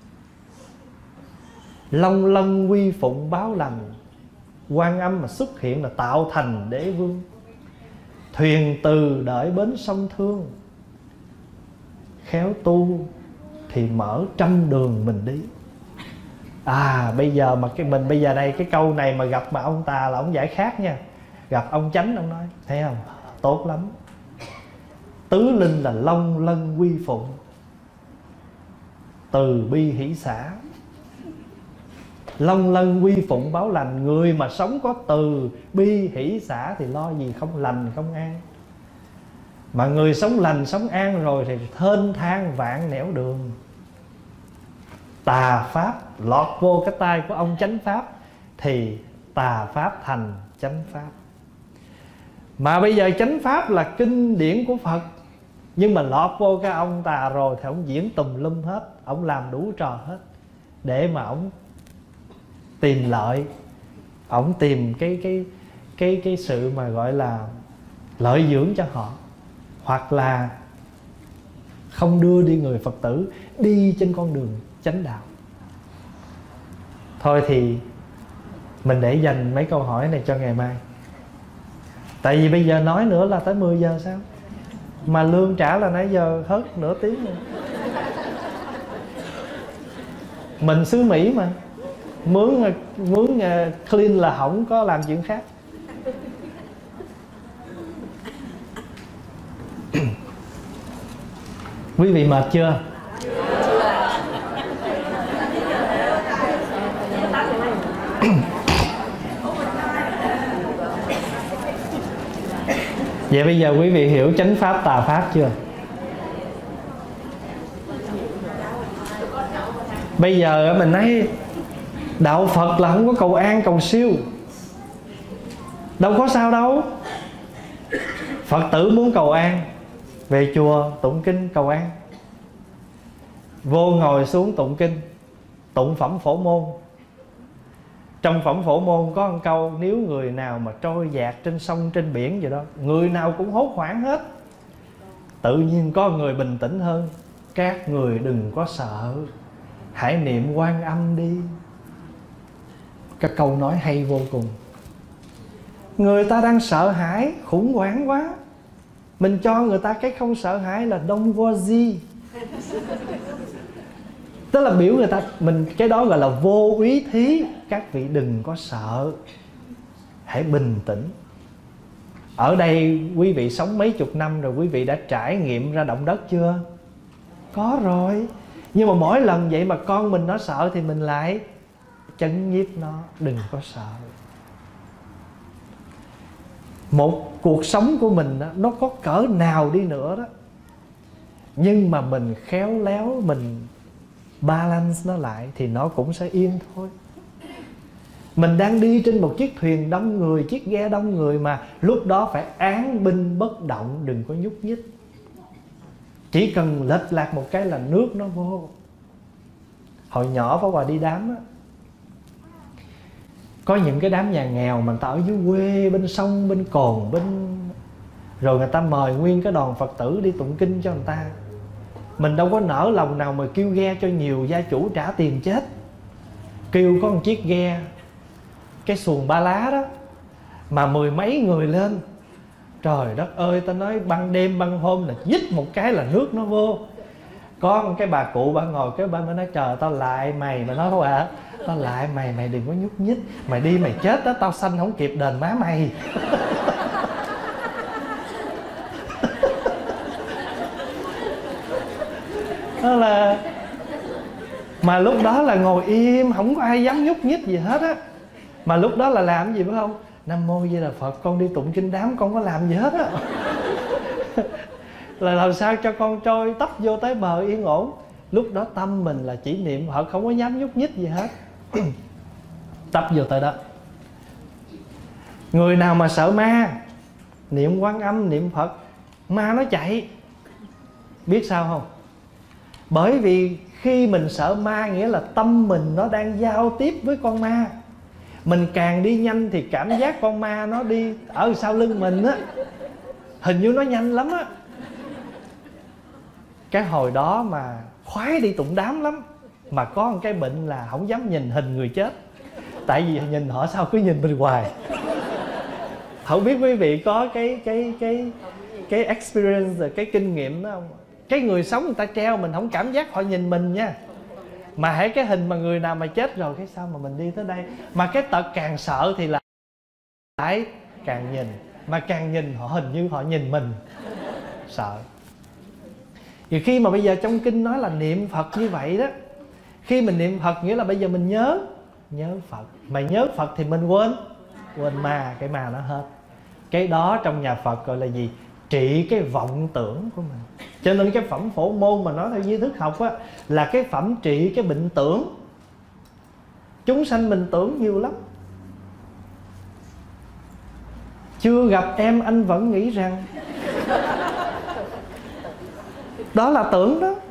long lân quy phụng báo lành, Quan Âm mà xuất hiện là tạo thành đế vương, thuyền từ đợi bến sông Thương, khéo tu thì mở trăm đường mình đi. Bây giờ mà mình bây giờ đây cái câu này mà gặp mà ông tà là ông giải khác nha. Gặp ông chánh ông nói thấy không, tốt lắm. Tứ linh là long lân quy phụng, từ bi hỷ xả. Long lân quy phụng báo lành, người mà sống có từ bi hỷ xả thì lo gì không lành không an. Mà người sống lành sống an rồi thì thênh thang vạn nẻo đường. Tà pháp lọt vô cái tay của ông chánh pháp thì tà pháp thành chánh pháp. Mà bây giờ chánh pháp là kinh điển của Phật, nhưng mà lọt vô cái ông tà rồi thì ông diễn tùm lum hết, ông làm đủ trò hết để mà ông tìm lợi, ông tìm cái sự mà gọi là lợi dưỡng cho họ, hoặc là không đưa đi người Phật tử đi trên con đường chánh đạo. Thôi thì mình để dành mấy câu hỏi này cho ngày mai. Tại vì bây giờ nói nữa là tới 10 giờ sao, mà lương trả là nãy giờ hết nửa tiếng rồi. Mình xứ Mỹ mà, mướn clean là không có làm chuyện khác. Quý vị mệt chưa? Vậy bây giờ quý vị hiểu chánh pháp tà pháp chưa? Bây giờ mình nói đạo Phật là không có cầu an cầu siêu, đâu có sao đâu. Phật tử muốn cầu an, về chùa tụng kinh cầu an, vô ngồi xuống tụng kinh, tụng phẩm Phổ Môn. Trong phẩm Phổ Môn có một câu: nếu người nào mà trôi dạt trên sông trên biển gì đó, người nào cũng hốt hoảng hết. Tự nhiên có người bình tĩnh hơn: các người đừng có sợ, hãy niệm Quan Âm đi. Các câu nói hay vô cùng. Người ta đang sợ hãi, khủng hoảng quá, mình cho người ta cái không sợ hãi là don't worry. Tức là biểu người ta, mình cái đó gọi là vô úy thí. Các vị đừng có sợ, hãy bình tĩnh. Ở đây quý vị sống mấy chục năm rồi, quý vị đã trải nghiệm ra động đất chưa? Có rồi. Nhưng mà mỗi lần vậy mà con mình nó sợ thì mình lại chấn nhiếp nó, đừng có sợ. Một cuộc sống của mình đó, nó có cỡ nào đi nữa đó, nhưng mà mình khéo léo, mình balance nó lại thì nó cũng sẽ yên thôi. Mình đang đi trên một chiếc thuyền đông người, chiếc ghe đông người, mà lúc đó phải án binh bất động, đừng có nhúc nhích. Chỉ cần lệch lạc một cái là nước nó vô. Hồi nhỏ Pháp Hòa đi đám á, Có những cái đám nhà nghèo mà người ta ở dưới quê, bên sông, bên cồn, rồi người ta mời nguyên cái đoàn Phật tử đi tụng kinh cho người ta. Mình đâu có nỡ lòng nào mà kêu ghe cho nhiều gia chủ trả tiền chết. Kêu có một chiếc ghe, cái xuồng ba lá đó, mà 10 mấy người lên. Trời đất ơi, ta nói ban đêm ban hôm là dít một cái là nước nó vô. Có một cái bà cụ bà ngồi cái bên mới nói trời tao lại mày. Mà nói thôi à, tao lại mày, mày đừng có nhúc nhích. Mày đi mày chết đó, tao sanh không kịp đền má mày. Đó là, mà lúc đó là ngồi im, không có ai dám nhúc nhích gì hết á. Mà lúc đó là làm gì phải không? Nam mô Di Đà Phật, con đi tụng kinh đám con có làm gì hết á. Là làm sao cho con trôi tấp vô tới bờ yên ổn. Lúc đó tâm mình là chỉ niệm Phật, không có dám nhúc nhích gì hết. Tấp vô tới đó. Người nào mà sợ ma, niệm Quan Âm, niệm Phật, ma nó chạy. Biết sao không? Bởi vì khi mình sợ ma nghĩa là tâm mình nó đang giao tiếp với con ma. Mình càng đi nhanh thì cảm giác con ma nó đi ở sau lưng mình á, hình như nó nhanh lắm á. Cái hồi đó mà khoái đi tụng đám lắm. Mà có một cái bệnh là không dám nhìn hình người chết. Tại vì nhìn họ sao cứ nhìn mình hoài. Không biết quý vị có cái experience, cái kinh nghiệm đó không? Cái người sống người ta treo mình không cảm giác họ nhìn mình nha. Mà hãy cái hình mà người nào mà chết rồi, cái sao mà mình đi tới đây. Mà cái tật càng sợ thì là lại càng nhìn. Mà càng nhìn họ hình như họ nhìn mình. Sợ. Vì khi mà bây giờ trong kinh nói là niệm Phật như vậy đó, khi mình niệm Phật nghĩa là bây giờ mình nhớ Phật. Mà nhớ Phật thì mình quên ma, cái ma nó hết. Cái đó trong nhà Phật gọi là gì? Trị cái vọng tưởng của mình. Cho nên cái phẩm Phổ Môn mà nói theo duy thức học á, là cái phẩm trị cái bệnh tưởng. Chúng sanh mình tưởng nhiều lắm. Chưa gặp em anh vẫn nghĩ rằng. Đó là tưởng đó.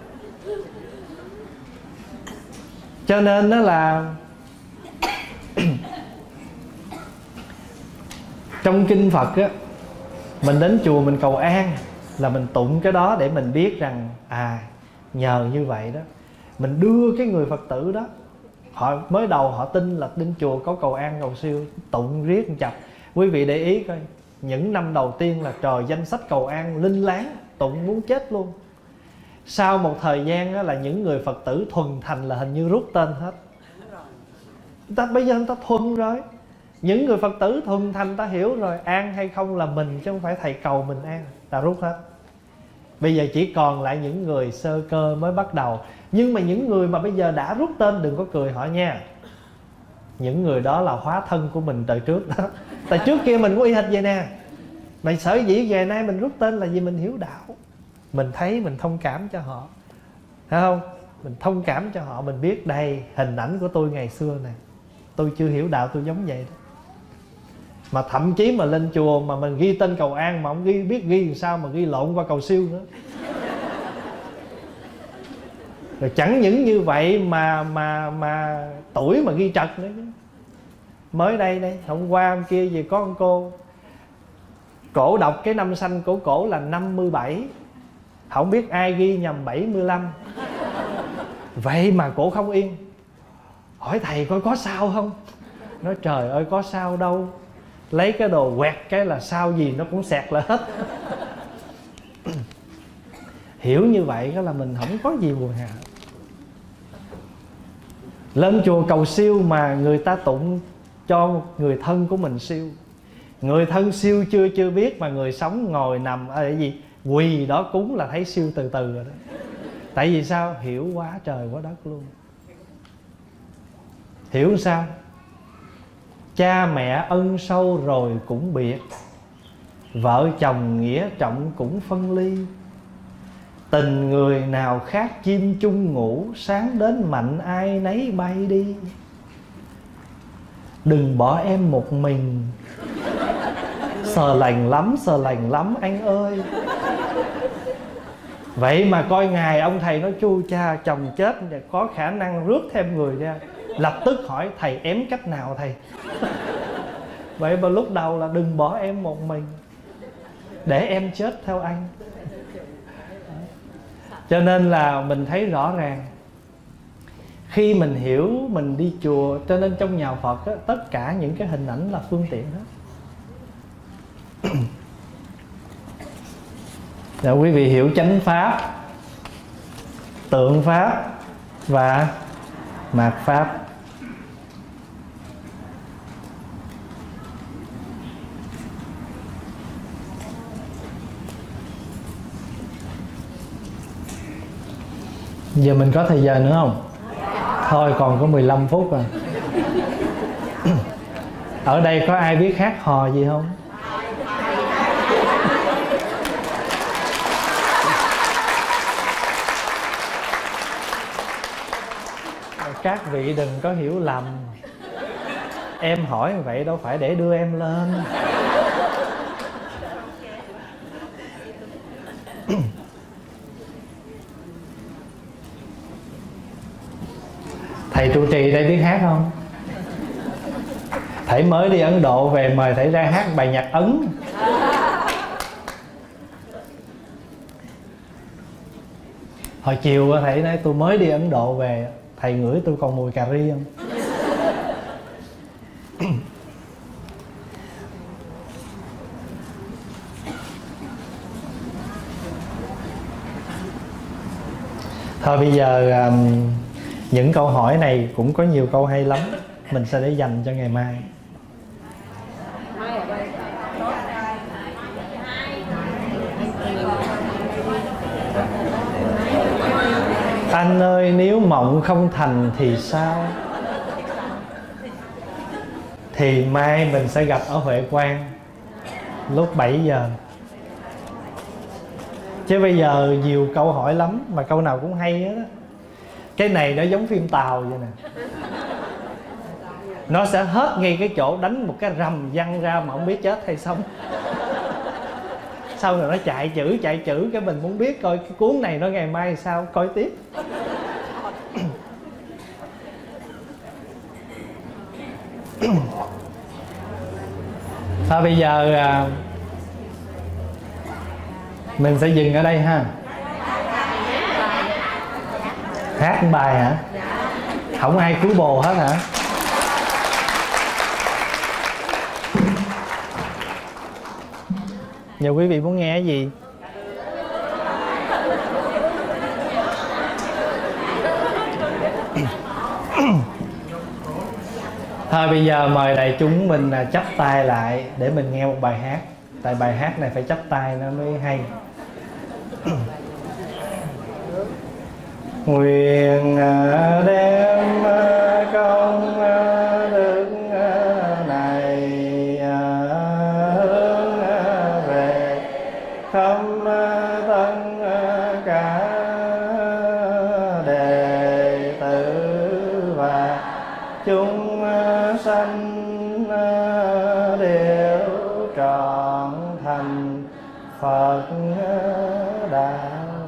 Cho nên đó là trong kinh Phật á, mình đến chùa mình cầu an là mình tụng cái đó để mình biết rằng nhờ như vậy đó mình đưa cái người Phật tử đó, họ mới đầu họ tin là đến chùa có cầu an cầu siêu, tụng riết một chập. Quý vị để ý coi, những năm đầu tiên là trời danh sách cầu an linh láng, tụng muốn chết luôn. Sau một thời gian đó là những người Phật tử thuần thành là hình như rút tên hết. Bây giờ người ta thuần rồi. Những người Phật tử thuần thành ta hiểu rồi, an hay không là mình chứ không phải thầy cầu mình an, ta rút hết. Bây giờ chỉ còn lại những người sơ cơ mới bắt đầu. Nhưng mà những người mà bây giờ đã rút tên đừng có cười họ nha. Những người đó là hóa thân của mình đời trước đó. Tại trước kia mình có y hệt vậy nè. Mà sở dĩ ngày nay mình rút tên là vì mình hiểu đạo. Mình thấy mình thông cảm cho họ, thấy không? Mình thông cảm cho họ, mình biết đây hình ảnh của tôi ngày xưa nè. Tôi chưa hiểu đạo tôi giống vậy đó. Mà thậm chí mà lên chùa mà mình ghi tên cầu an mà không biết ghi làm sao mà ghi lộn qua cầu siêu nữa. Rồi chẳng những như vậy mà tuổi mà ghi trật nữa. Mới đây hôm qua hôm kia gì có con cô, cổ đọc cái năm sanh của cổ là 57, không biết ai ghi nhầm 75. Vậy mà cổ không yên, hỏi thầy coi có sao không. Nói trời ơi có sao đâu, lấy cái đồ quẹt cái là sao gì nó cũng xẹt lại hết. Hiểu như vậy đó là mình không có gì buồn hà. Lên chùa cầu siêu mà người ta tụng cho người thân của mình siêu. Người thân siêu chưa biết mà người sống ngồi nằm ở gì quỳ đó cúng là thấy siêu từ từ rồi đó. Tại vì sao? Hiểu quá trời quá đất luôn. Hiểu sao? Cha mẹ ân sâu rồi cũng biệt, vợ chồng nghĩa trọng cũng phân ly. Tình người nào khác chim chung ngủ, sáng đến mạnh ai nấy bay đi. Đừng bỏ em một mình, sờ lành lắm anh ơi. Vậy mà coi ngày ông thầy nói chu cha chồng chết có khả năng rước thêm người ra. lập tức hỏi thầy ém cách nào thầy. Vậy mà lúc đầu là đừng bỏ em một mình, để em chết theo anh. Cho nên là mình thấy rõ ràng, khi mình hiểu mình đi chùa, cho nên trong nhà Phật á, tất cả những cái hình ảnh là phương tiện hết. Để quý vị hiểu chánh pháp, tượng pháp và mạt pháp. Giờ mình có thời giờ nữa không? Thôi còn có 15 phút à. Ở đây có ai biết hát hò gì không? Các vị đừng có hiểu lầm. Em hỏi vậy đâu phải để đưa em lên. Thầy trụ trì đây biết hát không? Thầy mới đi Ấn Độ về, mời thầy ra hát bài nhạc Ấn. Hồi chiều thầy nói tôi mới đi Ấn Độ về, thầy ngửi tôi còn mùi cà ri không? Thôi bây giờ những câu hỏi này cũng có nhiều câu hay lắm, mình sẽ để dành cho ngày mai. Anh ơi, nếu mộng không thành thì sao? Thì mai mình sẽ gặp ở Huệ Quang lúc 7 giờ. Chứ bây giờ nhiều câu hỏi lắm, mà câu nào cũng hay hết á. Cái này nó giống phim Tàu vậy nè. Nó sẽ hết ngay cái chỗ đánh một cái rầm văng ra mà không biết chết hay sống. Sau rồi nó chạy chữ, cái mình muốn biết coi cái cuốn này nó ngày mai sao, coi tiếp. Thôi bây giờ mình sẽ dừng ở đây ha. Hát một bài hả? Không ai cứu bồ hết hả? Giờ quý vị muốn nghe cái gì? Thôi bây giờ mời đại chúng mình chắp tay lại để mình nghe một bài hát. Tại bài hát này phải chắp tay nó mới hay. Nguyện đem công đức này hướng về khắp tất cả đệ tử và chúng sanh đều trọn thành Phật đạo.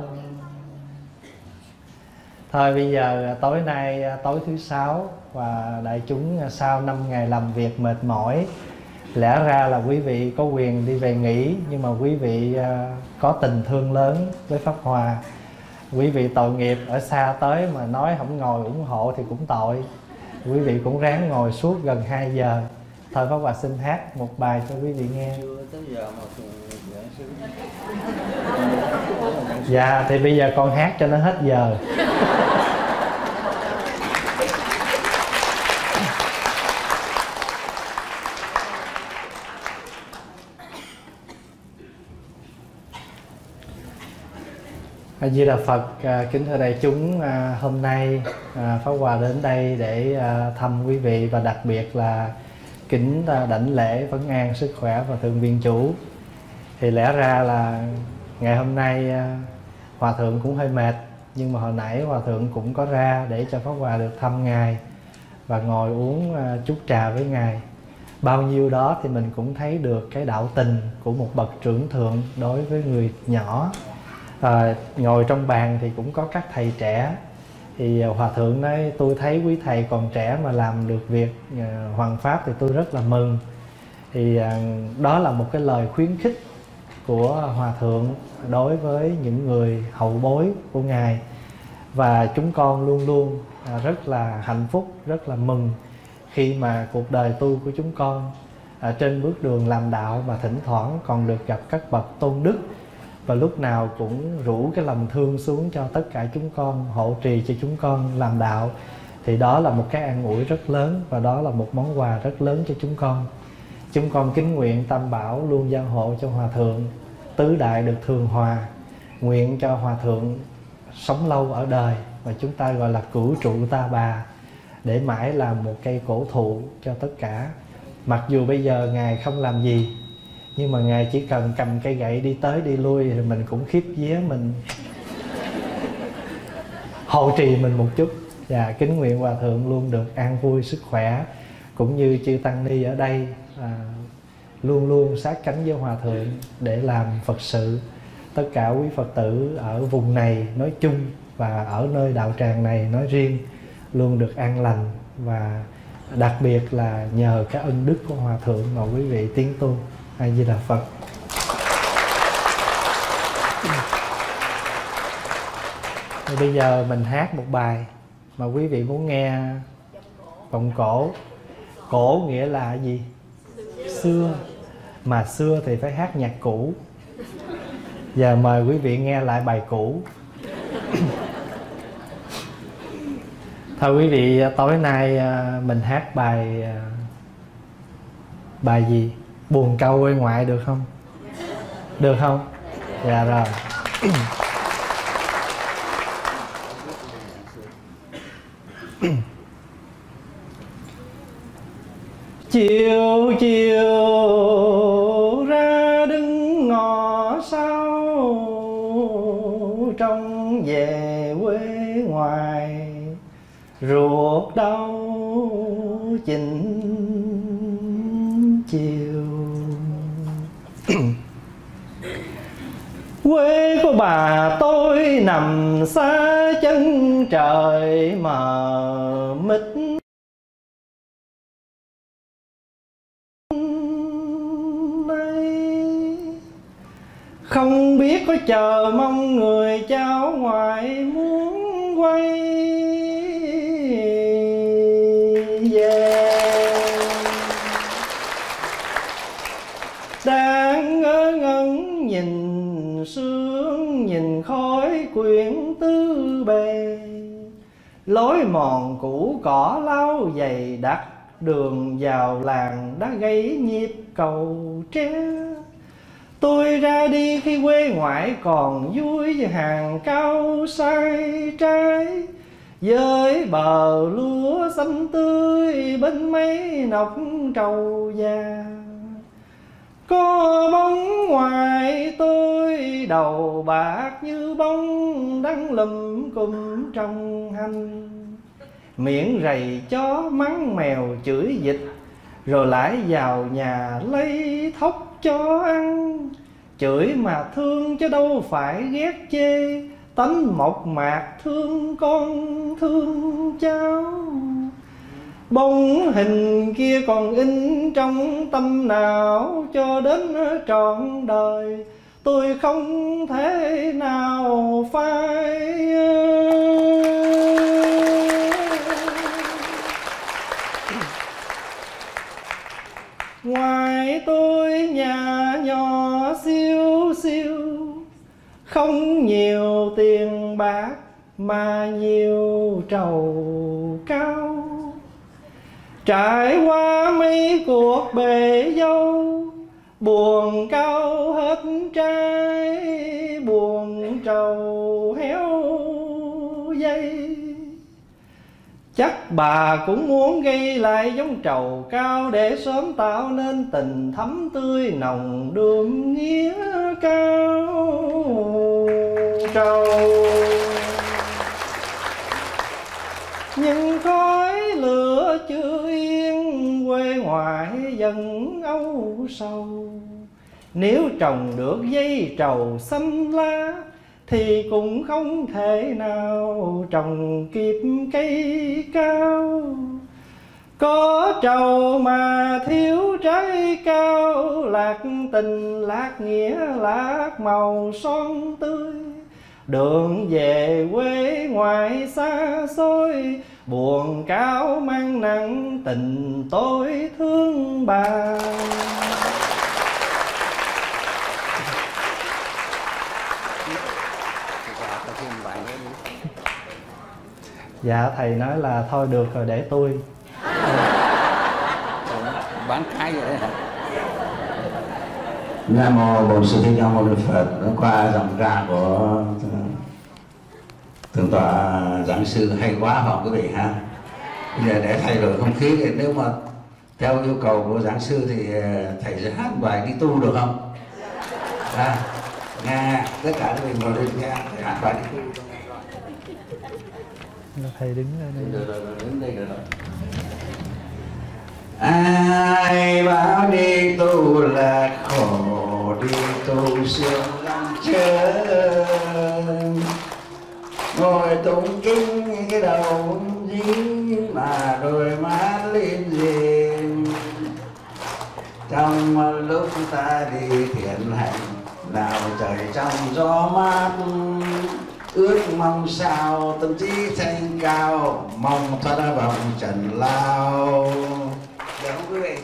Thôi bây giờ tối nay tối thứ Sáu và đại chúng sau 5 ngày làm việc mệt mỏi, lẽ ra là quý vị có quyền đi về nghỉ, nhưng mà quý vị có tình thương lớn với Pháp Hòa. Quý vị tội nghiệp ở xa tới mà nói không ngồi ủng hộ thì cũng tội. Quý vị cũng ráng ngồi suốt gần 2 giờ. Thôi Pháp Hòa xin hát một bài cho quý vị nghe. Dạ thì bây giờ con hát cho nó hết giờ. A Di Đà Phật. Kính thưa đại chúng, hôm nay Pháp Hòa đến đây để thăm quý vị, và đặc biệt là kính đảnh lễ vấn an sức khỏe và thượng viện chủ. Thì lẽ ra là ngày hôm nay Hòa thượng cũng hơi mệt, nhưng mà hồi nãy Hòa thượng cũng có ra để cho Pháp Hòa được thăm ngài và ngồi uống chút trà với ngài. Bao nhiêu đó thì mình cũng thấy được cái đạo tình của một bậc trưởng thượng đối với người nhỏ. Ngồi trong bàn thì cũng có các thầy trẻ, Thì hòa thượng nói tôi thấy quý thầy còn trẻ mà làm được việc hoằng pháp thì tôi rất là mừng. Thì đó là một cái lời khuyến khích của hòa thượng đối với những người hậu bối của ngài. Và chúng con luôn luôn rất là hạnh phúc, rất là mừng khi mà cuộc đời tu của chúng con trên bước đường làm đạo mà thỉnh thoảng còn được gặp các bậc tôn đức, và lúc nào cũng rủ cái lòng thương xuống cho tất cả chúng con, hộ trì cho chúng con làm đạo. Thì đó là một cái an ủi rất lớn, và đó là một món quà rất lớn cho chúng con. Chúng con kính nguyện Tam Bảo luôn gia hộ cho hòa thượng, tứ đại được thường hòa, nguyện cho hòa thượng sống lâu ở đời, và chúng ta gọi là cửu trụ ta bà, để mãi làm một cây cổ thụ cho tất cả. Mặc dù bây giờ ngài không làm gì, nhưng mà ngài chỉ cần cầm cây gậy đi tới đi lui thì mình cũng khiếp vía, mình hộ trì mình một chút. Và kính nguyện hòa thượng luôn được an vui sức khỏe, cũng như chư tăng ni ở đây luôn luôn sát cánh với hòa thượng để làm Phật sự. Tất cả quý Phật tử ở vùng này nói chung và ở nơi đạo tràng này nói riêng luôn được an lành, và đặc biệt là nhờ cái ân đức của hòa thượng mà quý vị tiến tu. A Di Đà Phật. Thì bây giờ mình hát một bài mà quý vị muốn nghe. Vọng cổ. Cổ nghĩa là gì? Xưa. Mà xưa thì phải hát nhạc cũ. Giờ mời quý vị nghe lại bài cũ. Thôi quý vị, tối nay mình hát bài gì? Buồn câu quê ngoại được không? Được không? Dạ rồi. Chiều chiều ra đứng ngõ sau, trông về quê ngoài, ruột đau chỉnh chiều. Quê của bà tôi nằm xa chân trời mờ mịt, không biết có chờ mong người cháu ngoại muốn quay về. Đang ngơ ngẩn nhìn sương, nhìn khói quyển tứ bề, lối mòn cũ cỏ lau dày đặc, đường vào làng đã gãy nhịp cầu tre. Tôi ra đi khi quê ngoại còn vui với hàng cao sai trái, với bờ lúa xanh tươi bên mấy nọc trầu già. Có bóng ngoài tôi đầu bạc như bóng đang lùm cùm trong hành, miệng rầy chó mắng mèo chửi dịch, rồi lại vào nhà lấy thóc cho ăn. Chửi mà thương chứ đâu phải ghét chê, tánh mộc mạc thương con thương cháu. Bóng hình kia còn in trong tâm não cho đến trọn đời, tôi không thể nào phai. Ngoài tôi nhà nhỏ siêu siêu, không nhiều tiền bạc mà nhiều trầu cao. Trải qua mấy cuộc bể dâu, buồn cao hết trái, buồn trầu héo dây. Chắc bà cũng muốn gây lại giống trầu cao, để sớm tạo nên tình thắm tươi nồng đượm nghĩa cao trầu. Nhưng khói lửa chưa yên, quê ngoại dần âu sầu. Nếu trồng được dây trầu xanh lá, thì cũng không thể nào trồng kịp cây cao. Có trầu mà thiếu trái cao, lạc tình lạc nghĩa lạc màu son tươi. Đường về quê ngoại xa xôi, buồn cao mang nặng tình tôi thương bà. Dạ thầy nói là thôi được rồi để tôi. Bán cái vậy đấy hả? Nam mô Bổn Sư Thích Ca Mâu Ni Phật. Qua giọng ca của thượng tọa giảng sư hay quá không quý vị ha. Bây giờ để thay đổi không khí thì nếu mà theo yêu cầu của giảng sư thì thầy sẽ hát bài đi tu được không? Nghe tất cả các mình ngồi lên nghe thầy hát bài đi tu. Thầy đứng ở đây. Đứng đây được rồi. Ai bảo đi tu là khổ, đi tu sướng lắm chớ. Ngồi tụng kinh cái đầu dính mà đôi mắt lên diêm. Trong lúc ta đi thiện hành, nào trời trong gió mát, ước mong sao tâm trí thanh cao, mong thoát ra vòng trần lao. Được không quý vị?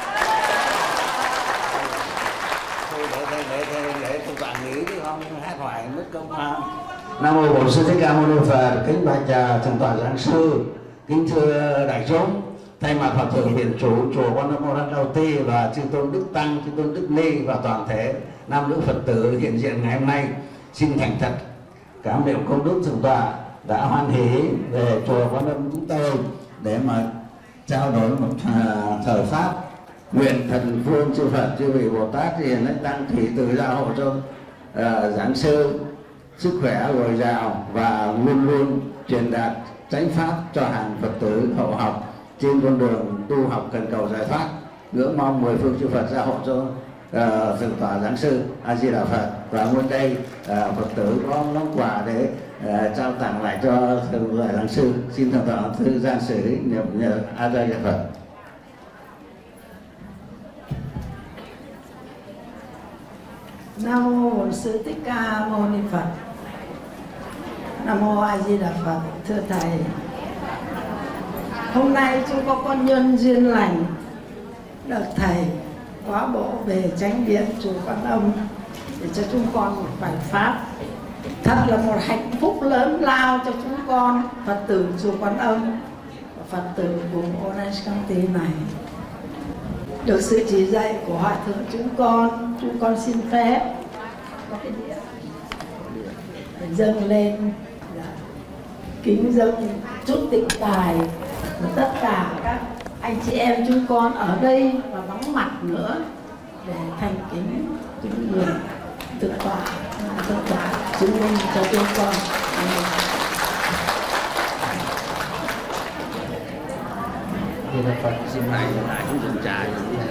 Thôi để tôi bạn nghĩ chứ không hát hoài mất công ha. Nam mô Bổn Sư Thích Ca Mâu Ni Phật. Kính bạch thượng tọa giảng sư, kính thưa đại chúng, thay mặt Hòa thượng Viện Chủ chùa Quan Âm Mô Đăng Đầu Ti và chư tôn đức tăng, chư tôn đức ni và toàn thể nam nữ Phật tử hiện diện ngày hôm nay, xin thành thật cảm niệm công đức thượng tọa đã hoan hỷ về chùa Quan Âm chúng tôi để mà trao đổi một thời pháp. Nguyện thần phương chư Phật, chư vị Bồ Tát hiền lãnh tăng thủy từ gia hộ cho giảng sư sức khỏe dồi dào và luôn luôn truyền đạt chánh pháp cho hàng Phật tử hậu học trên con đường tu học cần cầu giải thoát. Ngưỡng mong mười phương chư Phật gia hộ cho thượng tọa giảng sư A Di Đà Phật. Và nguyên đây Phật tử có món quà để trao tặng lại cho thượng tọa giảng sư. Xin thượng tọa thư gian xử niệm A Di Đà Phật. Nam mô Bổn Sư Thích Ca Mâu Ni Phật. Nam mô A Di Đà Phật. Thưa thầy, hôm nay chúng con nhân duyên lành được thầy quá bộ về chánh điện chùa Quan Âm để cho chúng con một bài pháp. Thật là một hạnh phúc lớn lao cho chúng con Phật tử chùa Quan Âm và Phật tử vùng Orange County này. Được sự chỉ dạy của Hòa thượng chúng con xin phép có cái đĩa để dâng lên, kính dâng chút tịnh tài của tất cả các anh chị em chúng con ở đây và vắng mặt nữa để thành kính chúng người thực tọa chứng minh cho chúng con. Di Đà Phật. Xin lại cũng dừng trại.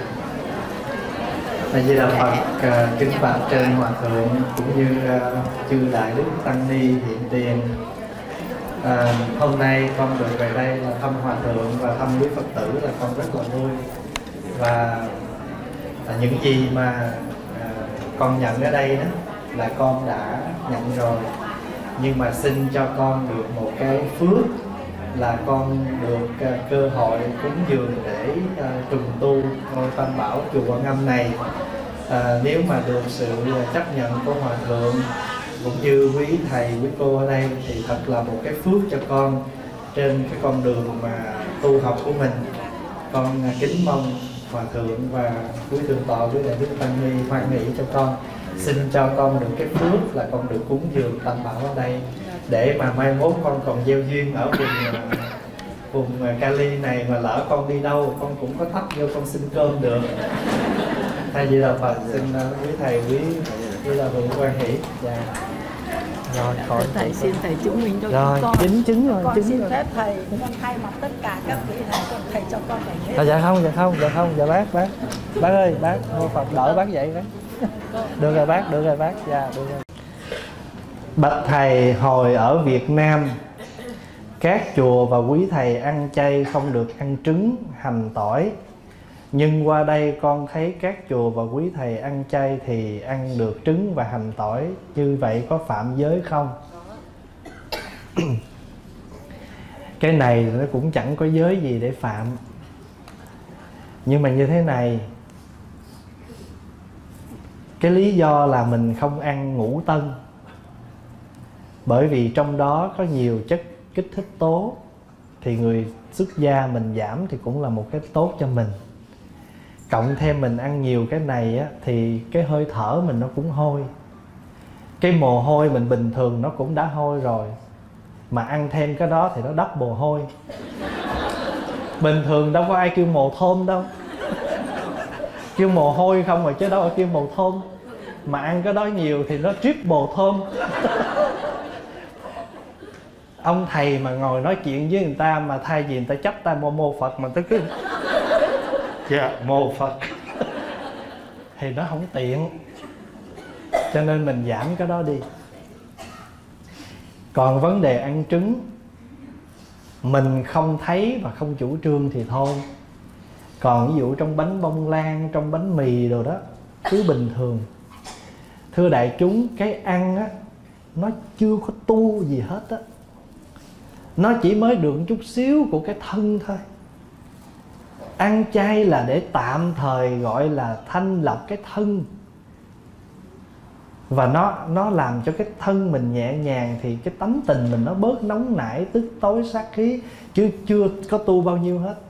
A Di Đà Phật. Kính bạch trên Hòa thượng cũng như chư đại đức tăng ni hiện tiền. Hôm nay con được về đây là thăm Hòa thượng và thăm quý Phật tử là con rất là vui. Và những gì mà con nhận ở đây đó là con đã nhận rồi, nhưng mà xin cho con được một cái phước là con được cơ hội cúng dường để trùng tu ngôi Tam Bảo chùa Quan Âm này. Nếu mà được sự chấp nhận của Hòa thượng cũng như quý thầy quý cô ở đây thì thật là một cái phước cho con trên cái con đường mà tu học của mình. Con kính mong Hòa thượng và quý thượng tọa, quý đại đức tăng ni hoan hỷ cho con, xin cho con được cái phước là con được cúng dường Tam Bảo ở đây, để mà mai mốt con còn gieo duyên ở vùng Cali này, mà lỡ con đi đâu con cũng có thắp vô con xin cơm được. A Di Đà Phật. Xin quý thầy quý là vụ quan hỷ. Dạ. Rồi, khỏi Thầy xin thầy chứng minh cho rồi, con. chứng rồi, con chứng xin rồi. phép thầy, con thay mặt tất cả các vị thầy cho con phải hết. Dạ không, dạ bác ơi, bác mô Phật đỡ bác dậy bác. Được rồi bác, dạ được rồi. Bạch thầy, hồi ở Việt Nam, các chùa và quý thầy ăn chay không được ăn trứng, hành, tỏi. Nhưng qua đây con thấy các chùa và quý thầy ăn chay thì ăn được trứng và hành, tỏi. Như vậy có phạm giới không? Cái này nó cũng chẳng có giới gì để phạm. Nhưng mà như thế này, cái lý do là mình không ăn ngũ tân, bởi vì trong đó có nhiều chất kích thích tố, thì người xuất gia mình giảm thì cũng là một cái tốt cho mình. Cộng thêm mình ăn nhiều cái này á, thì cái hơi thở mình nó cũng hôi. Cái mồ hôi mình bình thường nó cũng đã hôi rồi, mà ăn thêm cái đó thì nó double hôi. Bình thường đâu có ai kêu mồ thơm đâu, kêu mồ hôi không rồi chứ đâu có kêu mồ thơm. Mà ăn cái đó nhiều thì nó triple thơm. Ông thầy mà ngồi nói chuyện với người ta mà thay vì người ta chắp tay mô Phật mà tới cứ dạ mô Phật thì nó không tiện. Cho nên mình giảm cái đó đi. Còn vấn đề ăn trứng, mình không thấy và không chủ trương thì thôi. Còn ví dụ trong bánh bông lan, trong bánh mì đồ đó, cứ bình thường. Thưa đại chúng, cái ăn á, nó chưa có tu gì hết á. Nó chỉ mới được chút xíu của cái thân thôi. Ăn chay là để tạm thời gọi là thanh lọc cái thân. Và nó làm cho cái thân mình nhẹ nhàng, thì cái tánh tình mình nó bớt nóng nảy, tức tối, sát khí. Chứ chưa có tu bao nhiêu hết.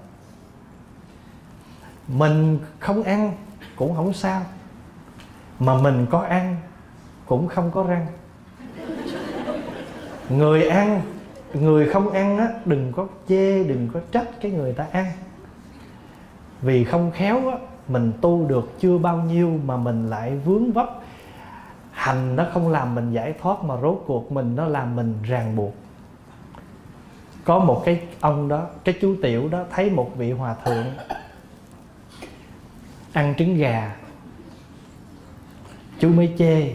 Mình không ăn cũng không sao, mà mình có ăn cũng không có răng. Người ăn, người không ăn á, đừng có chê, đừng có trách cái người ta ăn. Vì không khéo á, mình tu được chưa bao nhiêu mà mình lại vướng vấp. Hành nó không làm mình giải thoát, mà rốt cuộc mình nó làm mình ràng buộc. Có một cái ông đó, cái chú Tiểu đó, thấy một vị hòa thượng ăn trứng gà. Chú mới chê,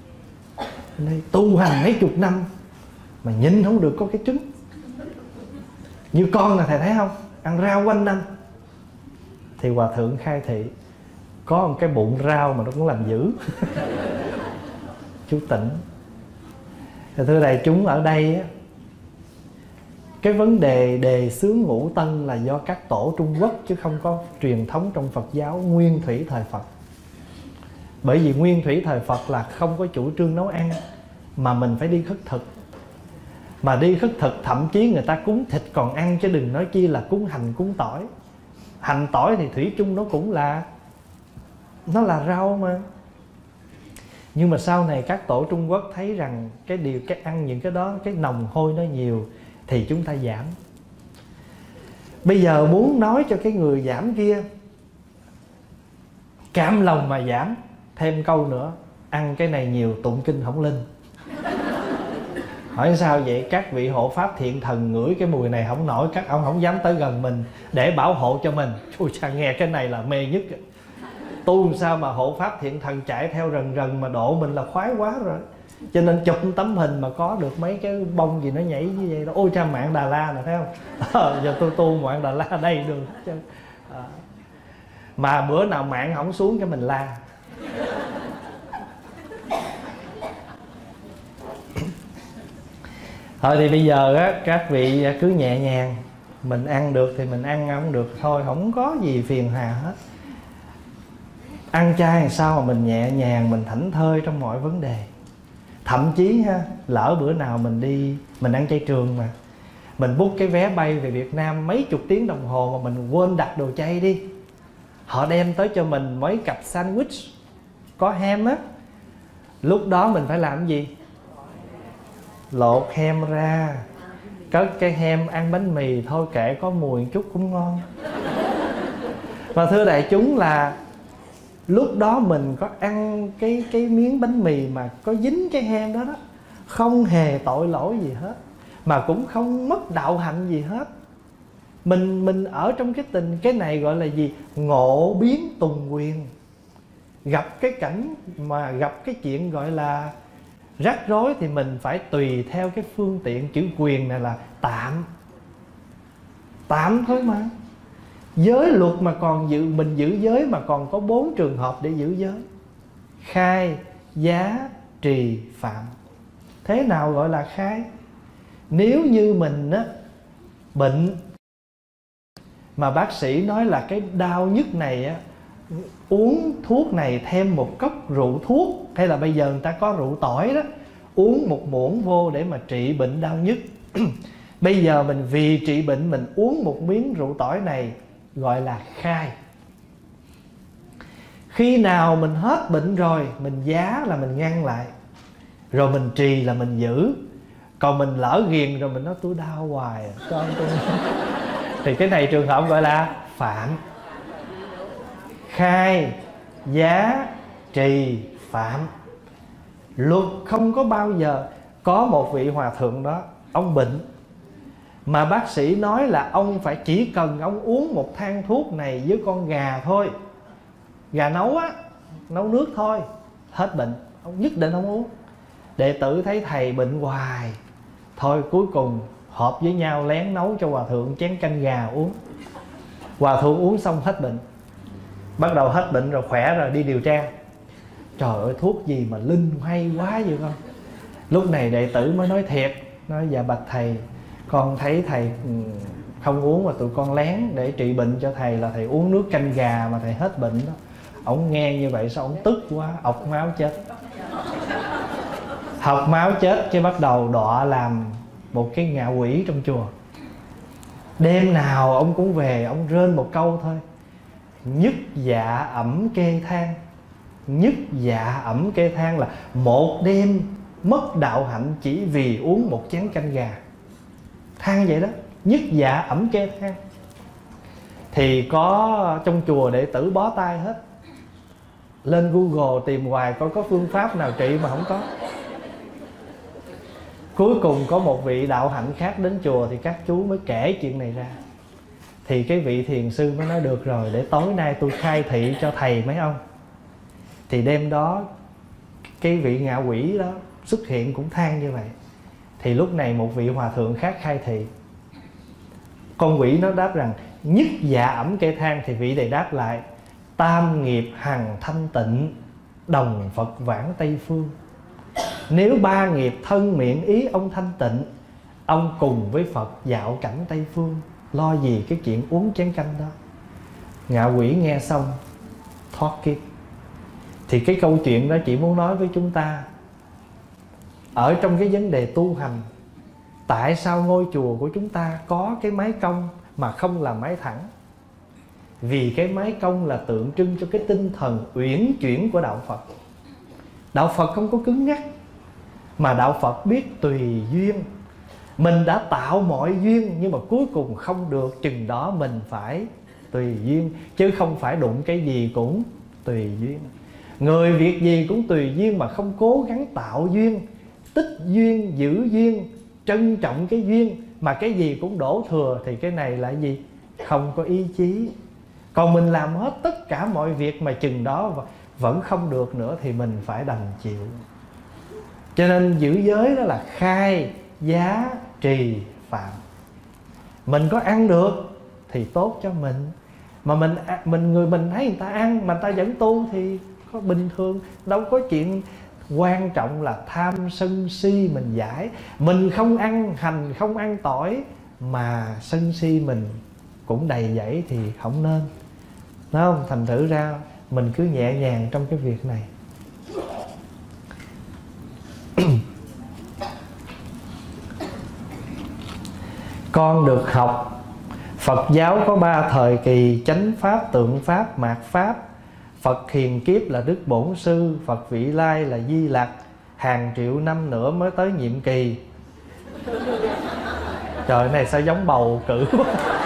tu hành mấy chục năm mà nhìn không được có cái trứng. Như con là thầy thấy không, ăn rau quanh năm. Thì hòa thượng khai thị, có một cái bụng rau mà nó cũng làm dữ. Chú tỉnh. Thưa đại chúng, ở đây á, cái vấn đề đề xướng ngũ tân là do các tổ Trung Quốc, chứ không có truyền thống trong Phật giáo nguyên thủy thời Phật. Bởi vì nguyên thủy thời Phật là không có chủ trương nấu ăn, mà mình phải đi khất thực. Mà đi khất thực thậm chí người ta cúng thịt còn ăn, chứ đừng nói chi là cúng hành, cúng tỏi. Hành tỏi thì thủy chung nó cũng là, nó là rau mà. Nhưng mà sau này các tổ Trung Quốc thấy rằng cái ăn những cái đó, cái nồng hôi nó nhiều, thì chúng ta giảm. Bây giờ muốn nói cho cái người giảm kia cam lòng mà giảm, thêm câu nữa, ăn cái này nhiều tụng kinh không linh. Hỏi sao vậy? Các vị hộ pháp thiện thần ngửi cái mùi này không nổi, các ông không dám tới gần mình để bảo hộ cho mình. Ôi cha, nghe cái này là mê nhất. Tu sao mà hộ pháp thiện thần chạy theo rần rần mà độ mình là khoái quá rồi. Cho nên chụp tấm hình mà có được mấy cái bông gì nó nhảy như vậy đó. Ôi cha, mạng Đà La nè, thấy không? Giờ tôi tu mạng Đà La đây được. Mà bữa nào mạng không xuống cái mình la. Thôi thì bây giờ á, các vị cứ nhẹ nhàng. Mình ăn được thì mình ăn, không được thôi, không có gì phiền hà hết. Ăn chay làm sao mà mình nhẹ nhàng, mình thảnh thơi trong mọi vấn đề. Thậm chí ha, lỡ bữa nào mình đi, mình ăn chay trường mà, mình book cái vé bay về Việt Nam mấy chục tiếng đồng hồ mà mình quên đặt đồ chay đi. Họ đem tới cho mình mấy cặp sandwich có ham á. Lúc đó mình phải làm cái gì? Lột hem ra, cất cái hem, ăn bánh mì thôi, kệ có mùi chút cũng ngon. Và thưa đại chúng là lúc đó mình có ăn cái miếng bánh mì mà có dính cái hem đó đó, không hề tội lỗi gì hết, mà cũng không mất đạo hạnh gì hết. Mình ở trong cái tình, cái này gọi là gì? Ngộ biến tùng quyền. Gặp cái cảnh mà gặp cái chuyện gọi là Rắc rối thì mình phải tùy theo cái phương tiện. Chữ quyền này là tạm, tạm thôi mà. Giới luật mà còn mình giữ giới mà còn có 4 trường hợp để giữ giới: khai, giá, trì, phạm. Thế nào gọi là khai? Nếu như mình á, bệnh mà bác sĩ nói là cái đau nhức này á, uống thuốc này thêm một cốc rượu thuốc, hay là bây giờ người ta có rượu tỏi đó, uống một muỗng vô để mà trị bệnh đau nhức. Bây giờ mình vì trị bệnh mình uống một miếng rượu tỏi này, gọi là khai. Khi nào mình hết bệnh rồi, mình giá là mình ngăn lại, rồi mình trì là mình giữ. Còn mình lỡ ghiền rồi mình nói tôi đau hoài cho tôi thì cái này trường hợp gọi là phạm. Khai, giá, trì, phạm. Luật không có bao giờ. Có một vị hòa thượng đó, ông bệnh mà bác sĩ nói là ông phải chỉ cần ông uống một thang thuốc này với con gà thôi, gà nấu á, nấu nước thôi, hết bệnh. Ông nhất định không uống. Đệ tử thấy thầy bệnh hoài, thôi cuối cùng họp với nhau lén nấu cho hòa thượng chén canh gà uống. Hòa thượng uống xong hết bệnh. Bắt đầu hết bệnh rồi, khỏe rồi, đi điều tra. Trời ơi, thuốc gì mà linh hay quá vậy con. Lúc này đệ tử mới nói thiệt, nói dạ bạch thầy, con thấy thầy không uống mà tụi con lén để trị bệnh cho thầy, là thầy uống nước canh gà mà thầy hết bệnh đó. Ổng nghe như vậy sao ổng tức quá, ọc máu chết. Học máu chết chứ bắt đầu đọa làm một cái ngạ quỷ trong chùa. Đêm nào ông cũng về, ông rên một câu thôi: nhất dạ ẩm kê than. Nhất dạ ẩm kê than là một đêm mất đạo hạnh chỉ vì uống một chén canh gà. Than vậy đó, nhất dạ ẩm kê than. Thì có trong chùa đệ tử bó tay hết. Lên Google tìm hoài coi có phương pháp nào trị mà không có. Cuối cùng có một vị đạo hạnh khác đến chùa thì các chú mới kể chuyện này ra. Thì cái vị thiền sư mới nói được rồi, để tối nay tôi khai thị cho thầy mấy ông. Thì đêm đó cái vị ngạ quỷ đó xuất hiện cũng than như vậy. Thì lúc này một vị hòa thượng khác khai thị. Con quỷ nó đáp rằng nhất dạ ẩm kê than. Thì vị này đáp lại: tam nghiệp hằng thanh tịnh, đồng Phật vãng Tây Phương. Nếu 3 nghiệp thân miệng ý ông thanh tịnh, ông cùng với Phật dạo cảnh Tây Phương, lo gì cái chuyện uống chén canh đó. Ngạ quỷ nghe xong thoát kiếp. Thì cái câu chuyện đó chỉ muốn nói với chúng ta, ở trong cái vấn đề tu hành, tại sao ngôi chùa của chúng ta có cái mái cong mà không là mái thẳng? Vì cái mái cong là tượng trưng cho cái tinh thần uyển chuyển của đạo Phật. Đạo Phật không có cứng nhắc, mà đạo Phật biết tùy duyên. Mình đã tạo mọi duyên, nhưng mà cuối cùng không được, chừng đó mình phải tùy duyên, chứ không phải đụng cái gì cũng tùy duyên. Người việc gì cũng tùy duyên mà không cố gắng tạo duyên, tích duyên, giữ duyên, trân trọng cái duyên, mà cái gì cũng đổ thừa, thì cái này là gì? Không có ý chí. Còn mình làm hết tất cả mọi việc mà chừng đó vẫn không được nữa thì mình phải đành chịu. Cho nên giữ giới đó là khai, giá, trì, phạm. Mình có ăn được thì tốt cho mình. Mà mình thấy người ta ăn mà người ta vẫn tu thì có bình thường, đâu có chuyện. Quan trọng là tham sân si mình giải. Mình không ăn hành, không ăn tỏi mà sân si mình cũng đầy dẫy thì không nên. Đúng không? Thành thử ra mình cứ nhẹ nhàng trong cái việc này. Con được học Phật giáo có 3 thời kỳ: chánh pháp, tượng pháp, mạt pháp. Phật hiền kiếp là Đức Bổn Sư, Phật vị lai là Di Lặc. Hàng triệu năm nữa mới tới nhiệm kỳ. Trời, này sao giống bầu cử quá.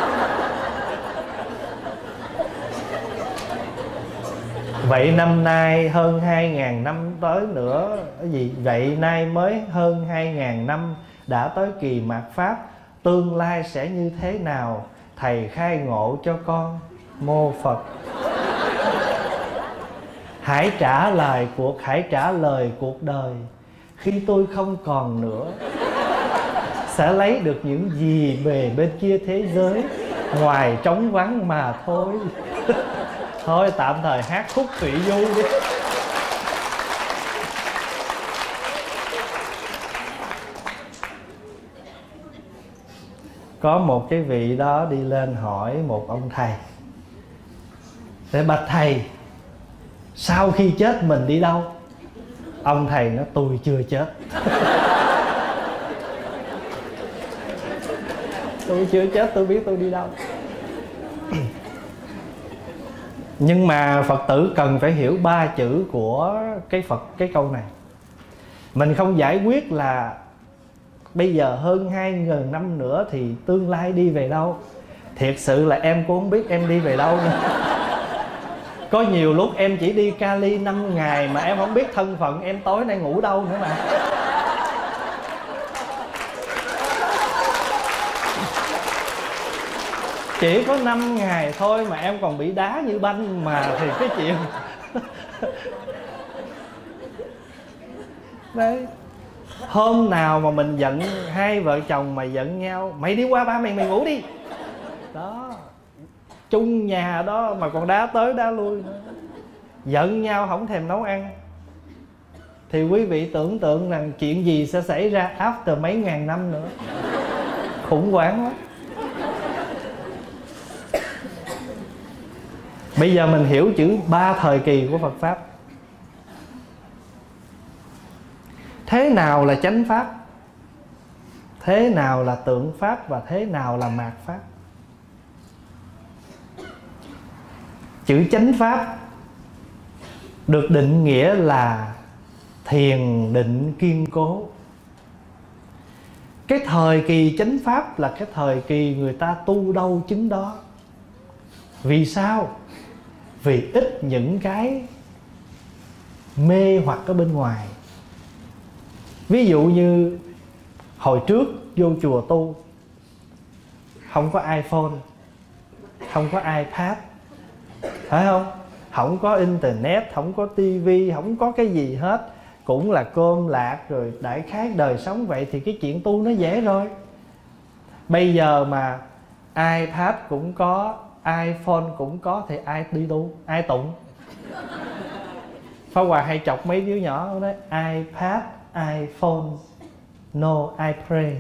Vậy năm nay hơn 2.000 năm tới nữa. Cái gì? Vậy nay mới hơn 2.000 năm đã tới kỳ mạt pháp. Tương lai sẽ như thế nào? Thầy khai ngộ cho con. Mô Phật. Hãy trả lời cuộc đời. khi tôi không còn nữa, sẽ lấy được những gì về bên kia thế giới, ngoài trống vắng mà thôi. Thôi tạm thời hát khúc Thụy Du đi. Có một cái vị đó đi lên hỏi một ông thầy: để bạch thầy, sau khi chết mình đi đâu? Ông thầy nói: tôi chưa chết. Tôi chưa chết, tôi biết tôi đi đâu. Nhưng mà Phật tử cần phải hiểu 3 chữ của cái câu này. Mình không giải quyết là bây giờ hơn 2.000 năm nữa thì tương lai đi về đâu. Thiệt sự là em cũng không biết em đi về đâu nữa. Có nhiều lúc em chỉ đi Cali 5 ngày mà em không biết thân phận em tối nay ngủ đâu nữa mà. Chỉ có 5 ngày thôi mà em còn bị đá như banh mà, thì cái chuyện đấy. Hôm nào mà mình giận, hai vợ chồng mà giận nhau: mày đi qua ba mày, mày ngủ đi. Đó, chung nhà đó mà còn đá tới đá lui nữa. Giận nhau không thèm nấu ăn. Thì quý vị tưởng tượng rằng chuyện gì sẽ xảy ra after mấy ngàn năm nữa. Khủng hoảng lắm. Bây giờ mình hiểu chữ 3 thời kỳ của Phật Pháp. Thế nào là chánh Pháp, thế nào là tượng Pháp, và thế nào là mạt Pháp. Chữ chánh Pháp được định nghĩa là thiền định kiên cố. Cái thời kỳ chánh Pháp là cái thời kỳ người ta tu đâu chứng đó. Vì sao? Vì ít những cái mê hoặc ở bên ngoài. Ví dụ như hồi trước vô chùa tu, không có iPhone, không có iPad, phải không? Không có internet, không có tivi, không có cái gì hết. Cũng là cơm lạc rồi đại khái đời sống vậy, thì cái chuyện tu nó dễ rồi. Bây giờ mà iPad cũng có, iPhone cũng có, thì ai đi tu, ai tụng? Pháp Hòa hay chọc mấy đứa nhỏ đó: iPad, iPhone, no I pray.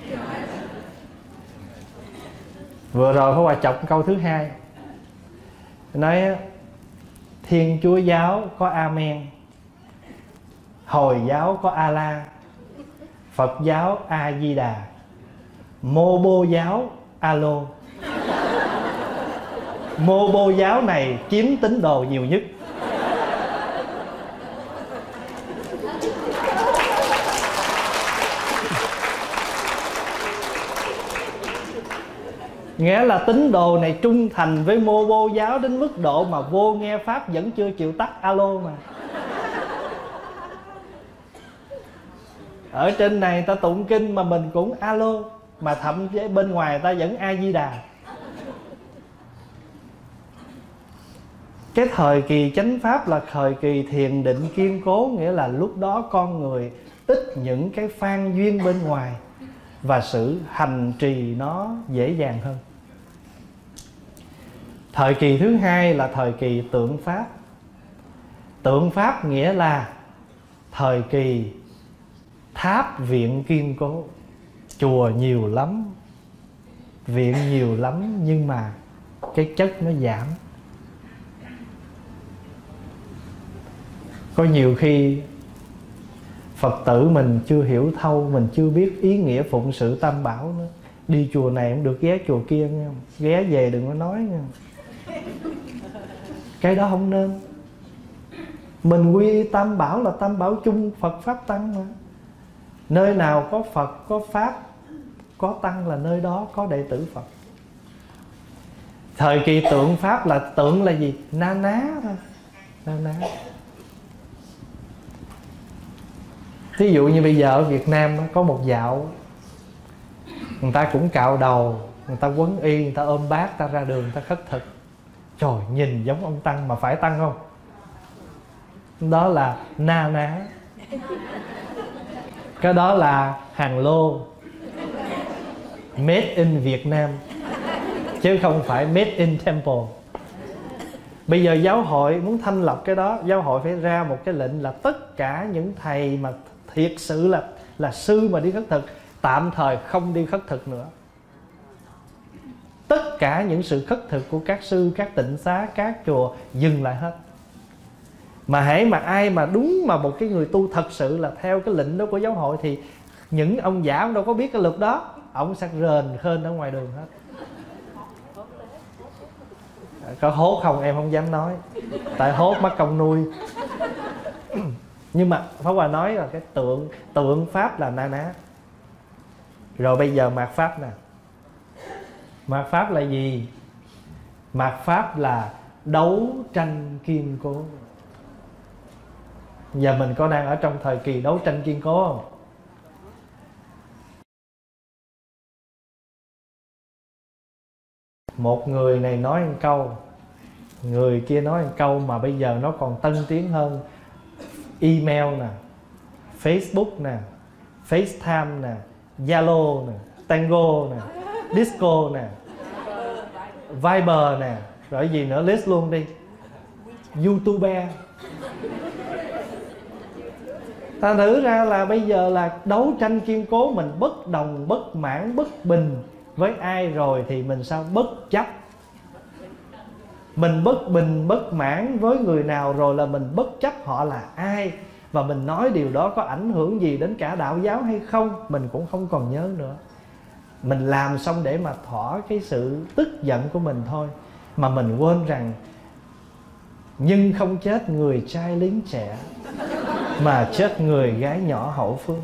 Vừa rồi Pháp Hòa chọc câu thứ 2, nói Thiên Chúa giáo có Amen, Hồi giáo có A-la, Phật giáo A-di-đà, Mô Bô giáo Alo. Mô Bô giáo này chiếm tín đồ nhiều nhất. Nghĩa là tín đồ này trung thành với Mô Bô giáo đến mức độ mà vô nghe Pháp vẫn chưa chịu tắt alo mà. Ở trên này ta tụng kinh mà mình cũng alo, mà thậm chí bên ngoài ta vẫn A-di-đà. Cái thời kỳ chánh Pháp là thời kỳ thiền định kiên cố. Nghĩa là lúc đó con người ít những cái phan duyên bên ngoài, và sự hành trì nó dễ dàng hơn. Thời kỳ thứ 2 là thời kỳ tượng Pháp. Tượng Pháp nghĩa là thời kỳ tháp viện kiên cố. Chùa nhiều lắm, viện nhiều lắm, nhưng mà cái chất nó giảm. Có nhiều khi Phật tử mình chưa hiểu thâu, mình chưa biết ý nghĩa phụng sự Tam Bảo nữa. Đi chùa này không được ghé chùa kia nghe không? Ghé về đừng có nói nghe. Cái đó không nên. Mình quy y Tam Bảo là Tam Bảo chung, Phật Pháp Tăng mà. Nơi nào có Phật, có Pháp, có Tăng là nơi đó có đệ tử Phật. Thời kỳ tượng Pháp là tượng là gì? Na ná thôi. Na ná. Thí dụ như bây giờ ở Việt Nam có một dạo, người ta cũng cạo đầu, người ta quấn y, người ta ôm bát, ta ra đường, người ta khất thực. Trời, nhìn giống ông Tăng mà phải Tăng không? Đó là na ná. Cái đó là hàng lô, made in Việt Nam, chứ không phải made in Temple. Bây giờ giáo hội muốn thanh lọc cái đó, giáo hội phải ra một cái lệnh là tất cả những thầy mà thiệt sự là sư mà đi khất thực, tạm thời không đi khất thực nữa. Tất cả những sự khất thực của các sư, các tịnh xá, các chùa dừng lại hết. Mà hễ mà ai mà đúng mà một cái người tu thật sự là theo cái lệnh đó của giáo hội, thì những ông giả ông đâu có biết cái luật đó, ông sẽ rền khên ở ngoài đường hết. Có hốt không em không dám nói, tại hốt mất công nuôi. Nhưng mà Pháp Hòa nói là cái tượng Pháp là na ná. Rồi bây giờ mạt Pháp nè. Mạt Pháp là gì? Mạt Pháp là đấu tranh kiên cố. Giờ mình có đang ở trong thời kỳ đấu tranh kiên cố không? Một người này nói một câu, người kia nói một câu, mà bây giờ nó còn tân tiến hơn. Email nè, Facebook nè, FaceTime nè, Zalo nè, Tango nè, Disco nè, Viber nè, rồi gì nữa list luôn đi. YouTube. Ta thử ra là bây giờ là đấu tranh kiên cố, mình bất đồng, bất mãn, bất bình với ai rồi thì mình sao bất chấp. Mình bất bình, bất mãn với người nào rồi là mình bất chấp họ là ai, và mình nói điều đó có ảnh hưởng gì đến cả đạo giáo hay không, mình cũng không còn nhớ nữa. Mình làm xong để mà thỏa cái sự tức giận của mình thôi, mà mình quên rằng nhưng không chết người trai lính trẻ, mà chết người gái nhỏ hậu phương.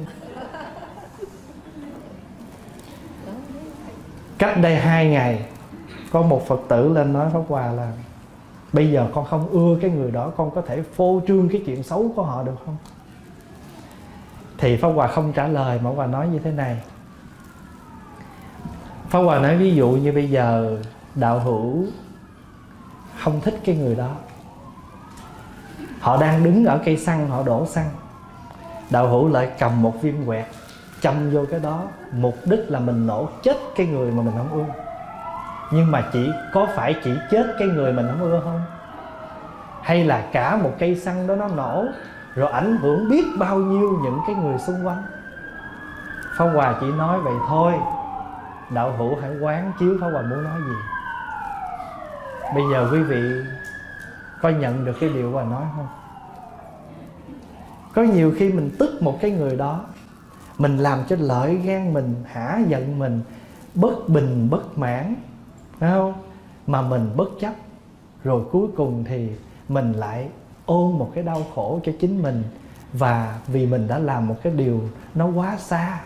Cách đây 2 ngày có một Phật tử lên nói Pháp Hòa là bây giờ con không ưa cái người đó, con có thể phô trương cái chuyện xấu của họ được không? Thì Pháp Hòa không trả lời, mà Pháp Hòa nói như thế này. Pháp Hòa nói ví dụ như bây giờ đạo hữu không thích cái người đó, họ đang đứng ở cây xăng, họ đổ xăng, đạo hữu lại cầm một viên quẹt châm vô cái đó, mục đích là mình nổ chết cái người mà mình không ưa. Nhưng mà có phải chỉ chết cái người mình không ưa không? Hay là cả một cây xăng đó nó nổ rồi ảnh hưởng biết bao nhiêu những cái người xung quanh? Pháp Hòa chỉ nói vậy thôi. Đạo hữu hãy quán chiếu Pháp Hòa muốn nói gì. Bây giờ quý vị có nhận được cái điều Hòa nói không? Có nhiều khi mình tức một cái người đó, mình làm cho lợi gan mình, hả giận mình, bất bình, bất mãn, phải không? Mà mình bất chấp, rồi cuối cùng thì mình lại ôm một cái đau khổ cho chính mình, và vì mình đã làm một cái điều nó quá xa.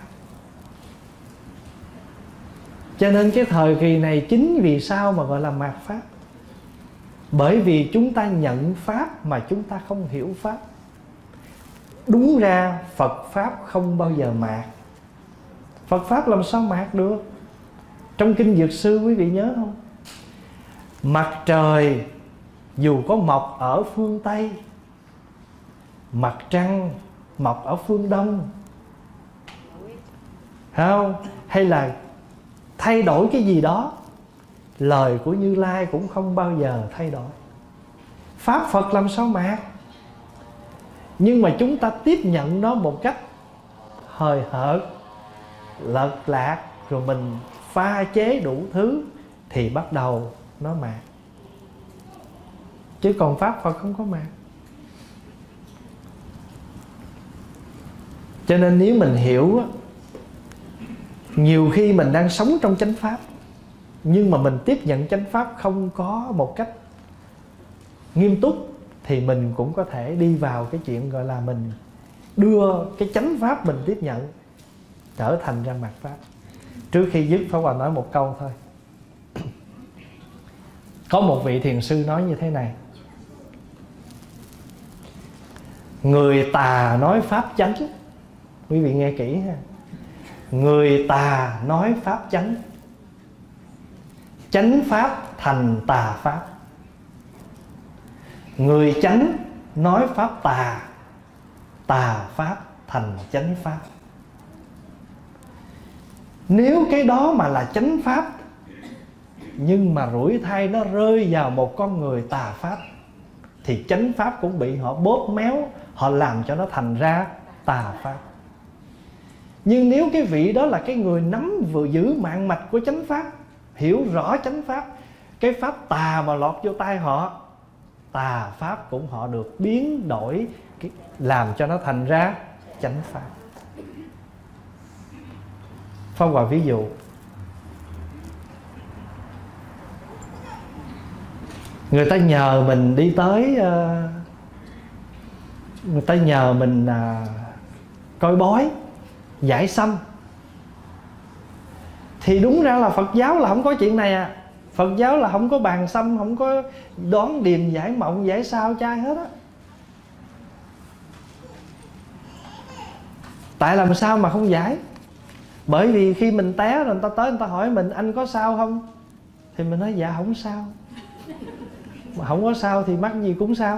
Cho nên cái thời kỳ này chính vì sao mà gọi là mạt Pháp? Bởi vì chúng ta nhận Pháp mà chúng ta không hiểu Pháp. Đúng ra Phật Pháp không bao giờ mạt. Phật Pháp làm sao mạt được? Trong Kinh Dược Sư quý vị nhớ không? Mặt trời dù có mọc ở phương Tây, mặt trăng mọc ở phương Đông, không? Hay là thay đổi cái gì đó, lời của Như Lai cũng không bao giờ thay đổi. Pháp Phật làm sao mạt? Nhưng mà chúng ta tiếp nhận nó một cách hời hợt, lợt lạc, rồi mình pha chế đủ thứ thì bắt đầu nó mạt. Chứ còn Pháp Phật không có mạt. Cho nên nếu mình hiểu, nhiều khi mình đang sống trong chánh Pháp, nhưng mà mình tiếp nhận chánh Pháp không có một cách nghiêm túc, thì mình cũng có thể đi vào cái chuyện gọi là mình đưa cái chánh Pháp mình tiếp nhận trở thành ra mạt Pháp. Trước khi dứt, Pháp Hòa nói một câu thôi. Có một vị thiền sư nói như thế này: người tà nói Pháp chánh. Quý vị nghe kỹ ha. Người tà nói Pháp chánh, chánh Pháp thành tà Pháp. Người chánh nói Pháp tà, tà Pháp thành chánh Pháp. Nếu cái đó mà là chánh pháp, nhưng mà rủi thai nó rơi vào một con người tà pháp, thì chánh pháp cũng bị họ bóp méo, họ làm cho nó thành ra tà pháp. Nhưng nếu cái vị đó là cái người nắm vừa giữ mạng mạch của chánh pháp, hiểu rõ chánh pháp, cái pháp tà mà lọt vô tay họ, tà pháp cũng họ được biến đổi, làm cho nó thành ra chánh pháp. Pháp Hòa ví dụ, người ta nhờ mình đi tới, người ta nhờ mình coi bói, giải sâm. Thì đúng ra là Phật giáo là không có chuyện này à. Phật giáo là không có bàn sâm, không có đoán điềm, giải mộng, giải sao trai hết á. Tại làm sao mà không giải? Bởi vì khi mình té rồi người ta tới, người ta hỏi mình anh có sao không, thì mình nói dạ không sao. Mà không có sao thì mắc gì cũng sao.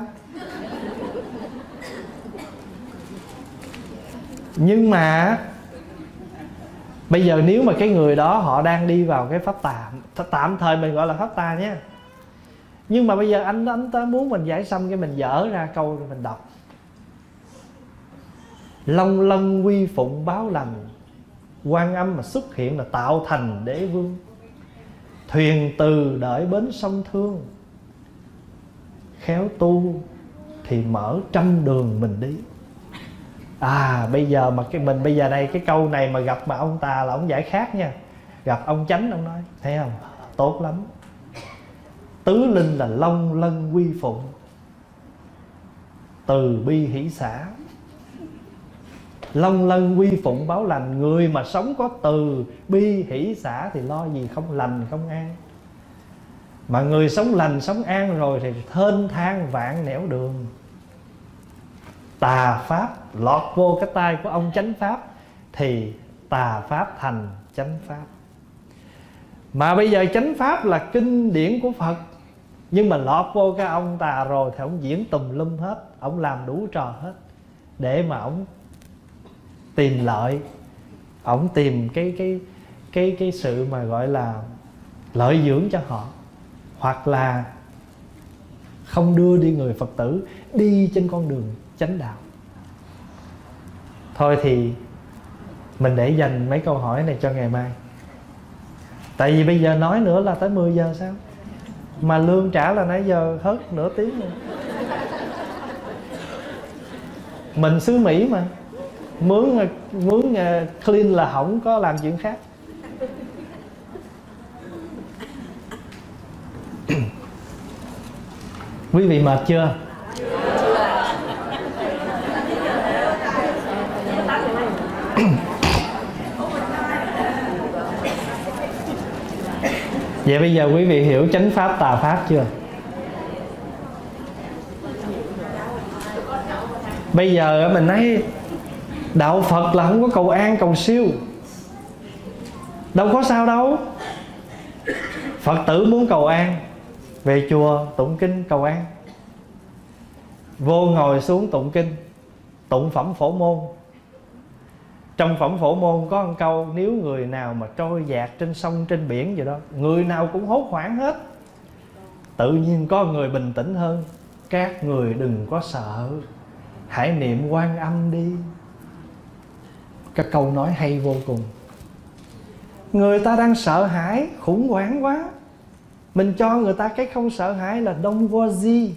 Nhưng mà bây giờ nếu mà cái người đó họ đang đi vào cái pháp tà, tạm thời mình gọi là pháp tà nhé. Nhưng mà bây giờ anh ta muốn mình giải xong, cái mình dở ra câu mình đọc: long lân quy phụng báo lành, Quan Âm mà xuất hiện là tạo thành đế vương. Thuyền từ đợi bến sông Thương, khéo tu thì mở trăm đường mình đi. Bây giờ mà mình bây giờ đây cái câu này mà gặp mà ông tà là ông giải khác nha. Gặp ông chánh ông nói thấy không, tốt lắm. Tứ linh là long lân quy phụng, từ bi hỷ xả. Long lân quy phụng báo lành, người mà sống có từ bi hỷ xả thì lo gì không lành không an. Mà người sống lành sống an rồi thì thênh thang vạn nẻo đường. Tà pháp lọt vô cái tay của ông chánh pháp thì tà pháp thành chánh pháp. Mà bây giờ chánh pháp là kinh điển của Phật, nhưng mà lọt vô cái ông tà rồi thì ông diễn tùm lum hết, ông làm đủ trò hết để mà ông tìm lợi, ông tìm cái sự mà gọi là lợi dưỡng cho họ, hoặc là không đưa đi người Phật tử đi trên con đường chánh đạo. Thôi thì mình để dành mấy câu hỏi này cho ngày mai. Tại vì bây giờ nói nữa là tới 10 giờ sao? Mà lương trả là nãy giờ hết nửa tiếng rồi. Mình xứ Mỹ mà, mướn clean là không có làm chuyện khác. Quý vị mệt chưa? Vậy bây giờ quý vị hiểu chánh pháp tà pháp chưa? Bây giờ mình nói đạo Phật là không có cầu an cầu siêu, đâu có sao đâu. Phật tử muốn cầu an, về chùa tụng kinh cầu an, vô ngồi xuống tụng kinh, tụng phẩm Phổ Môn. Trong phẩm Phổ Môn có một câu: nếu người nào mà trôi dạt trên sông trên biển gì đó, người nào cũng hốt hoảng hết. Tự nhiên có người bình tĩnh hơn: các người đừng có sợ, hãy niệm Quan Âm đi. Cái câu nói hay vô cùng. Người ta đang sợ hãi, khủng hoảng quá, mình cho người ta cái không sợ hãi là don't worry.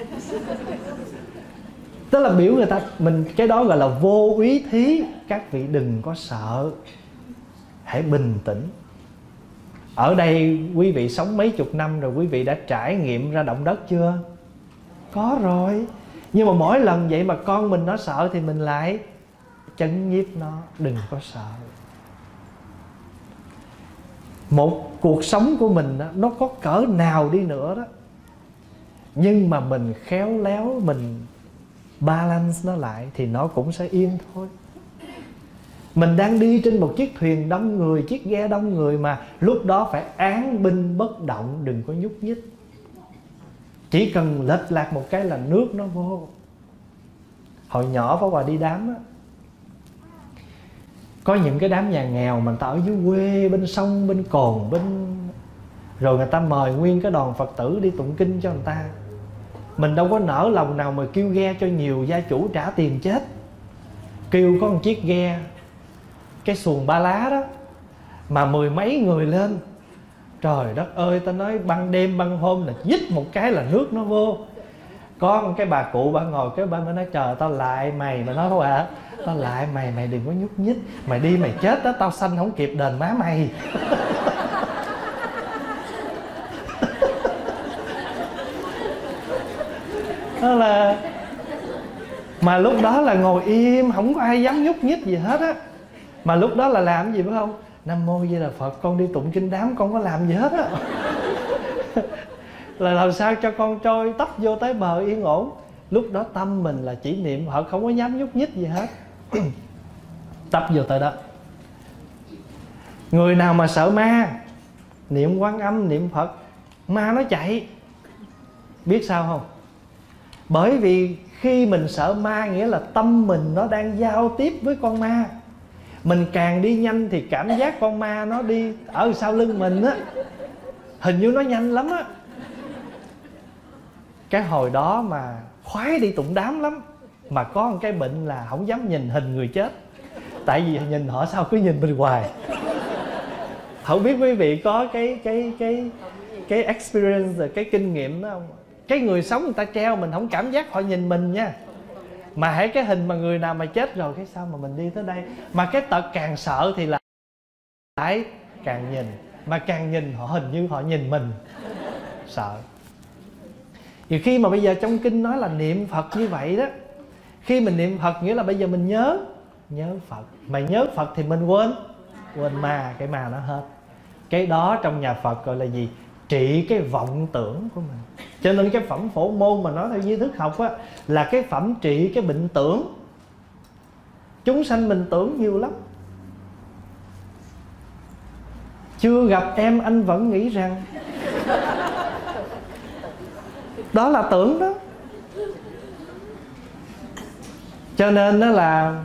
Tức là biểu người ta, mình cái đó gọi là vô úy thí. Các vị đừng có sợ, hãy bình tĩnh. Ở đây quý vị sống mấy chục năm rồi, quý vị đã trải nghiệm ra động đất chưa? Có rồi. Nhưng mà mỗi lần vậy mà con mình nó sợ thì mình lại chấn nhiếp nó, đừng có sợ. Một cuộc sống của mình đó, nó có cỡ nào đi nữa đó, nhưng mà mình khéo léo, mình balance nó lại thì nó cũng sẽ yên thôi. Mình đang đi trên một chiếc thuyền đông người, chiếc ghe đông người, mà lúc đó phải án binh bất động, đừng có nhúc nhích. Chỉ cần lệch lạc một cái là nước nó vô. Hồi nhỏ Pháp Hòa đi đám á, Có những cái đám nhà nghèo mà người ta ở dưới quê, bên sông, bên cồn, rồi người ta mời nguyên cái đoàn Phật tử đi tụng kinh cho người ta. Mình đâu có nỡ lòng nào mà kêu ghe cho nhiều gia chủ trả tiền chết. Kêu có một chiếc ghe, cái xuồng ba lá đó, mà 10 mấy người lên. Trời đất ơi, ta nói ban đêm ban hôm là dít một cái là nước nó vô. Có một cái bà cụ bà ngồi cái bà mới nói trời tao lại mày. Mà nói thôi à, tao lại mày, mày đừng có nhúc nhích. Mày đi mày chết đó, tao sanh không kịp đền má mày. Đó là, mà lúc đó là ngồi im, không có ai dám nhúc nhích gì hết á. Mà lúc đó là làm gì phải không? Nam mô Di Đà Phật, con đi tụng kinh đám con có làm gì hết á. Là làm sao cho con trôi tấp vô tới bờ yên ổn. Lúc đó tâm mình là chỉ niệm Phật, không có dám nhúc nhích gì hết. Tấp vô tới đó. Người nào mà sợ ma, niệm Quan Âm, niệm Phật, ma nó chạy. Biết sao không? Bởi vì khi mình sợ ma nghĩa là tâm mình nó đang giao tiếp với con ma. Mình càng đi nhanh thì cảm giác con ma nó đi ở sau lưng mình á, hình như nó nhanh lắm á. Cái hồi đó mà khoái đi tụng đám lắm. Mà có một cái bệnh là không dám nhìn hình người chết. Tại vì nhìn họ sao cứ nhìn mình hoài. Không biết quý vị có cái experience, cái kinh nghiệm đó không? Cái người sống người ta treo mình không cảm giác họ nhìn mình nha. Mà hãy cái hình mà người nào mà chết rồi, cái sao mà mình đi tới đây. Mà cái tật càng sợ thì là lại càng nhìn. Mà càng nhìn họ hình như họ nhìn mình. Sợ. Vì khi mà bây giờ trong kinh nói là niệm Phật như vậy đó, khi mình niệm Phật nghĩa là bây giờ mình nhớ Phật. Mà nhớ Phật thì mình quên ma, cái ma nó hết. Cái đó trong nhà Phật gọi là gì? Trị cái vọng tưởng của mình. Cho nên cái phẩm Phổ Môn mà nói theo duy thức học á, là cái phẩm trị cái bệnh tưởng. Chúng sanh mình tưởng nhiều lắm. Chưa gặp em anh vẫn nghĩ rằng. Đó là tưởng đó. Cho nên đó là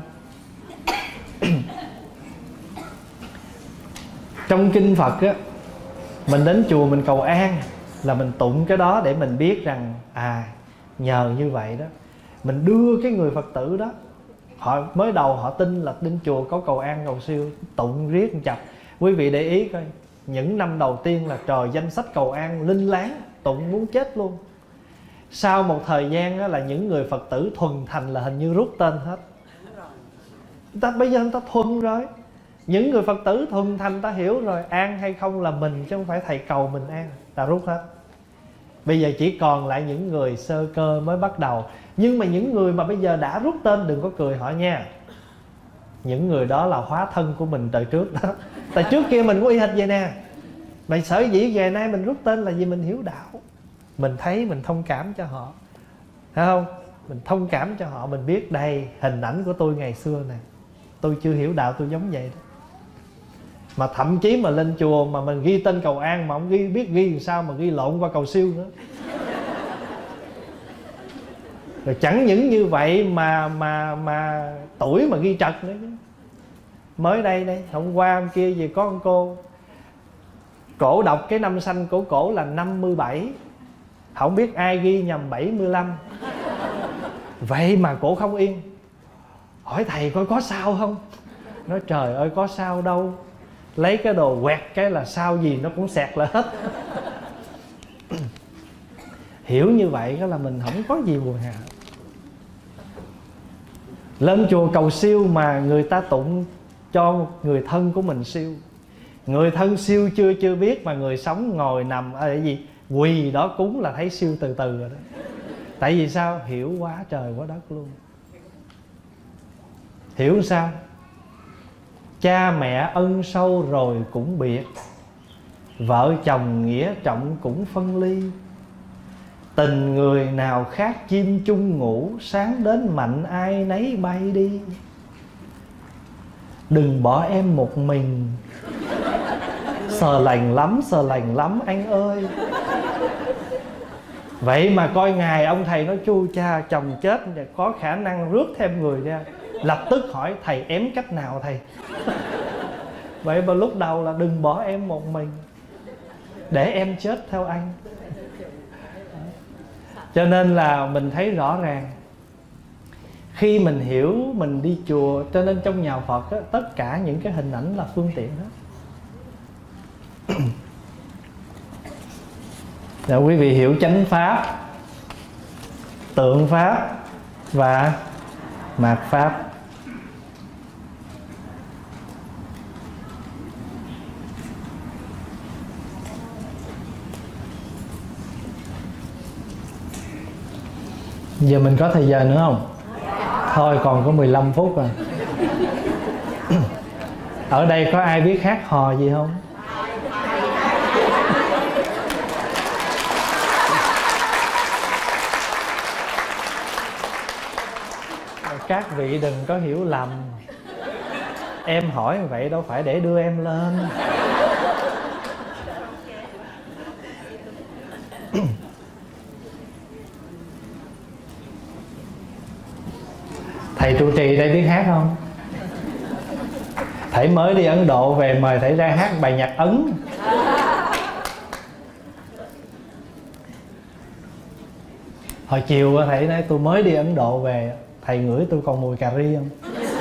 trong kinh Phật á, mình đến chùa mình cầu an là mình tụng cái đó để mình biết rằng nhờ như vậy đó mình đưa cái người Phật tử đó, họ mới đầu họ tin là đến chùa có cầu an cầu siêu, tụng riết chập. Quý vị để ý coi, những năm đầu tiên là trời danh sách cầu an linh láng, tụng muốn chết luôn. Sau một thời gian đó là những người Phật tử thuần thành là hình như rút tên hết. Bây giờ người ta thuần rồi. Những người Phật tử thuần thành ta hiểu rồi, an hay không là mình chứ không phải thầy cầu mình an, ta rút hết. Bây giờ chỉ còn lại những người sơ cơ mới bắt đầu. Nhưng mà những người mà bây giờ đã rút tên đừng có cười họ nha. Những người đó là hóa thân của mình đời trước đó. Tại trước kia mình có y hệt vậy nè. Mà sở dĩ ngày nay mình rút tên là vì mình hiểu đạo. Mình thấy mình thông cảm cho họ, thấy không? Mình thông cảm cho họ, mình biết đây hình ảnh của tôi ngày xưa nè. Tôi chưa hiểu đạo tôi giống vậy đó. Mà thậm chí mà lên chùa mà mình ghi tên cầu an mà không biết ghi làm sao mà ghi lộn qua cầu siêu nữa. Rồi chẳng những như vậy mà tuổi mà ghi trật nữa chứ. Mới đây hôm qua hôm kia gì có con cô, cổ đọc cái năm sanh của cổ là 57, không biết ai ghi nhầm 75. Vậy mà cổ không yên, hỏi thầy coi có sao không. Nói trời ơi có sao đâu, lấy cái đồ quẹt cái là sao gì nó cũng xẹt lại hết. Hiểu như vậy đó là mình không có gì buồn hà. Lên chùa cầu siêu mà người ta tụng cho người thân của mình siêu. Người thân siêu chưa biết mà người sống ngồi nằm ở gì quỳ đó cúng là thấy siêu từ từ rồi đó. Tại vì sao? Hiểu quá trời quá đất luôn. Hiểu sao? Cha mẹ ân sâu rồi cũng biệt, vợ chồng nghĩa trọng cũng phân ly. Tình người nào khác chim chung ngủ, sáng đến mạnh ai nấy bay đi. Đừng bỏ em một mình, sờ lành lắm anh ơi. Vậy mà coi ngày ông thầy nói chu cha chồng chết có khả năng rước thêm người ra. lập tức hỏi thầy ém cách nào thầy. Vậy mà lúc đầu là đừng bỏ em một mình, để em chết theo anh. Cho nên là mình thấy rõ ràng, khi mình hiểu mình đi chùa, cho nên trong nhà Phật á, tất cả những cái hình ảnh là phương tiện hết. Để quý vị hiểu chánh pháp, tượng pháp và mạt pháp. Giờ mình có thời giờ nữa không? Thôi còn có 15 phút à. Ở đây có ai biết hát hò gì không? Các vị đừng có hiểu lầm. Em hỏi vậy đâu phải để đưa em lên. Thầy trụ trì đây biết hát không? Thầy mới đi Ấn Độ về, mời thầy ra hát bài nhạc Ấn. Hồi chiều thầy nói tôi mới đi Ấn Độ về, thầy ngửi tôi còn mùi cà ri không?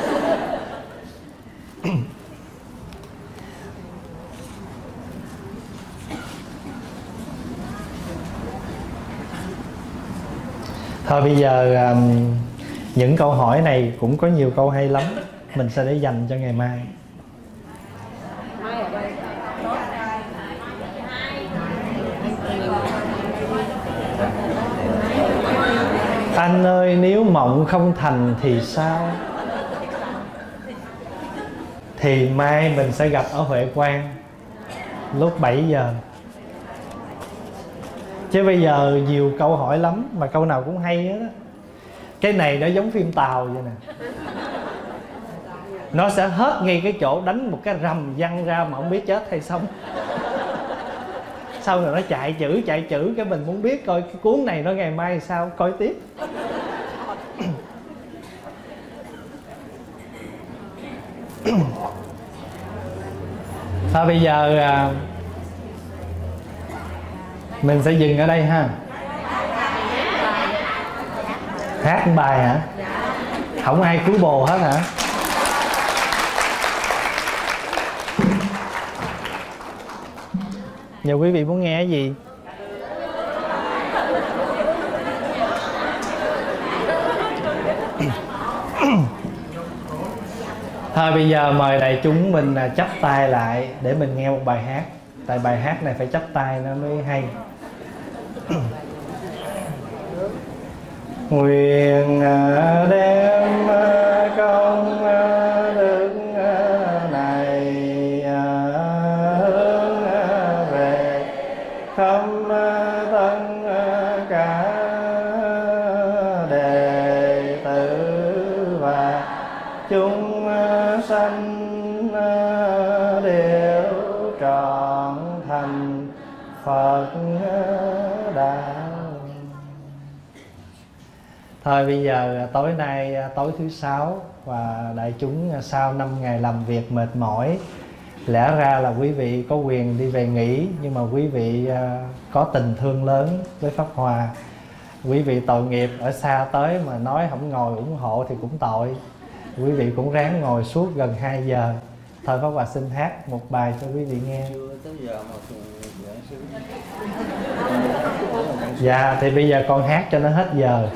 Thôi bây giờ những câu hỏi này cũng có nhiều câu hay lắm, mình sẽ để dành cho ngày mai. Anh ơi, nếu mộng không thành thì sao? Thì mai mình sẽ gặp ở Huệ Quang lúc 7 giờ. Chứ bây giờ nhiều câu hỏi lắm, mà câu nào cũng hay hết á. Cái này nó giống phim Tàu vậy nè. Nó sẽ hết ngay cái chỗ đánh một cái rầm văng ra mà không biết chết hay sống. Sau rồi nó chạy chữ, cái mình muốn biết coi cái cuốn này nó ngày mai sao, coi tiếp. Thôi bây giờ mình sẽ dừng ở đây ha. Hát một bài hả? Không ai cứu bồ hết hả? Giờ quý vị muốn nghe cái gì? Thôi bây giờ mời đại chúng mình chắp tay lại để mình nghe một bài hát. Tại bài hát này phải chắp tay nó mới hay. Nguyện đem công đức này hướng về khắp tất cả đệ tử và chúng sanh đều trọn thành Phật đạo. Thôi bây giờ tối nay tối thứ Sáu và đại chúng sau 5 ngày làm việc mệt mỏi, lẽ ra là quý vị có quyền đi về nghỉ, nhưng mà quý vị có tình thương lớn với Pháp Hòa. Quý vị tội nghiệp ở xa tới mà nói không ngồi ủng hộ thì cũng tội. Quý vị cũng ráng ngồi suốt gần 2 giờ. Thôi Pháp Hòa xin hát một bài cho quý vị nghe. Dạ thì bây giờ con hát cho nó hết giờ.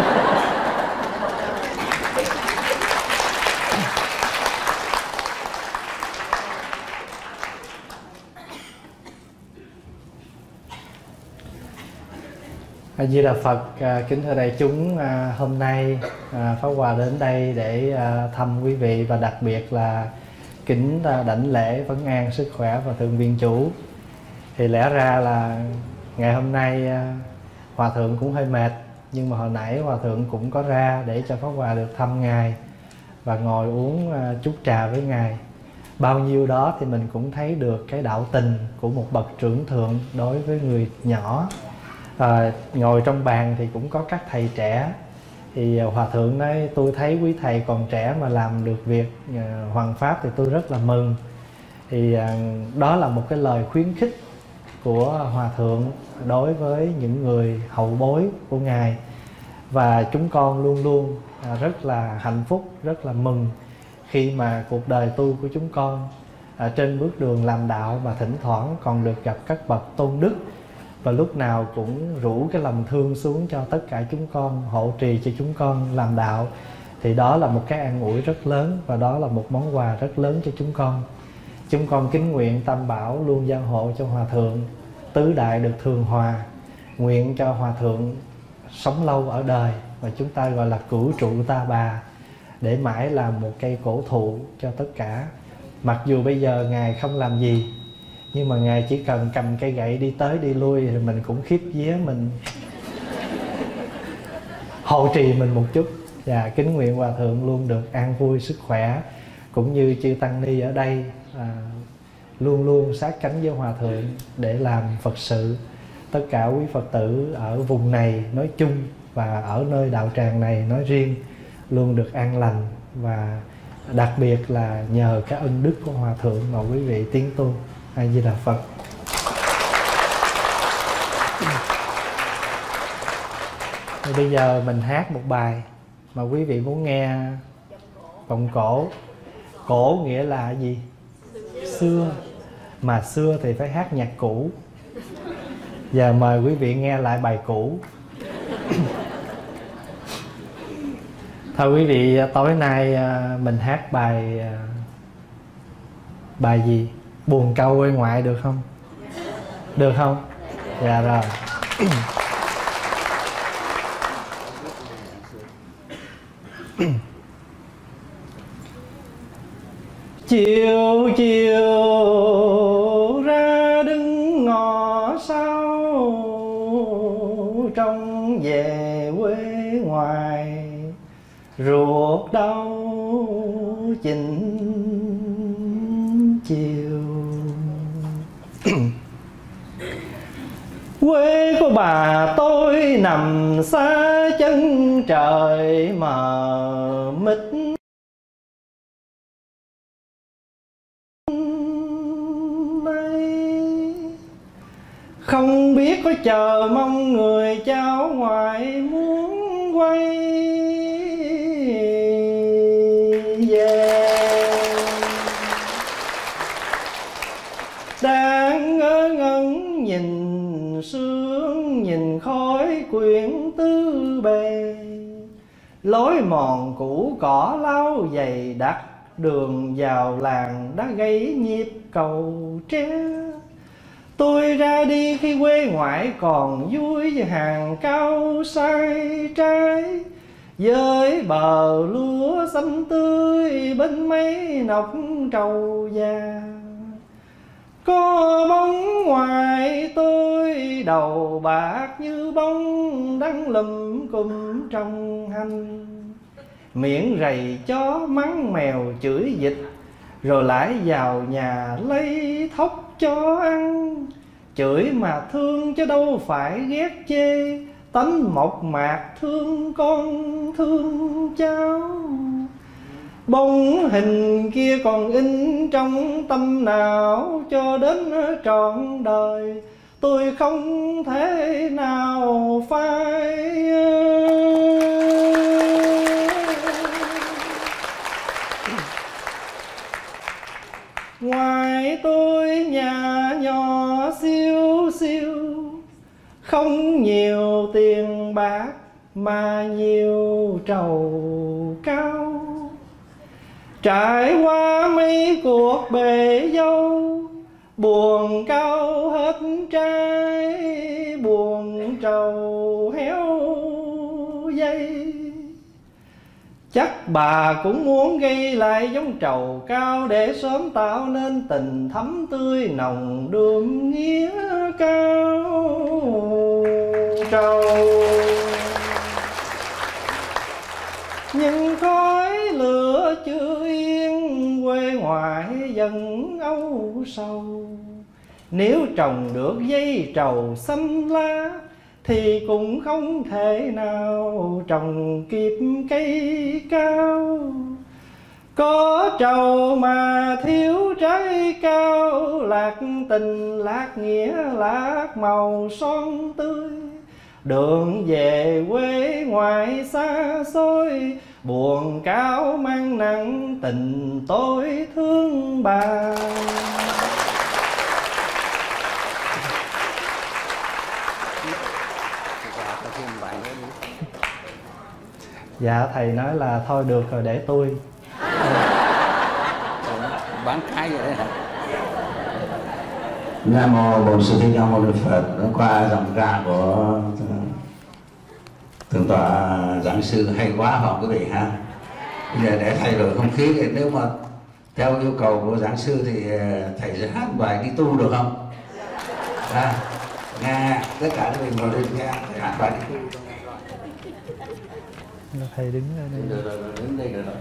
A Di Đà Phật. Kính thưa đại chúng, hôm nay Pháp Hòa đến đây để thăm quý vị, và đặc biệt là kính đảnh lễ vấn an sức khỏe và thượng viện chủ. Thì lẽ ra là ngày hôm nay Hòa thượng cũng hơi mệt, nhưng mà hồi nãy Hòa thượng cũng có ra để cho Pháp Hòa được thăm ngài và ngồi uống chút trà với ngài. Bao nhiêu đó thì mình cũng thấy được cái đạo tình của một bậc trưởng thượng đối với người nhỏ. Ngồi trong bàn thì cũng có các thầy trẻ, Thì hòa thượng nói tôi thấy quý thầy còn trẻ mà làm được việc hoằng pháp thì tôi rất là mừng. Thì đó là một cái lời khuyến khích của hòa thượng đối với những người hậu bối của ngài. Và chúng con luôn luôn rất là hạnh phúc, rất là mừng khi mà cuộc đời tu của chúng con trên bước đường làm đạo mà thỉnh thoảng còn được gặp các bậc tôn đức, và lúc nào cũng rủ cái lòng thương xuống cho tất cả chúng con, hộ trì cho chúng con làm đạo. Thì đó là một cái an ủi rất lớn, và đó là một món quà rất lớn cho chúng con. Chúng con kính nguyện Tam Bảo luôn gia hộ cho hòa thượng, tứ đại được thường hòa, nguyện cho hòa thượng sống lâu ở đời, và chúng ta gọi là cửu trụ ta bà, để mãi làm một cây cổ thụ cho tất cả. Mặc dù bây giờ ngài không làm gì, nhưng mà ngài chỉ cần cầm cây gậy đi tới đi lui thì mình cũng khiếp vía, mình hộ trì mình một chút. Và kính nguyện hòa thượng luôn được an vui sức khỏe, cũng như chư tăng ni ở đây luôn luôn sát cánh với hòa thượng để làm Phật sự. Tất cả quý Phật tử ở vùng này nói chung và ở nơi đạo tràng này nói riêng luôn được an lành, và đặc biệt là nhờ cái ân đức của hòa thượng mà quý vị tiến tu. A Di Đà Phật. Thì bây giờ mình hát một bài mà quý vị muốn nghe. Vọng cổ. Cổ nghĩa là gì? Xưa. Mà xưa thì phải hát nhạc cũ. Giờ mời quý vị nghe lại bài cũ. Thôi quý vị, tối nay mình hát bài gì? Buồn câu quê ngoại được không? Được không? Dạ rồi. Chiều chiều ra đứng ngõ sau, trông về quê ngoài, ruột đau chỉnh chiều. Quê của bà tôi nằm xa chân trời mờ mịt, không biết có chờ mong người cháu ngoại muốn quay về. Đang ngơ ngẩn nhìn sương, nhìn khói quyển tứ bề, lối mòn cũ cỏ lau dày đặc, đường vào làng đã gãy nhịp cầu tre. Tôi ra đi khi quê ngoại còn vui với hàng cao sai trái, với bờ lúa xanh tươi bên mấy nọc trầu già. Có bóng ngoài tôi đầu bạc như bóng đang lùm cùm trong hành, miệng rầy chó mắng mèo chửi dịch, rồi lại vào nhà lấy thóc cho ăn. Chửi mà thương chứ đâu phải ghét chê, tánh mộc mạc thương con thương cháu. Bóng hình kia còn in trong tâm não cho đến trọn đời, tôi không thể nào phai. Ngoài tôi nhà nhỏ siêu siêu, không nhiều tiền bạc mà nhiều trầu cao. Trải qua mấy cuộc bể dâu, buồn cao hết trái, buồn trầu héo dây. Chắc bà cũng muốn gây lại giống trầu cao, để sớm tạo nên tình thắm tươi nồng đượm nghĩa cao trầu. Nhưng khói lửa chưa yên, quê ngoại dần âu sầu. Nếu trồng được dây trầu xanh lá thì cũng không thể nào trồng kịp cây cao. Có trầu mà thiếu trái cao, lạc tình lạc nghĩa lạc màu son tươi. Đường về quê ngoại xa xôi, buồn cao mang nặng tình tôi thương bà. Dạ thầy nói là thôi được rồi để tôi. Bán cái vậy đấy hả? Nam mô Bổn Sư Thích Ca Mâu Ni Phật. Qua giọng ca của thượng tọa giảng sư hay quá không quý vị ha. Bây giờ để thay đổi không khí thì nếu mà theo yêu cầu của giảng sư thì thầy sẽ hát bài đi tu được không? Nghe tất cả các mình ngồi lên nghe thầy hát bài đi tu. Thầy đứng ở đây. Đứng đây được rồi.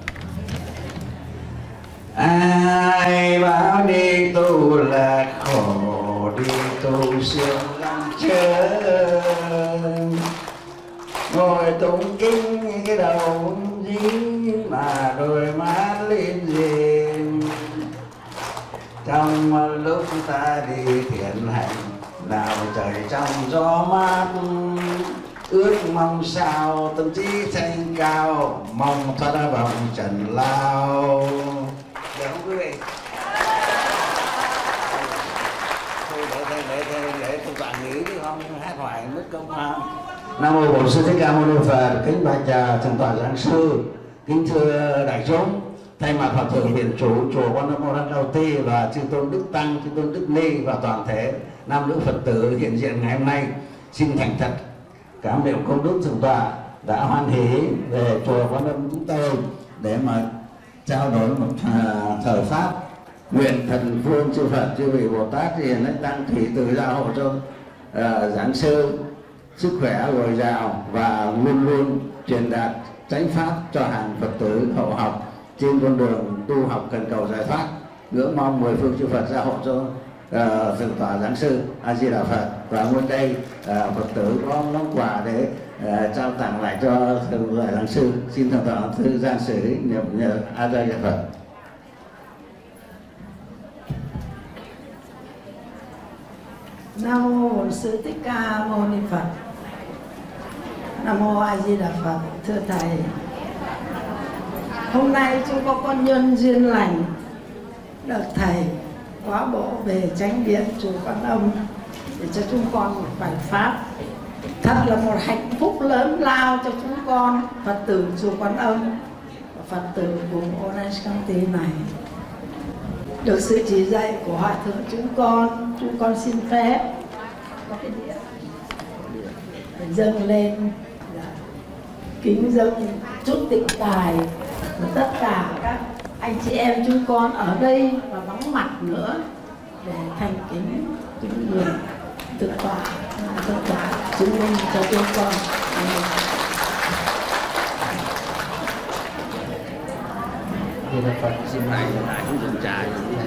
Ai bảo đi tu là khổ, đi tu sướng lắm chớ. Ngồi tụng kinh cái đầu dính mà đôi mắt lên diêm. Trong lúc ta đi thiện hành, nào trời trong gió mát, ước mong sao tâm trí thanh cao, mong thoát ra vòng trần lao. Được không quý vị? Thôi để tôi bạn nghĩ chứ không hát hoài mất công ha. Nam mô Bổn Sư Thích Ca Mâu Ni Phật. Kính bạch thượng tọa giảng sư, kính thưa đại chúng, thay mặt Hòa thượng Viện Chủ chùa Quan Âm Mô Đăng Cao Ti và chư tôn đức tăng, chư tôn đức ni và toàn thể nam nữ Phật tử hiện diện ngày hôm nay, xin thành thật cảm niệm công đức thượng tọa đã hoan hỷ về chùa Quan Âm chúng tôi để mà trao đổi một thời pháp. Nguyện thần phương chư Phật, chư vị Bồ Tát hiền lãnh tăng thủy từ gia hộ cho giảng sư sức khỏe dồi dào và luôn luôn truyền đạt chánh pháp cho hàng Phật tử hậu học trên con đường tu học cần cầu giải thoát. Ngưỡng mong mười phương chư Phật gia hộ cho thượng tọa giảng sư A Di Đà Phật. Và nguyên đây Phật tử có món quà để trao tặng lại cho thượng tọa giảng sư. Xin thượng tọa thư gian xử niệm A Di Đà Phật. Nam mô Bổn Sư Thích Ca Mâu Ni Phật. Nam mô A Di Đà Phật. Thưa thầy, hôm nay chúng con nhân duyên lành được thầy quá bộ về chánh điện chùa Quan Âm để cho chúng con một bài pháp. Thật là một hạnh phúc lớn lao cho chúng con Phật tử chùa Quan Âm và Phật tử vùng Orange County này. Được sự chỉ dạy của Hòa thượng chúng con xin phép có cái đĩa để dâng lên, kính dâng chút tịnh tài của tất cả các anh chị em chúng con ở đây và vắng mặt nữa để thành kính kính mừng thượng tọa chứng minh cho chúng con. Di Đà Phật. Xin này cũng dừng trại.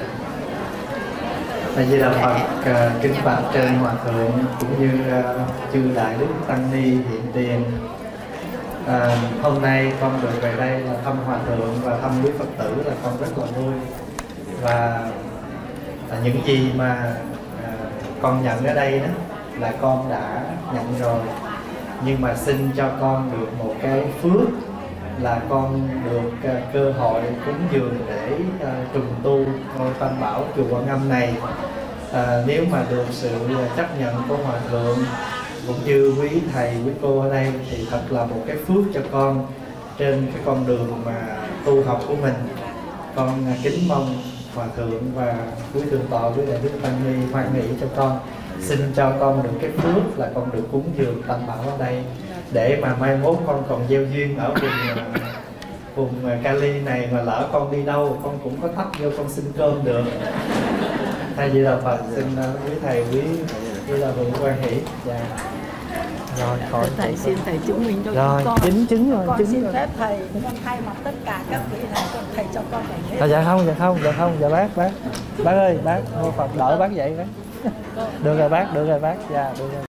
A Di Đà Phật. Kính bạch trên Hòa thượng cũng như chư đại đức tăng ni hiện tiền. Hôm nay con được về đây là thăm Hòa thượng và thăm quý Phật tử là con rất là vui. Và những gì mà con nhận ở đây đó là con đã nhận rồi, nhưng mà xin cho con được một cái phước là con được cơ hội cúng dường để trùng tu ngôi Tam Bảo chùa Quan Âm này. Nếu mà được sự chấp nhận của Hòa thượng cũng như quý thầy quý cô ở đây thì thật là một cái phước cho con trên cái con đường mà tu học của mình. Con kính mong Hòa thượng và quý thượng tọa, quý đại đức tăng ni hoan hỷ cho con, xin cho con được cái phước là con được cúng dường Tam Bảo ở đây, để mà mai mốt con còn gieo duyên ở vùng Cali này, mà lỡ con đi đâu con cũng có thắp vô con xin cơm được. A Di Đà Phật. Xin quý thầy quý là vụ quan hỷ. Dạ. Rồi, khỏi Thầy xin thầy chứng minh cho rồi, con. chứng rồi, con chứng xin rồi. phép thầy, con thay mặt tất cả các vị này, con thầy cho con phải lễ. Dạ không, dạ bác ơi, bác Phật đỡ bác vậy bác. Được rồi bác, dạ được rồi.